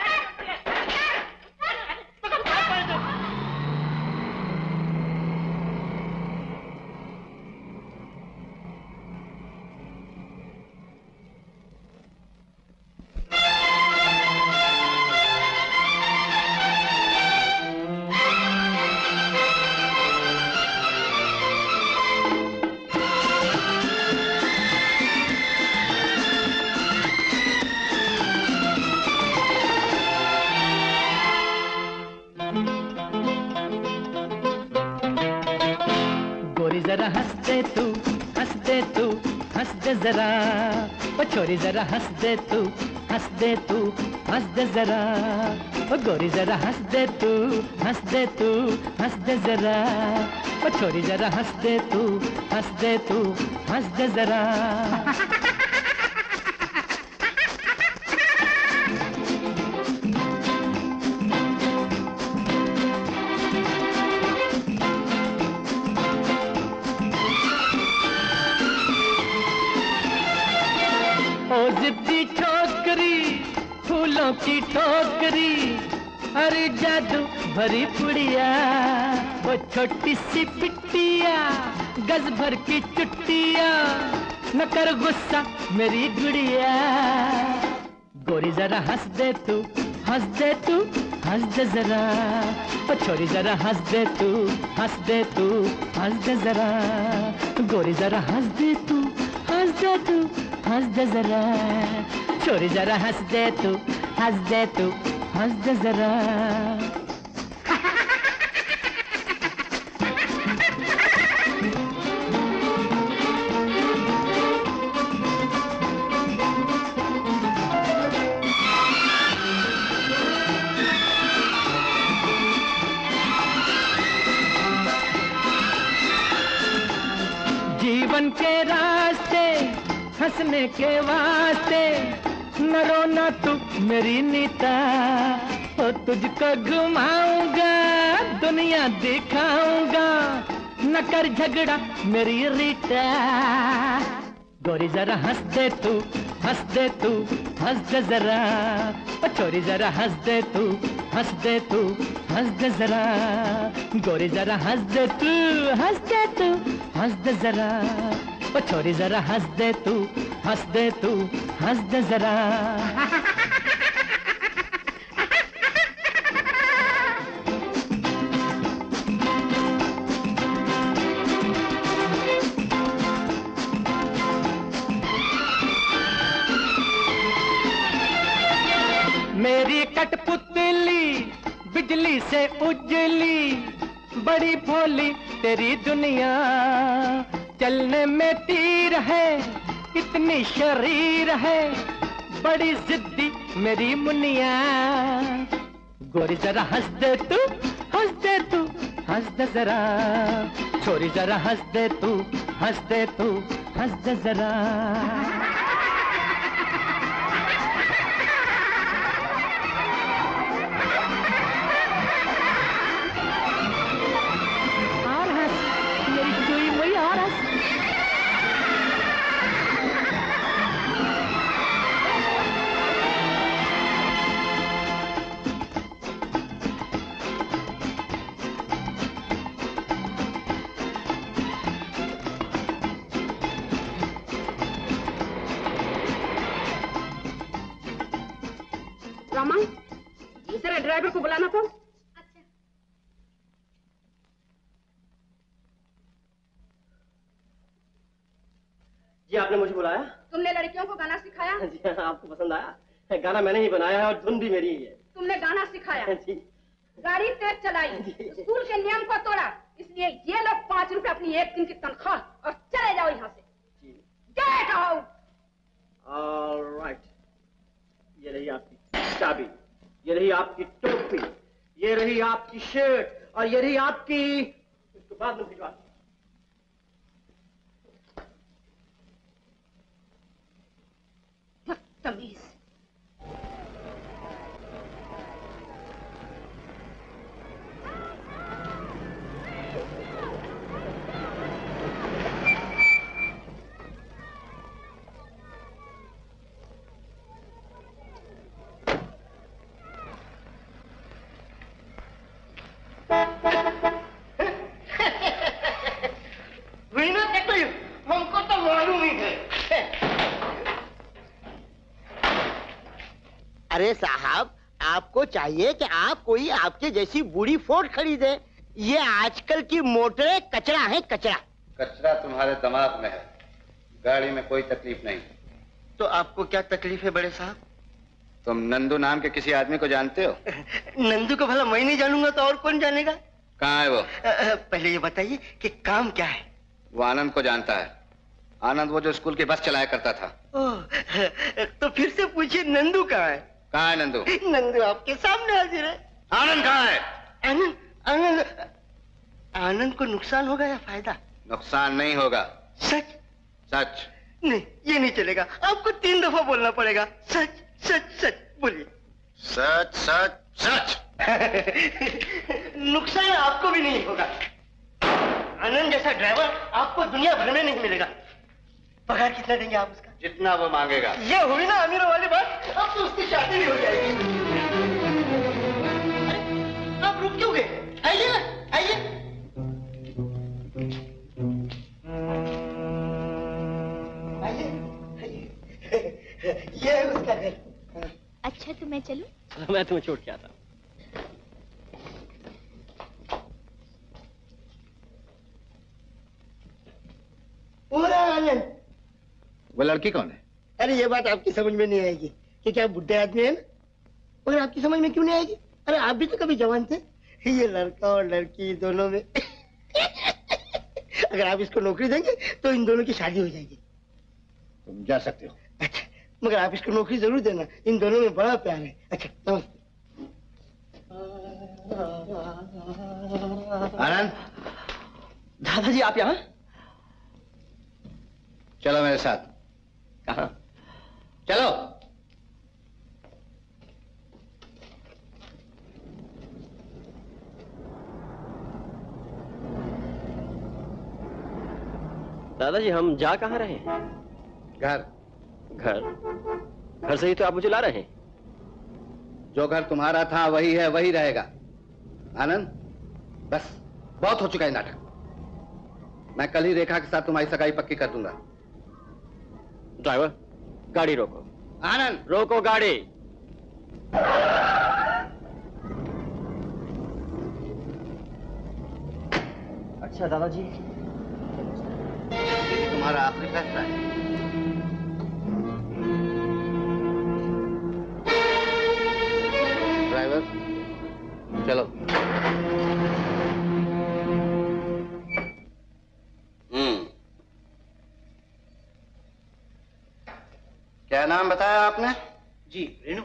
जरा हंस दे तू, हंस दे तू, हंस दे जरा। ओ छोरी जरा हंस दे तू, हंस दे तू, हंस दे जरा। ओ गोरी जरा हंस दे तू, हंस दे तू, हंस दे जरा। ओ छोरी जरा हंस दे तू, हंस दे तू, हंस दे जरा। ओ जिद्दी छोकरी, फूलों की टोकरी, अरे जादू भरी पुड़िया। वो छोटी सी पिट्टिया, गज भर की चुट्टिया, न कर गुस्सा मेरी गुड़िया। गोरी जरा हंस दे तू, हंस दे तू, हंस दे जरा। ओ छोरी जरा हंस दे तू, हंस दे तू, हंस दे जरा। गोरी जरा हंस दे तू, हंस दे तू, हंस दे जरा। छोरी जरा हंस दे तू, हंस दे तू, हंस दे जरा। जीवन के रास्ते हंसने के वास्ते, न रोना तू मेरी नीता। ओ तुझको घुमाऊंगा, दुनिया दिखाऊंगा, न कर झगड़ा मेरी रीता। गोरी जरा हंस दे तू, हंस दे तू, हंस दे जरा। ओ छोरी जरा हंस दे तू, हंस दे तू, हंस दे जरा। गोरी जरा हंस दे तू, हंस दे तू, हंस दे जरा। ओ छोरी जरा हंस दे तू, हंस दे तू, हंस दे जरा। मेरी कठपुतली बिजली से उजली, बड़ी भोली तेरी दुनिया। चलने में तीर है, इतनी शरीर है, बड़ी जिद्दी मेरी मुनिया। गोरी जरा हंस दे तू, हंस दे तू, हंस दे जरा। छोरी जरा हंस दे तू, हंस दे तू, हंस दे जरा। रामा, दूसरे ड्राइवर को बुलाना तो। जी आपने मुझे बुलाया? तुमने लड़कियों को गाना सिखाया? जी हाँ, आपको पसंद आया? गाना मैंने ही बनाया है और धुन भी मेरी ही है। तुमने गाना सिखाया? जी। गाड़ी तेज चलाई, स्कूल के नियम को तोड़ा, इसलिए ये लोग 5 रुपए अपनी एक दिन की तनख्वाह और चले जाओ यहाँ से। Get out. ऑलराइट, ये रही आपकी चाबी, ये रही आपकी टोपी, ये रही आपकी शर्ट और ये रही आपकी, इसको बाद में भिजवा। तमीज। हमको तो मालूम ही है। अरे साहब, आपको चाहिए कि आप कोई आपके जैसी बूढ़ी फोर्ड खरीदे। ये आजकल की मोटरें कचरा है, कचरा। कचरा तुम्हारे दिमाग में है, गाड़ी में कोई तकलीफ नहीं। तो आपको क्या तकलीफ है बड़े साहब? तुम नंदू नाम के किसी आदमी को जानते हो? नंदू को भला मैं नहीं जानूंगा तो और कौन जानेगा? कहाँ है वो? पहले ये बताइए कि काम क्या है? वो आनंद को जानता है। आनंद वो जो स्कूल की बस चलाया करता था। तो फिर से पूछिए नंदू कहाँ है? कहाँ है नंदू? नंदू आपके सामने हाजिर है। आनंद कहाँ है? आनंद आनंद आनंद को नुकसान होगा या फायदा? नुकसान नहीं होगा। सच? सच नहीं, ये नहीं चलेगा। आपको 3 दफा बोलना पड़ेगा। सच सच सच बोलिए। सच सच सच। नुकसान आपको भी नहीं होगा। आनंद जैसा ड्राइवर आपको दुनिया भर में नहीं मिलेगा। पगार कितना देंगे आप उसका? जितना वो मांगेगा। ये हुई ना अमीरों वाली बात। अब तो उसकी शादी भी हो जाएगी। अरे आप रुक क्यों गए? आइए ना, आइए। ये है उसका घर। अच्छा तो मैं चलूं? मैं तुम्हें छोड़ के आता हूँ। पूरा आनंद। वो लड़की कौन है? अरे ये बात आपकी समझ में नहीं आएगी कि क्या बुढ़े आदमी है ना, मगर आपकी समझ में क्यों नहीं आएगी? अरे आप भी तो कभी जवान थे। ये लड़का और लड़की दोनों में अगर आप इसको नौकरी देंगे तो इन दोनों की शादी हो जाएगी। तुम जा सकते हो। अच्छा, मगर आप इसको नौकरी जरूर देना। इन दोनों में बड़ा प्यार है। अच्छा नमस्ते। आनंद। दादाजी आप यहाँ? चलो मेरे साथ। कहाँ? चलो। दादाजी हम जा कहाँ रहे हैं? घर। घर से ही तो आप मुझे ला रहे हैं। जो घर तुम्हारा था वही है, वही रहेगा। आनंद, बस बहुत हो चुका है नाटक। मैं कल ही रेखा के साथ तुम्हारी सगाई पक्की कर दूंगा। ड्राइवर, गाड़ी रोको। आनंद, रोको गाड़ी। अच्छा दादाजी, तुम्हारा आखिरी फैसला है। ड्राइवर, चलो। क्या नाम बताया आपने? जी रेनू।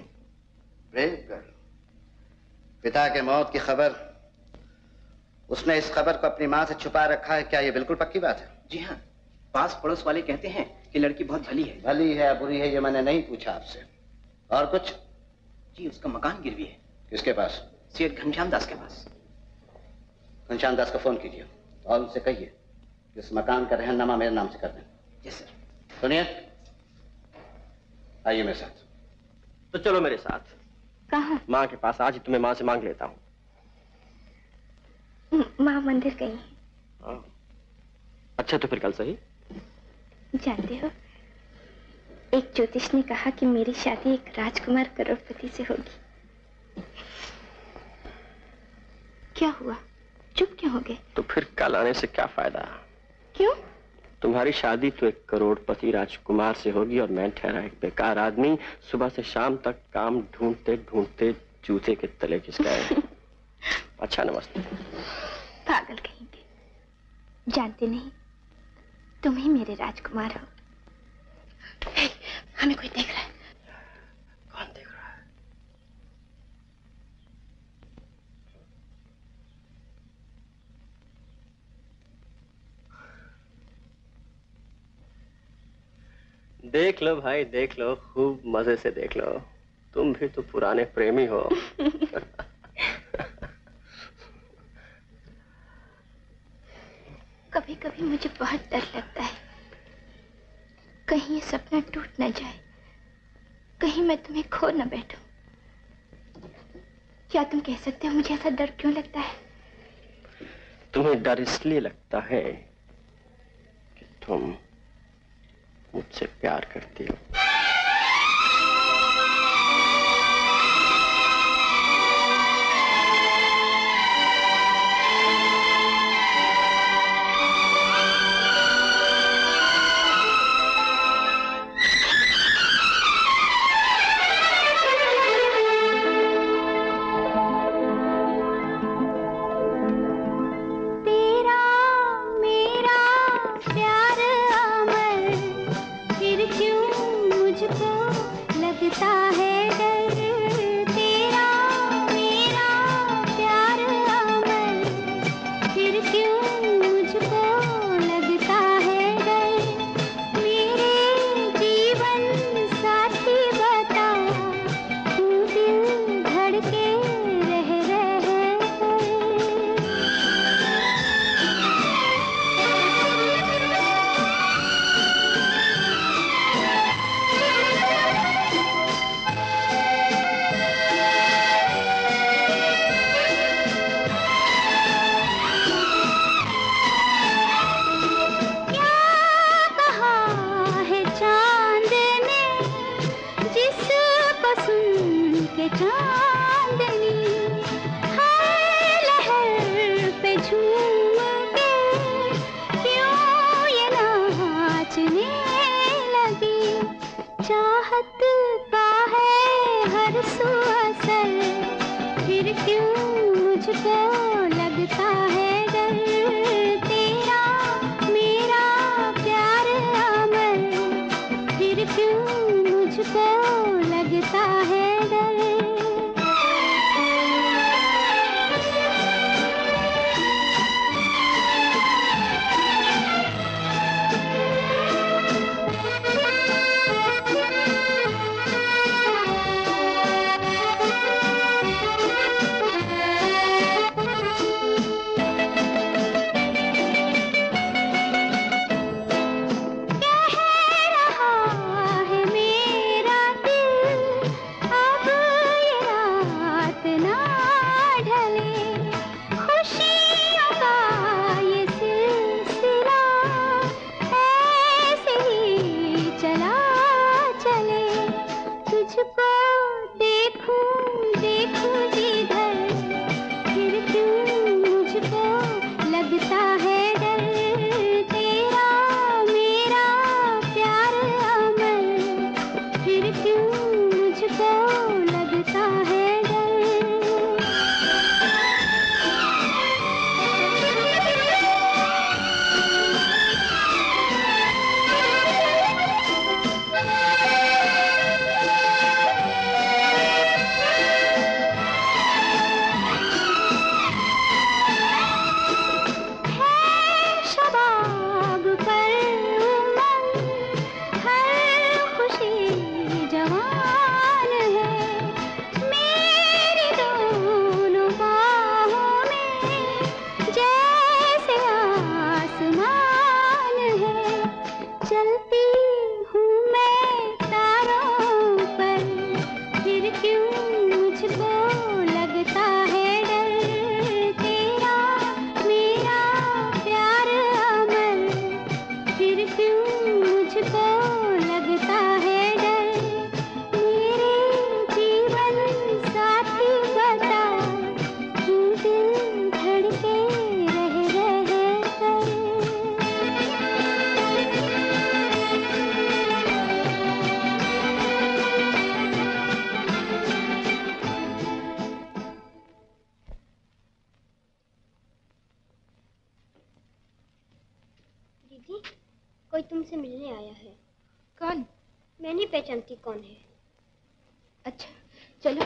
पिता के मौत की खबर, उसने इस खबर को अपनी मां से छुपा रखा है। क्या ये बिल्कुल पक्की बात है? जी हाँ, पास पड़ोस वाले कहते हैं कि लड़की बहुत भली है। भली है बुरी है ये मैंने नहीं पूछा आपसे। और कुछ? जी उसका मकान गिरवी है। किसके पास? सेठ घनश्याम दास के पास। घनश्याम दास को फोन कीजिए और उनसे कहिए कि इस मकान का रहननामा मेरे नाम से कर दें। Yes sir. सुनिए, आइए मेरे साथ। तो चलो मेरे साथ। कहाँ? माँ के पास। आज ही तुम्हें माँ से मांग लेता हूँ। माँ मंदिर गई। अच्छा तो फिर कल सही। जानते हो, एक ज्योतिष ने कहा कि मेरी शादी एक राजकुमार करोड़पति से होगी। क्या हुआ? चुप क्यों हो गए? तो फिर कल आने से क्या फायदा? क्यों? तुम्हारी शादी तो एक करोड़पति राजकुमार से होगी और मैं ठहरा एक बेकार आदमी, सुबह से शाम तक काम ढूंढते ढूंढते जूते के तले खिस गए। अच्छा नमस्ते। पागल कहेंगे, जानते नहीं तुम ही मेरे राजकुमार हो। हमें कोई देख रहा है। कौन देख रहा है? देख लो भाई, देख लो, खूब मजे से देख लो। तुम भी तो पुराने प्रेमी हो। कभी कभी मुझे बहुत डर लगता है, कहीं ये सपना टूट न जाए, कहीं मैं तुम्हें खो न बैठूं। क्या तुम कह सकते हो मुझे ऐसा डर क्यों लगता है? तुम्हें डर इसलिए लगता है कि तुम मुझसे प्यार करती हो। कोई तुमसे मिलने आया है। कौन? मैं नहीं पहचानती कौन है। अच्छा चलो।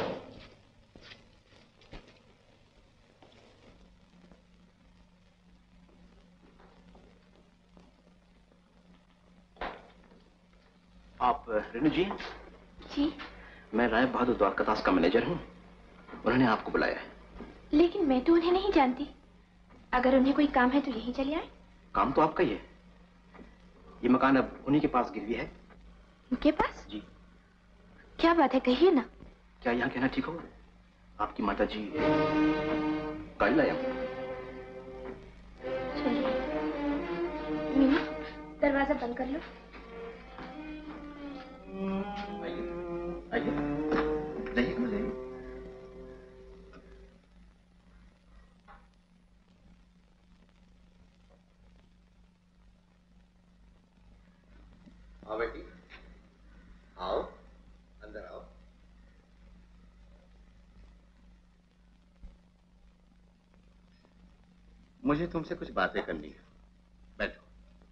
आप रेणु जी? जी। मैं राय बहादुर द्वारकादास का मैनेजर हूँ। उन्होंने आपको बुलाया है। लेकिन मैं तो उन्हें नहीं जानती। अगर उन्हें कोई काम है तो यहीं चले आए। काम तो आपका ही है। ये मकान अब उन्हीं के पास गिरवी है। उनके पास? जी। क्या बात है, कहिए ना। क्या यहाँ कहना ठीक होगा? आपकी माता जी कल आया। चलिए मीनू, दरवाजा बंद कर लो। आइए आइए, जाइए कहाँ जाइए। आओ बेटी, आओ, अंदर आओ। मुझे तुमसे कुछ बातें करनी है। बैठो।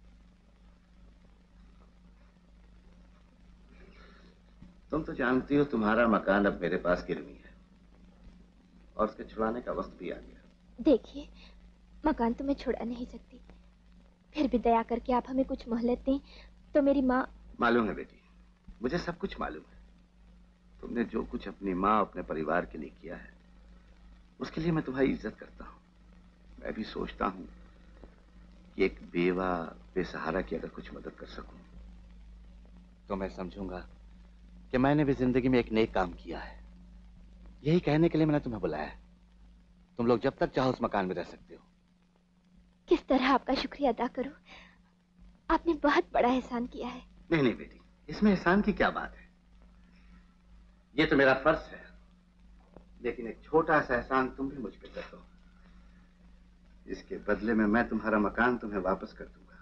तुम तो जानती हो तुम्हारा मकान अब मेरे पास गिरवी है और उसके छुड़ाने का वक्त भी आ गया। देखिए, मकान तो मैं छुड़ा नहीं सकती, फिर भी दया करके आप हमें कुछ मोहलत दें तो मेरी माँ। मालूम है बेटी, मुझे सब कुछ मालूम है। तुमने जो कुछ अपनी माँ अपने परिवार के लिए किया है उसके लिए मैं तुम्हारी इज्जत करता हूँ। मैं भी सोचता हूँ कि एक बेवा बेसहारा की अगर कुछ मदद कर सकूं तो मैं समझूंगा कि मैंने भी जिंदगी में एक नेक काम किया है। यही कहने के लिए मैंने तुम्हें बुलाया है। तुम लोग जब तक चाहो उस मकान में रह सकते हो। किस तरह आपका शुक्रिया अदा करूं? आपने बहुत बड़ा एहसान किया है। नहीं नहीं बेटी, इसमें एहसान की क्या बात है। ये तो मेरा फर्ज है, लेकिन एक छोटा सा एहसान तुम भी मुझ पे कर दो। इसके बदले में मैं तुम्हारा मकान तुम्हें वापस कर दूंगा।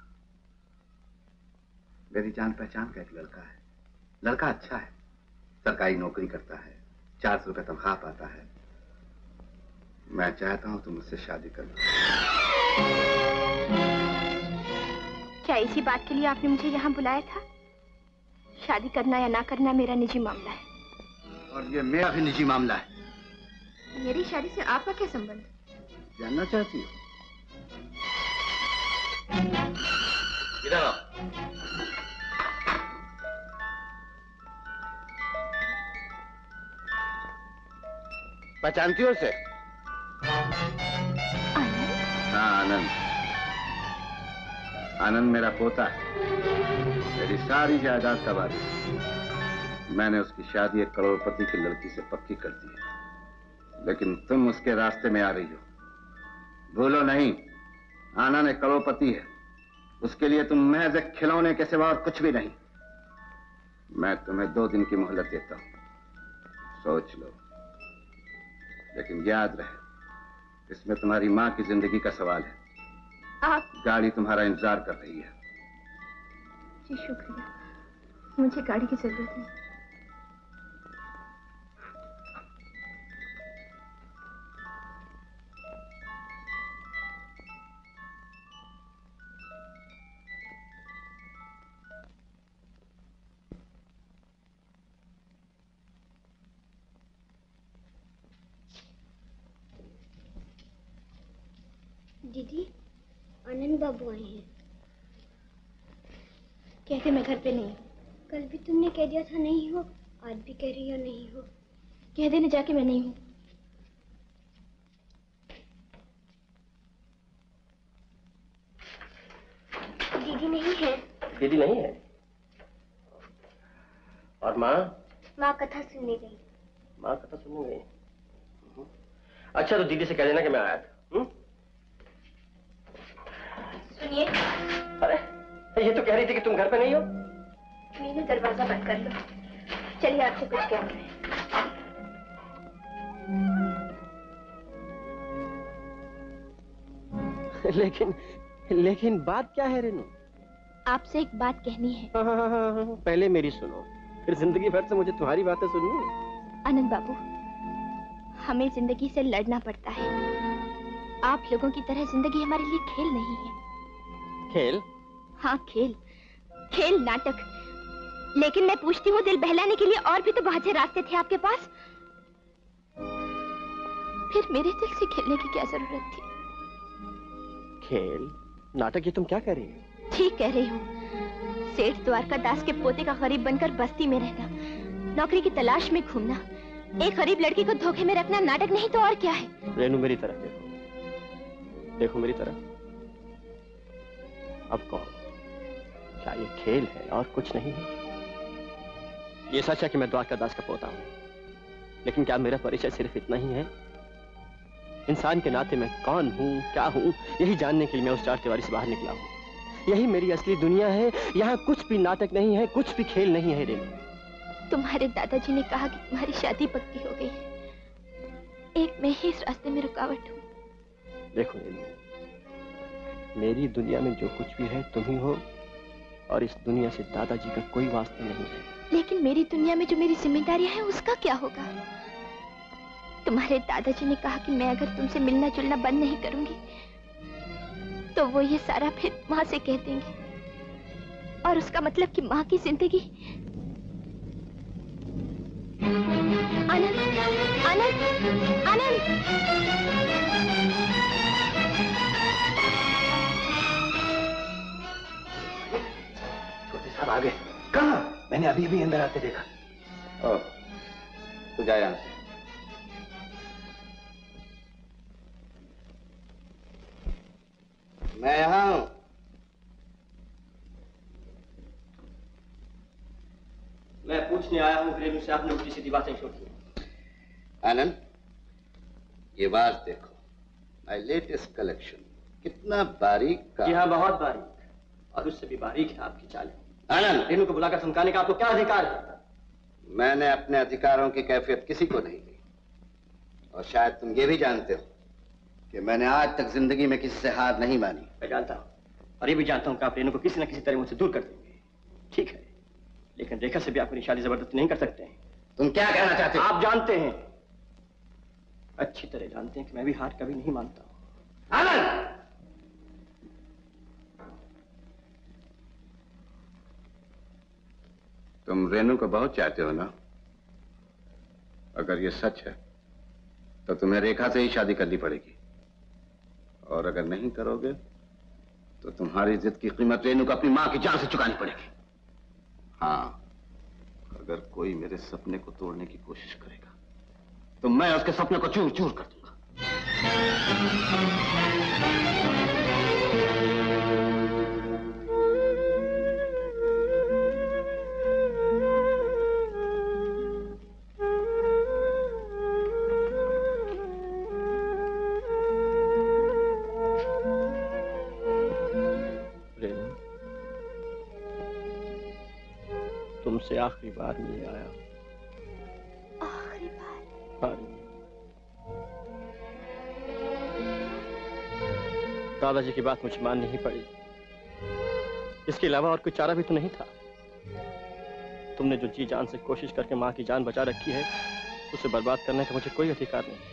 मेरी जान पहचान का एक लड़का है। लड़का अच्छा है, सरकारी नौकरी करता है, 400 रुपए तनख्वाह पाता है। मैं चाहता हूं तुम मुझसे शादी कर लो। क्या इसी बात के लिए आपने मुझे यहाँ बुलाया था? शादी करना या ना करना मेरा निजी मामला है। और ये मेरा भी निजी मामला है। मेरी शादी से आपका क्या संबंध? जानना चाहती हो? इधर आओ। पहचानती हो उसे? हाँ, आनंद। आनंद मेरा पोता है, मेरी सारी जायदाद का वारिस। मैंने उसकी शादी एक करोड़पति की लड़की से पक्की कर दी है, लेकिन तुम उसके रास्ते में आ रही हो। भूलो नहीं, आनंद एक करोड़पति है। उसके लिए तुम महज एक खिलौने के सिवा और कुछ भी नहीं। मैं तुम्हें 2 दिन की मोहलत देता हूं, सोच लो। लेकिन याद रहे, इसमें तुम्हारी माँ की जिंदगी का सवाल है। आप? गाड़ी तुम्हारा इंतजार कर रही है। जी शुक्रिया, मुझे गाड़ी की जरूरत नहीं। दीदी, आनंद बाबू आए हैं। कहते मैं घर पे नहीं हूँ। कल भी तुमने कह दिया था नहीं हो, आज भी कह रही हो नहीं हो। कह देने जाके मैं नहीं हूँ। दीदी नहीं है। दीदी नहीं है? और माँ? माँ कथा सुनने गई। माँ कथा सुनने गई। अच्छा, तो दीदी से कह देना कि मैं आया था। सुनिए। अरे, ये तो कह रही थी कि तुम घर पे नहीं हो। मीनू, दरवाजा बंद कर लो। चलिए, आपसे कुछ कहना है। लेकिन बात क्या है रेनू? आपसे एक बात कहनी है। हाँ, पहले मेरी सुनो, फिर जिंदगी भर से मुझे तुम्हारी बातें सुननी है। आनंद बाबू, हमें जिंदगी से लड़ना पड़ता है। आप लोगों की तरह जिंदगी हमारे लिए खेल नहीं है। खेल? हाँ, खेल। खेल, नाटक। लेकिन मैं पूछती हूँ, दिल बहलाने के लिए और भी तो बहुत से रास्ते थे आपके पास। फिर मेरे दिल से खेलने की क्या जरूरत थी? खेल, नाटक, ये तुम क्या कह रही हो? ठीक कह रही हूँ। सेठ द्वारका दास के पोते का गरीब बनकर बस्ती में रहना, नौकरी की तलाश में घूमना, एक गरीब लड़की को धोखे में रखना नाटक नहीं तो और क्या है? रेनू, मेरी तरफ देखो, देखो मेरी तरफ। अब कहो, क्या ये खेल है और कुछ नहीं है? ये सच है कि मैं द्वारका दास का पोता हूं, लेकिन क्या मेरा परिचय सिर्फ इतना ही है? इंसान के नाते मैं कौन हूं, क्या हूं, यही जानने के लिए मैं उस चार दीवारी से बाहर निकला हूं। यही मेरी असली दुनिया है। यहाँ कुछ भी नाटक नहीं है, कुछ भी खेल नहीं है। रेनू, तुम्हारे दादाजी ने कहा कि तुम्हारी शादी पक्की हो गई है। एक मैं ही इस रास्ते में रुकावट हूँ। देखो रेनू, मेरी दुनिया में जो कुछ भी है तुम ही हो, और इस दुनिया से दादाजी का कोई वास्ता नहीं है। लेकिन मेरी दुनिया में जो मेरी जिम्मेदारियां हैं उसका क्या होगा? तुम्हारे दादाजी ने कहा कि मैं अगर तुमसे मिलना जुलना बंद नहीं करूंगी तो वो ये सारा फिर माँ से कह देंगे, और उसका मतलब कि माँ की जिंदगी। आनंद, आनंद, आनंद। छोटे साहब आ गए। कहाँ? मैंने अभी अभी अंदर आते देखा। ओह, तू जा यहाँ से। मैं यहाँ हूं। मैं पूछने आया हूँ रेनू से आपने उल्टी सीधी बातें क्यों की? आनंद, ये वाज देखो, माय लेटेस्ट कलेक्शन। कितना बारीक का। जी हाँ, बहुत बारीक, और उससे भी बारीक है आपकी चाल। आनंद, रेनू को बुलाकर धमकाने का आपको क्या अधिकार है? मैंने अपने अधिकारों की कैफियत किसी को नहीं दी, और शायद तुम ये भी जानते हो कि मैंने आज तक जिंदगी में किसी से हार नहीं मानी। मैं जानता हूँ, और ये भी जानता हूँ कि आप रेनू को किसी न किसी तरह मुझसे दूर कर देंगे। ठीक है, लेकिन रेखा से भी आप मेरी शादी जबरदस्ती नहीं कर सकते हैं। तुम क्या कहना चाहते हो? आप जानते हैं, अच्छी तरह जानते हैं कि मैं भी हार कभी नहीं मानता हूँ। आनंद, तुम रेनू को बहुत चाहते हो ना? अगर ये सच है तो तुम्हें रेखा से ही शादी करनी पड़ेगी, और अगर नहीं करोगे तो तुम्हारी जिद की कीमत रेनू को अपनी मां की जान से चुकानी पड़ेगी। हाँ, अगर कोई मेरे सपने को तोड़ने की कोशिश करेगा तो मैं उसके सपने को चूर चूर कर दूंगा। तुमसे आखिरी बार मिलने आया। आखिरी बार? हाँ। दादाजी की बात मुझे माननी ही पड़ी, इसके अलावा और कोई चारा भी तो नहीं था। तुमने जो जी जान से कोशिश करके माँ की जान बचा रखी है, उसे बर्बाद करने का मुझे कोई अधिकार नहीं।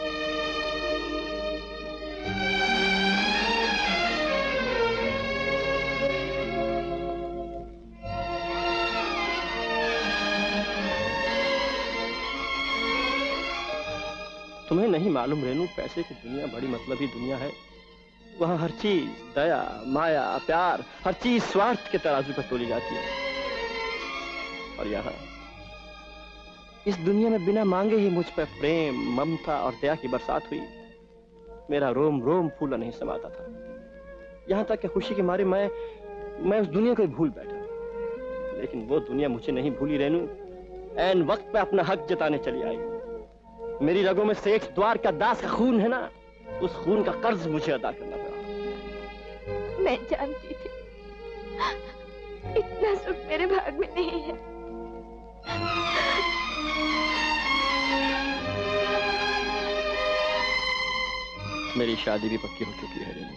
तुम्हें नहीं मालूम रेनू, पैसे की दुनिया बड़ी मतलबी दुनिया है। वहां हर चीज दया, माया, प्यार, हर चीज स्वार्थ के तराजू पर तोली जाती है। और यहाँ इस दुनिया में बिना मांगे ही मुझ पर प्रेम, ममता और दया की बरसात हुई। मेरा रोम रोम फूला नहीं समाता था। यहाँ तक कि खुशी के मारे मैं उस दुनिया को ही भूल बैठा। लेकिन वो दुनिया मुझे नहीं भूली रेनू, ऐन वक्त पे अपना हक जताने चली आई। मेरी रगों में सेठ द्वार का दास का खून है ना, उस खून का कर्ज मुझे अदा करना पड़ा। मैं जानती थी इतना सुख मेरे भाग में नहीं है। मेरी शादी भी पक्की हो चुकी है रेनू।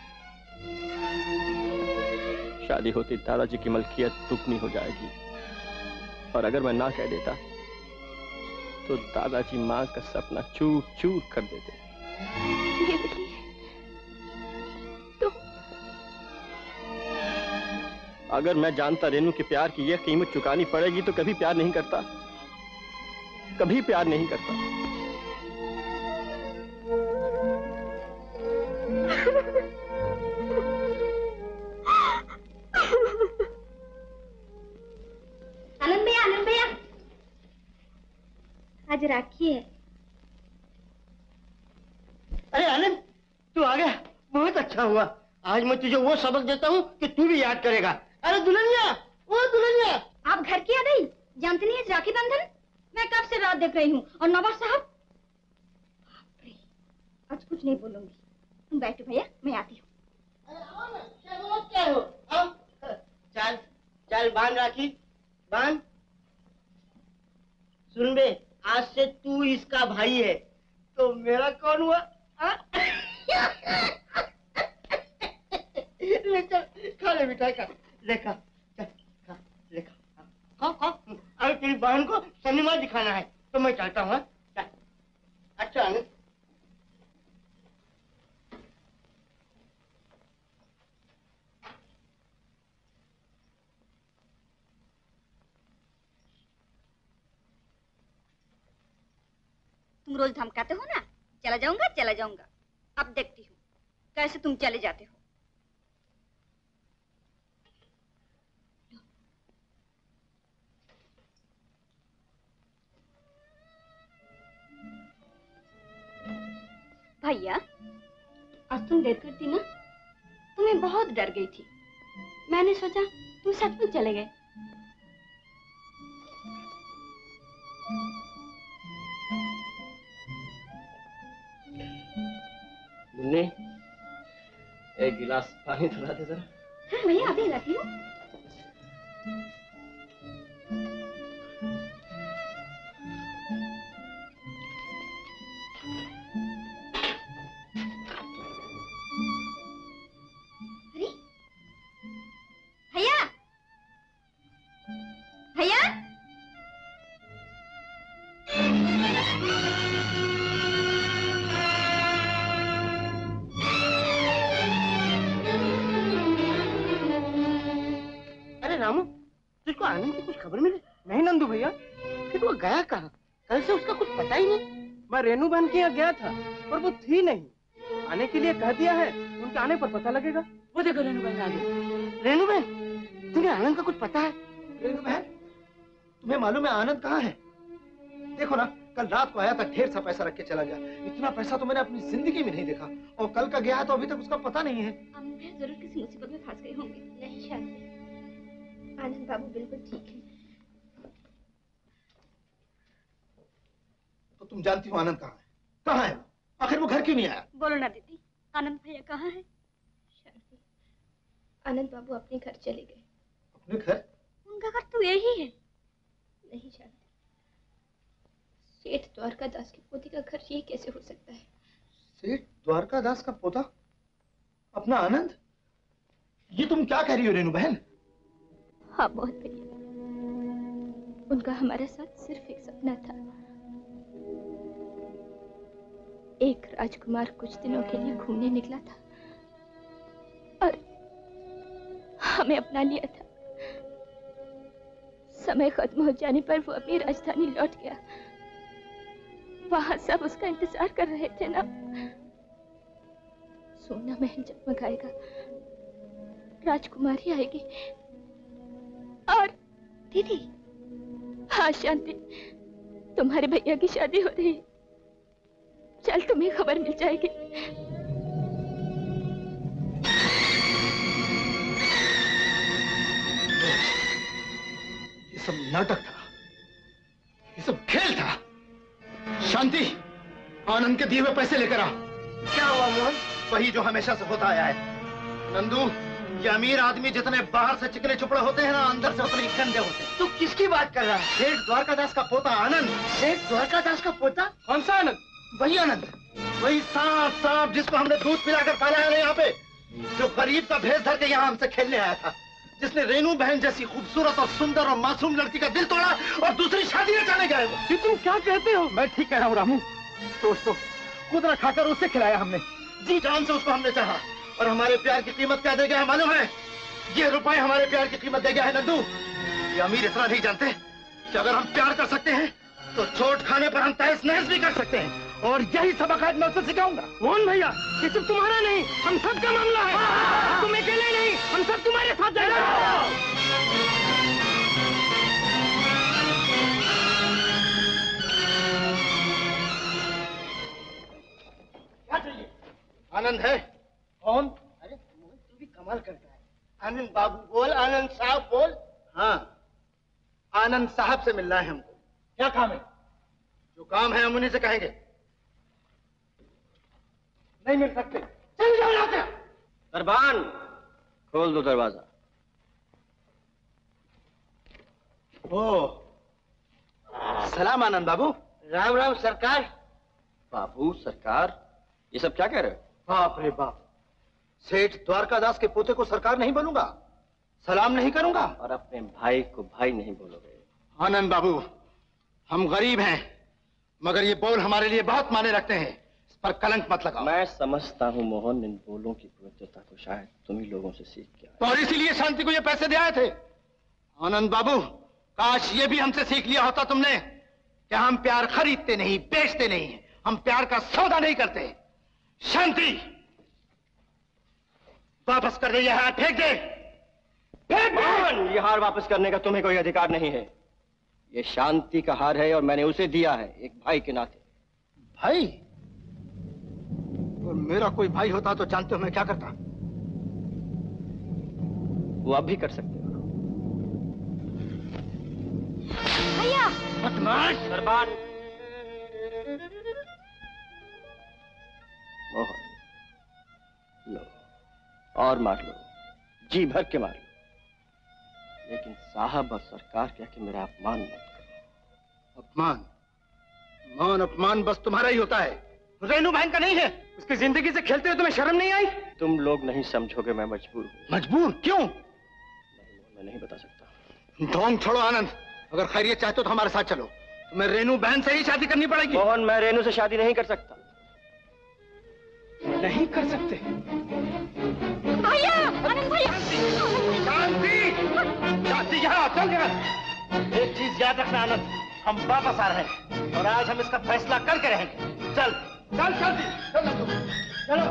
शादी होती दादाजी की मलकियत दुगनी हो जाएगी, और अगर मैं ना कह देता तो दादाजी माँ का सपना चूर चूर कर देते। अगर मैं जानता रेनू के प्यार की यह कीमत चुकानी पड़ेगी तो कभी प्यार नहीं करता, कभी प्यार नहीं करता। आनंद भैया आज राखी है। अरे आनंद, तू आ गया, बहुत अच्छा हुआ। आज मैं तुझे वो सबक देता हूँ कि तू भी याद करेगा। अरे दुल्हनिया, वो दुल्हनिया, आप घर की आ गई? जानते नहीं है राखी बंधन? मैं कब से रात देख रही हूँ। और नवाब साहब, आज कुछ नहीं बोलूंगी, तुम बैठो भैया, मैं आती हूँ। क्या हो? आओ, चल चल बांध राखी, बांध। सुन बे, आज से तू इसका भाई है, तो मेरा कौन हुआ? ले चल, खा ले मिठाई, खा ले, खा, चल खा ले, खा खा। अरे तेरी बहन को सिनेमा दिखाना है तो मैं चलता हूँ। चल। अच्छा आनंद, तुम रोज धमकाते हो ना, चला जाऊंगा चला जाऊंगा। अब देखती हूँ कैसे तुम चले जाते हो। भैया, आज तुम देर कर दी ना, तो मैं बहुत डर गई थी। मैंने सोचा तुम सच में चले गए। मुन्नी, एक गिलास पानी पिला दे जरा। हाँ भैया, अभी लाती हूँ। भैया, भैया, रामू, तुझको आनंद की कुछ खबर मिली? नहीं नंदू भैया। फिर वो गया कहाँ? कल से उसका कुछ पता ही नहीं। मैं रेनू बहन के यहाँ गया था पर वो थी नहीं। आने के लिए कह दिया है, उनके आने पर पता लगेगा। वो देखो रेनू बहन आ गई। रेनू बहन, तुम्हें आनंद का कुछ पता है? रेनू बहन, तुम्हें मालूम है आनंद कहाँ है? देखो ना, कल रात को आया था, ढेर सा पैसा रख के चला गया। इतना पैसा तो मैंने अपनी जिंदगी में नहीं देखा। और कल का गया है तो अभी तक उसका पता नहीं है। जरूर किसी मुसीबत में फंस गए होंगे। नहीं शांति, आनंद बाबू बिल्कुल ठीक है। तो तुम जानती हो आनंद कहाँ है? कहाँ है? आखिर वो घर क्यों नहीं आया? बोलो ना दीदी, आनंद भैया कहाँ है? शांति, आनंद बाबू अपने घर चले गए। अपने घर? उनका घर तो यही है। नहीं शांति, सेठ द्वारका दास की पोती का घर ये कैसे हो सकता है? सेठ द्वारका दास का पोता? अपना आनंद? ये तुम क्या कह रही हो रेनू बहन? हाँ बहुत भैया, उनका हमारे साथ सिर्फ एक सपना था। एक राजकुमार कुछ दिनों के लिए घूमने निकला था और हमें अपना लिया था। समय खत्म हो जाने पर वो अपनी राजधानी लौट गया। वहां सब उसका इंतजार कर रहे थे ना। सोना महल जगमगाएगा, राजकुमारी आएगी और दीदी। हाँ शांति, तुम्हारे भैया की शादी हो रही है। चल तुम्हें खबर मिल जाएगी। ये सब नाटक था, ये सब खेल था। शांति, आनंद के दिए हुए पैसे लेकर आ। क्या हुआ मोहन? वही जो हमेशा से होता आया है। नंदू, ये अमीर आदमी जितने बाहर से चिकने चुपड़े होते हैं ना, अंदर से उतने ही गंदे होते हैं। तू किसकी बात कर रहा है? सेठ द्वारकादास का पोता आनंद। सेठ द्वारकादास का पोता? कौन सा आनंद? वही आनंद, वही सांप जिसको हमने दूध पिलाकर पाला है यहाँ पे, जो गरीब का भेष धर के यहाँ हमसे खेलने आया था, जिसने रेनू बहन जैसी खूबसूरत और सुंदर और मासूम लड़की का दिल तोड़ा और दूसरी शादी रचाने गए। ये तुम क्या कहते हो? मैं ठीक कह रहा हूँ रामू। दोस्तों, कुदरा खाकर उसे खिलाया हमने, जी जान से उसको हमने चाहा। और हमारे प्यार की कीमत क्या दे गया है मालूम है? ये रुपए हमारे प्यार की कीमत दे गया है नंदू। ये अमीर इतना नहीं जानते कि अगर हम प्यार कर सकते हैं तो चोट खाने पर हम तहस नहस भी कर सकते हैं। और यही सबक आज मैं उसे सिखाऊंगा। मोहन भैया, ये सिर्फ तुम्हारा नहीं, हम सबका मामला है। तुम अकेले नहीं, हम सब तुम्हारे साथ जाएंगे। क्या चाहिए? आनंद है? कौन? अरे मोहन, तू भी कमाल करता है। आनंद बाबू बोल, आनंद साहब बोल। हाँ, आनंद साहब से मिलना है हमको। क्या काम है? जो काम है हम उन्हीं से कहेंगे। नहीं मिल सकते। चल जाओ यहाँ से। दरबान, खोल दो दरवाजा। ओ, सलाम आनंद बाबू। राम राम सरकार। बाबू सरकार, ये सब क्या कह रहे हो? बाप रे बाप, सेठ द्वारकादास के पोते को सरकार नहीं बोलूंगा, सलाम नहीं करूंगा, और अपने भाई को भाई नहीं बोलोगे। आनंद बाबू, हम गरीब हैं, मगर ये बोल हमारे लिए बहुत मायने रखते हैं। इस पर कलंक मत लगाओ। मैं समझता हूँ मोहन, इन बोलों की पवित्रता को शायद तुम ही लोगों से सीख के आए। तो और इसीलिए शांति को ये पैसे दे आए थे। आनंद बाबू, काश ये भी हमसे सीख लिया होता तुमने कि हम प्यार खरीदते नहीं, बेचते नहीं, हम प्यार का सौदा नहीं करते। शांति, वापस कर दे ये हार, फेंक दे। मोहन, ये हार वापस करने का तुम्हें कोई अधिकार नहीं है। ये शांति का हार है और मैंने उसे दिया है एक भाई के नाते। भाई? और मेरा कोई भाई होता तो जानते हो मैं क्या करता? वो अब भी कर सकते हो। भैया! बदमाश! दरबान! मोहन, लो और मार लो, जी भर के मार लो, लेकिन साहब और सरकार कह के मेरा अपमान मत करो। अपमान? मान अपमान बस तुम्हारा ही होता है, रेनू बहन का नहीं है। उसकी जिंदगी से खेलते हुए तुम्हें शर्म नहीं आई? तुम लोग नहीं समझोगे, मैं मजबूर हूँ। मजबूर? क्यों? मैं नहीं बता सकता। ढोंग छोड़ो आनंद, अगर खैरियत चाहते हो तो हमारे साथ चलो। तुम्हें रेनू बहन से ही शादी करनी पड़ेगी। मोहन, मैं रेनू से शादी नहीं कर सकता। नहीं कर सकते? भैया! आनंद भैया! शांति! शांति, यहाँ चल यहाँ। एक चीज याद रखना आनंद, हम वापस आ रहे हैं और आज हम इसका फैसला करके रहेंगे। चल चल शांति, चलो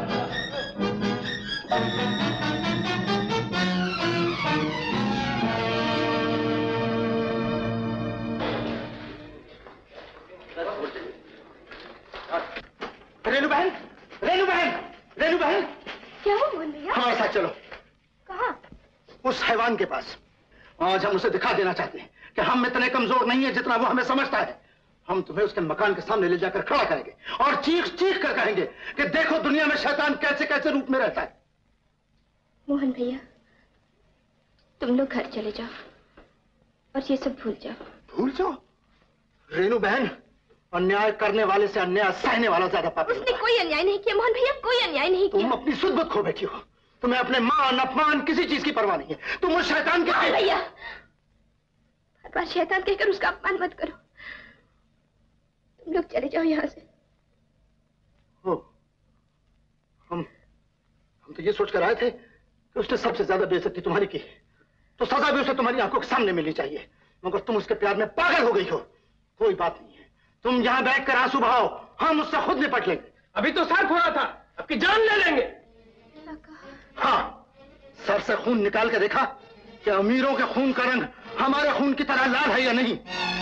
रेनू बहन, रेनू बहन, रेनू बहन! क्या हुआ मोहन भैया? हमारे साथ चलो। कहाँ? उस हैवान के पास। आज हम उसे दिखा देना चाहते हैं कि हम इतने कमजोर नहीं है जितना वो हमें समझता है। हम तुम्हें उसके मकान के सामने ले जाकर खड़ा करेंगे और चीख चीख कर कहेंगे कि देखो दुनिया में शैतान कैसे कैसे रूप में रहता है। मोहन भैया, तुम लोग घर चले जाओ और ये सब भूल जाओ। भूल जाओ? रेनू बहन, अन्याय करने वाले से अन्याय सहने वाला ज्यादा पापी होता है। उसने कोई अन्याय नहीं किया मोहन भैया, कोई अन्याय नहीं किया। तुम अपनी सुध बुध खो बैठी हो। तुम्हें अपने मान अपमान किसी चीज की परवाह नहीं है। तुम उस शैतान के भैया, हर बार शैतान कहकर उसका अपमान मत करो। तुम लोग चले जाओ यहाँ से। हो, हम तो ये सोचकर आए थे कि उसने सबसे ज्यादा बेइज्जती तुम्हारी की, तो सजा भी उसे तुम्हारी आंखों के सामने मिलनी चाहिए, मगर तुम उसके प्यार में पागल हो गई हो। कोई बात नहीं है, तुम यहाँ बैठकर आंसू बहाओ, हम उससे खुद निपट लेंगे। अभी तो सर फोड़ा था, आपकी जान ले लेंगे। हाँ, सर से खून निकाल के देखा कि अमीरों के खून का रंग हमारे खून की तरह लाल है या नहीं।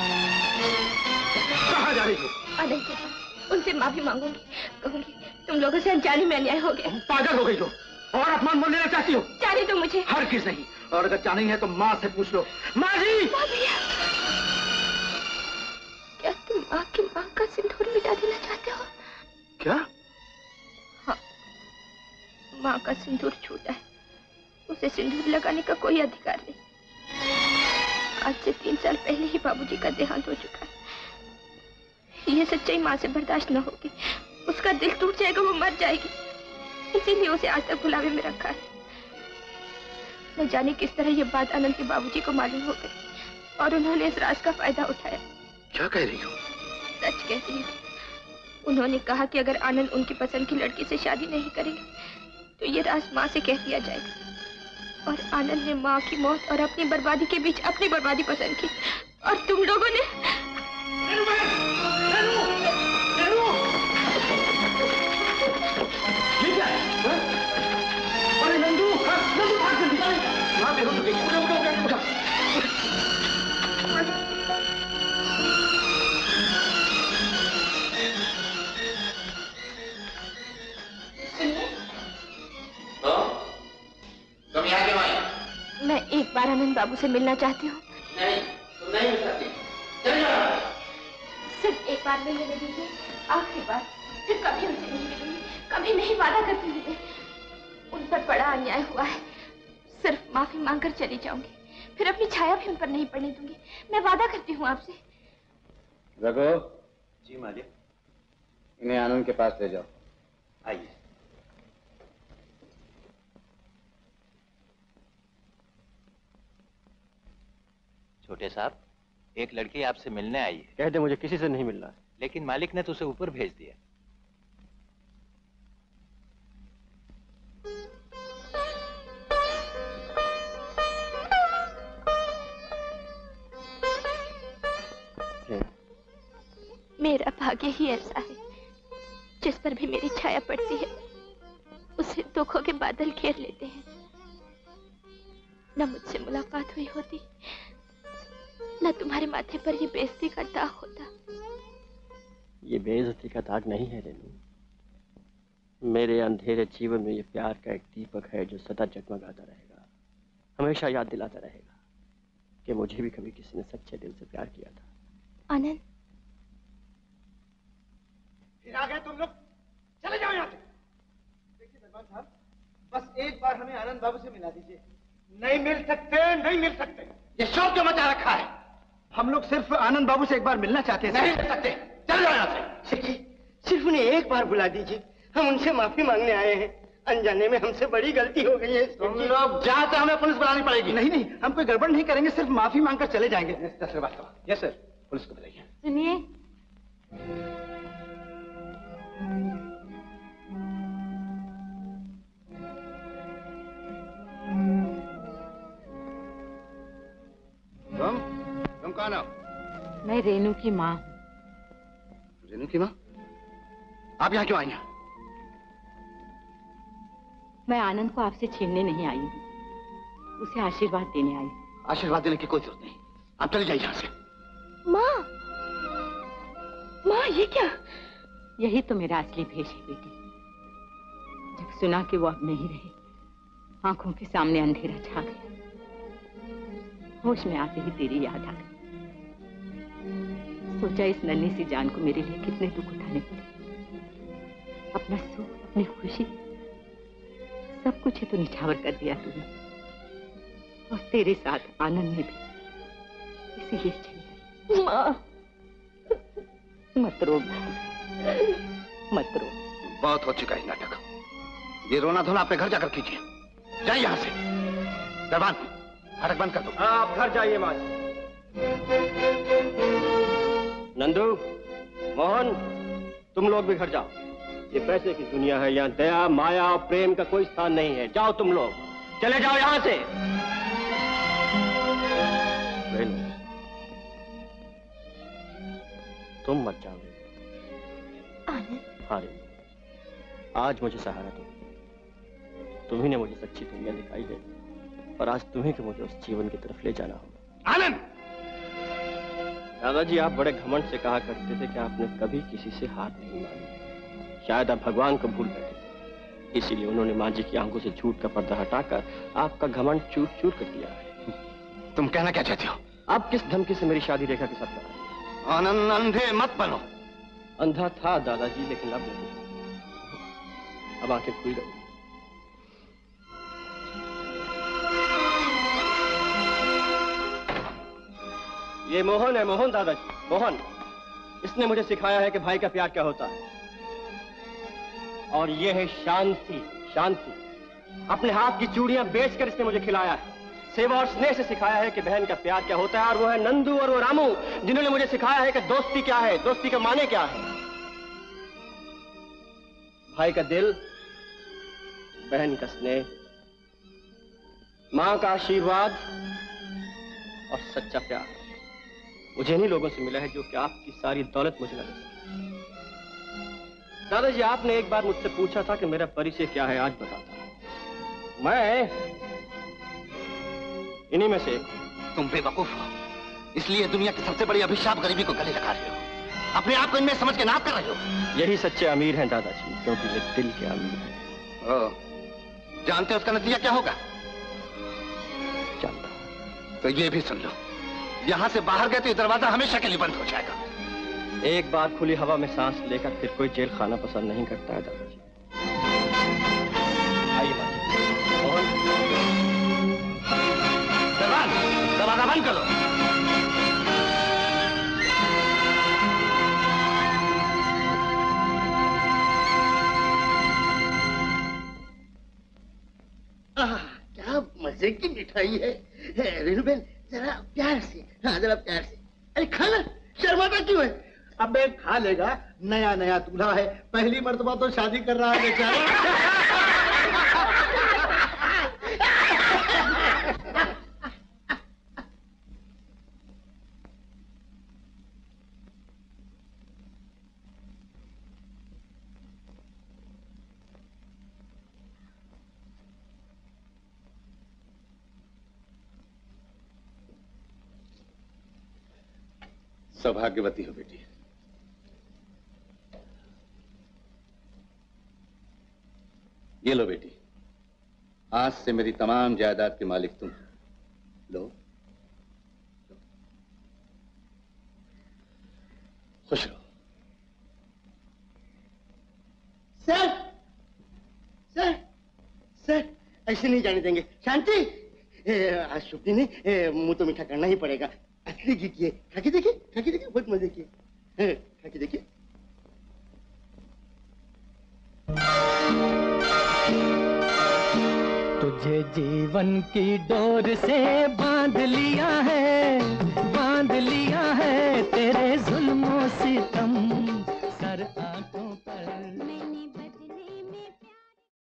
कहाँ जा रही हो? आनंद के पास, उनसे माफी मांगूंगी, कहूंगी तुम लोगों से अनजाने में अन्याय हो गया। पागल हो गई हो और अपमान मोल लेना चाहती हो? जाने दो मुझे। हर किस नहीं, और अगर जानी है तो माँ से पूछ लो। माँ जी! क्या तुम माँ की मांग का सिंदूर मिटा देना चाहते हो? क्या? हाँ, माँ का सिंदूर छूटा है, उसे सिंदूर लगाने का कोई अधिकार नहीं। आज से 3 साल पहले ही बाबूजी का देहांत हो चुका है। ये सच्चाई माँ से बर्दाश्त न होगी, उसका दिल टूट जाएगा, वो मर जाएगी। इसीलिए उसे आज तक भुलावे में रखा है। न जाने किस तरह ये बात आनंद के बाबूजी को मालूम हो गई और उन्होंने इस राज का फायदा उठाया। क्या कह रही हो? सच कहती हूँ। उन्होंने कहा कि अगर आनंद उनकी पसंद की लड़की से शादी नहीं करेंगे तो ये राज माँ से कह दिया जाएगा। और आनंद ने माँ की मौत और अपनी बर्बादी के बीच अपनी बर्बादी पसंद की, और तुम लोगों ने अरे नंदू, नंदू भाग जल्दी। वहाँ देखो तो देखो, उठो। तुम यहाँ क्यों आई? मैं एक बार आनंद बाबू से मिलना चाहती हूँ। नहीं, तुम नहीं मिल सकती। चले जाओ। सिर्फ एक बार मिलने दीजिए, आखिरी बार, फिर कभी उनसे नहीं मिलूंगी, कभी नहीं, वादा करती हूँ मैं। उन पर बड़ा अन्याय हुआ है, सिर्फ माफी मांगकर चली जाऊंगी, फिर अपनी छाया भी उन पर नहीं पड़ने दूंगी, मैं वादा करती हूँ आपसे। रघु। जी मालिक। इन्हें आनंद के पास ले जाओ। आइए। छोटे साहब, एक लड़की आपसे मिलने आई है। कह दे मुझे किसी से नहीं मिलना है। लेकिन मालिक ने तो उसे ऊपर भेज दिया। मेरा भाग्य ही ऐसा है, जिस पर भी मेरी छाया पड़ती है उसे दुखों के बादल घेर लेते हैं। न मुझसे मुलाकात हुई होती, न तुम्हारे माथे पर ये बेइज्जती का दाग होता। ये बेइज्जती का दाग नहीं है रेनू, मेरे अंधेरे जीवन में ये प्यार का एक दीपक है जो सदा जगमगाता रहेगा, हमेशा याद दिलाता रहेगा कि मुझे भी कभी किसी ने सच्चे दिल से प्यार किया था। आनंद, फिर आ गए तुम लोग, चले जाओ यहाँ से। देखिए दरबान साहब, बस एक बार हमें आनंद बाबू से मिला दीजिए। नहीं मिल सकते, नहीं मिल सकते। ये शौक क्यों मचा रखा है? हम लोग सिर्फ आनंद बाबू से एक बार मिलना चाहते हैं। नहीं मिल सकते, चले जाओ यहाँ से। सिर्फ उन्हें एक बार बुला दीजिए, हम उनसे माफी मांगने आए हैं। अनजाने में हमसे बड़ी गलती हो गई है। तुम लोग जाते, हमें पुलिस बुलानी पड़ेगी। नहीं नहीं, हम कोई गड़बड़ नहीं करेंगे, सिर्फ माफी मांगकर चले जाएंगे। यस सर, पुलिस को बुलाइए। सुनिए, तुम कौन हो? मैं रेनू की माँ। रेनू की माँ? आप यहाँ क्यों आई हैं? मैं आनंद को आपसे छीनने नहीं आई हूँ, उसे आशीर्वाद देने आई। आशीर्वाद देने की कोई जरूरत नहीं, आप चले जाइए यहाँ से। माँ, माँ ये क्या? यही तो मेरा असली भेष है बेटी। जब सुना कि वो अब नहीं रहे, आंखों के सामने अंधेरा छा गया। होश में आते ही तेरी याद आ गई। सोचा इस नन्ही सी जान को मेरे लिए कितने दुख उठाने पड़े। अपना सुख, अपनी खुशी, सब कुछ ही तो निछावर कर दिया तूने, और तेरे साथ आनंद ने भी। इसीलिए चली। माँ, मत रो, मत रो। बहुत हो चुका है नाटक। ये रोना धोना अपने घर जाकर कीजिए। जाइए यहाँ से। दरबान, फाटक बंद कर दो। आप घर जाइए माँ। नंदू, मोहन, तुम लोग भी घर जाओ। ये पैसे की दुनिया है, यहाँ दया, माया और प्रेम का कोई स्थान नहीं है। जाओ तुम लोग, चले जाओ यहाँ से। तुम मत जाओगे। हाँ रे, आज मुझे सहारा दो। तुम्ही ने मुझे सच्ची दुनिया दिखाई है, और आज तुम्ही को मुझे उस जीवन की तरफ ले जाना होगा। आनंद! दादाजी, आप बड़े घमंड से कहा करते थे कि आपने कभी किसी से हार नहीं मांगी। शायद आप भगवान को भूल बैठे थे, इसीलिए उन्होंने माँ जी की आंखों से झूठ का पर्दा हटाकर आपका घमंड चूर चूर कर दिया है। तुम कहना क्या चाहते हो? अब किस धमकी से मेरी शादी रेखा के साथ कराई? आनंद, अंधे मत बनो। अंधा था दादाजी, लेकिन अब नहीं। अब आंखें खुल गई। ये मोहन है, मोहन दादाजी, मोहन। इसने मुझे सिखाया है कि भाई का प्यार क्या होता है। और ये है शांति, शांति। अपने हाथ की चूड़ियां बेचकर इसने मुझे खिलाया है। सेवा और स्नेह से सिखाया है कि बहन का प्यार क्या होता है। और वो है नंदू और वो रामू, जिन्होंने मुझे सिखाया है कि दोस्ती क्या है, दोस्ती का माने क्या है। भाई का दिल, बहन का स्नेह, माँ का आशीर्वाद और सच्चा प्यार मुझे इन्हीं लोगों से मिला है जो कि आपकी सारी दौलत मुझे न दे सके। दादाजी, आपने एक बार मुझसे पूछा था कि मेरा परिचय क्या है, आज बताता हूं। मैं इन्हीं में से एक हूं। तुम बेवकूफ हो, इसलिए दुनिया की सबसे बड़ी अभिशाप गरीबी को गले लगा रहे हो। अपने आप को इनमें समझ के नाप कर रहे हो। यही सच्चे अमीर हैं दादाजी, क्योंकि वे दिल के अमीर हैं। जानते हो उसका नतीजा क्या होगा? जानता हूं। तो ये भी सुन लो, यहाँ से बाहर गए तो ये दरवाजा हमेशा के लिए बंद हो जाएगा। एक बार खुली हवा में सांस लेकर फिर कोई जेल खाना पसंद नहीं करता है दादाजी। आइए मोहन, दरवाजा बंद करो। क्या मजे की मिठाई है। रेणुबेन, जरा प्यार से, हाँ जरा प्यार से। अरे खाना, शर्माता क्यों है? अबे खा लेगा, नया नया दूल्हा है, पहली मर्तबा तो शादी कर रहा है बेचारा। सौभाग्यवती हो बेटी। ये लो बेटी, आज से मेरी तमाम जायदाद के मालिक तुम। लो, खुश रहो। सर, सर, सर, ऐसे नहीं जाने देंगे। शांति, आज शुभ दिन है, मुंह तो मीठा करना ही पड़ेगा। असली घी की है, खा के देखिए, खा के देखिए, बहुत मजे की है। खा के देखिए। तुझे जीवन की डोर से बांध लिया है, बांध लिया है तेरे जुल्मों सितम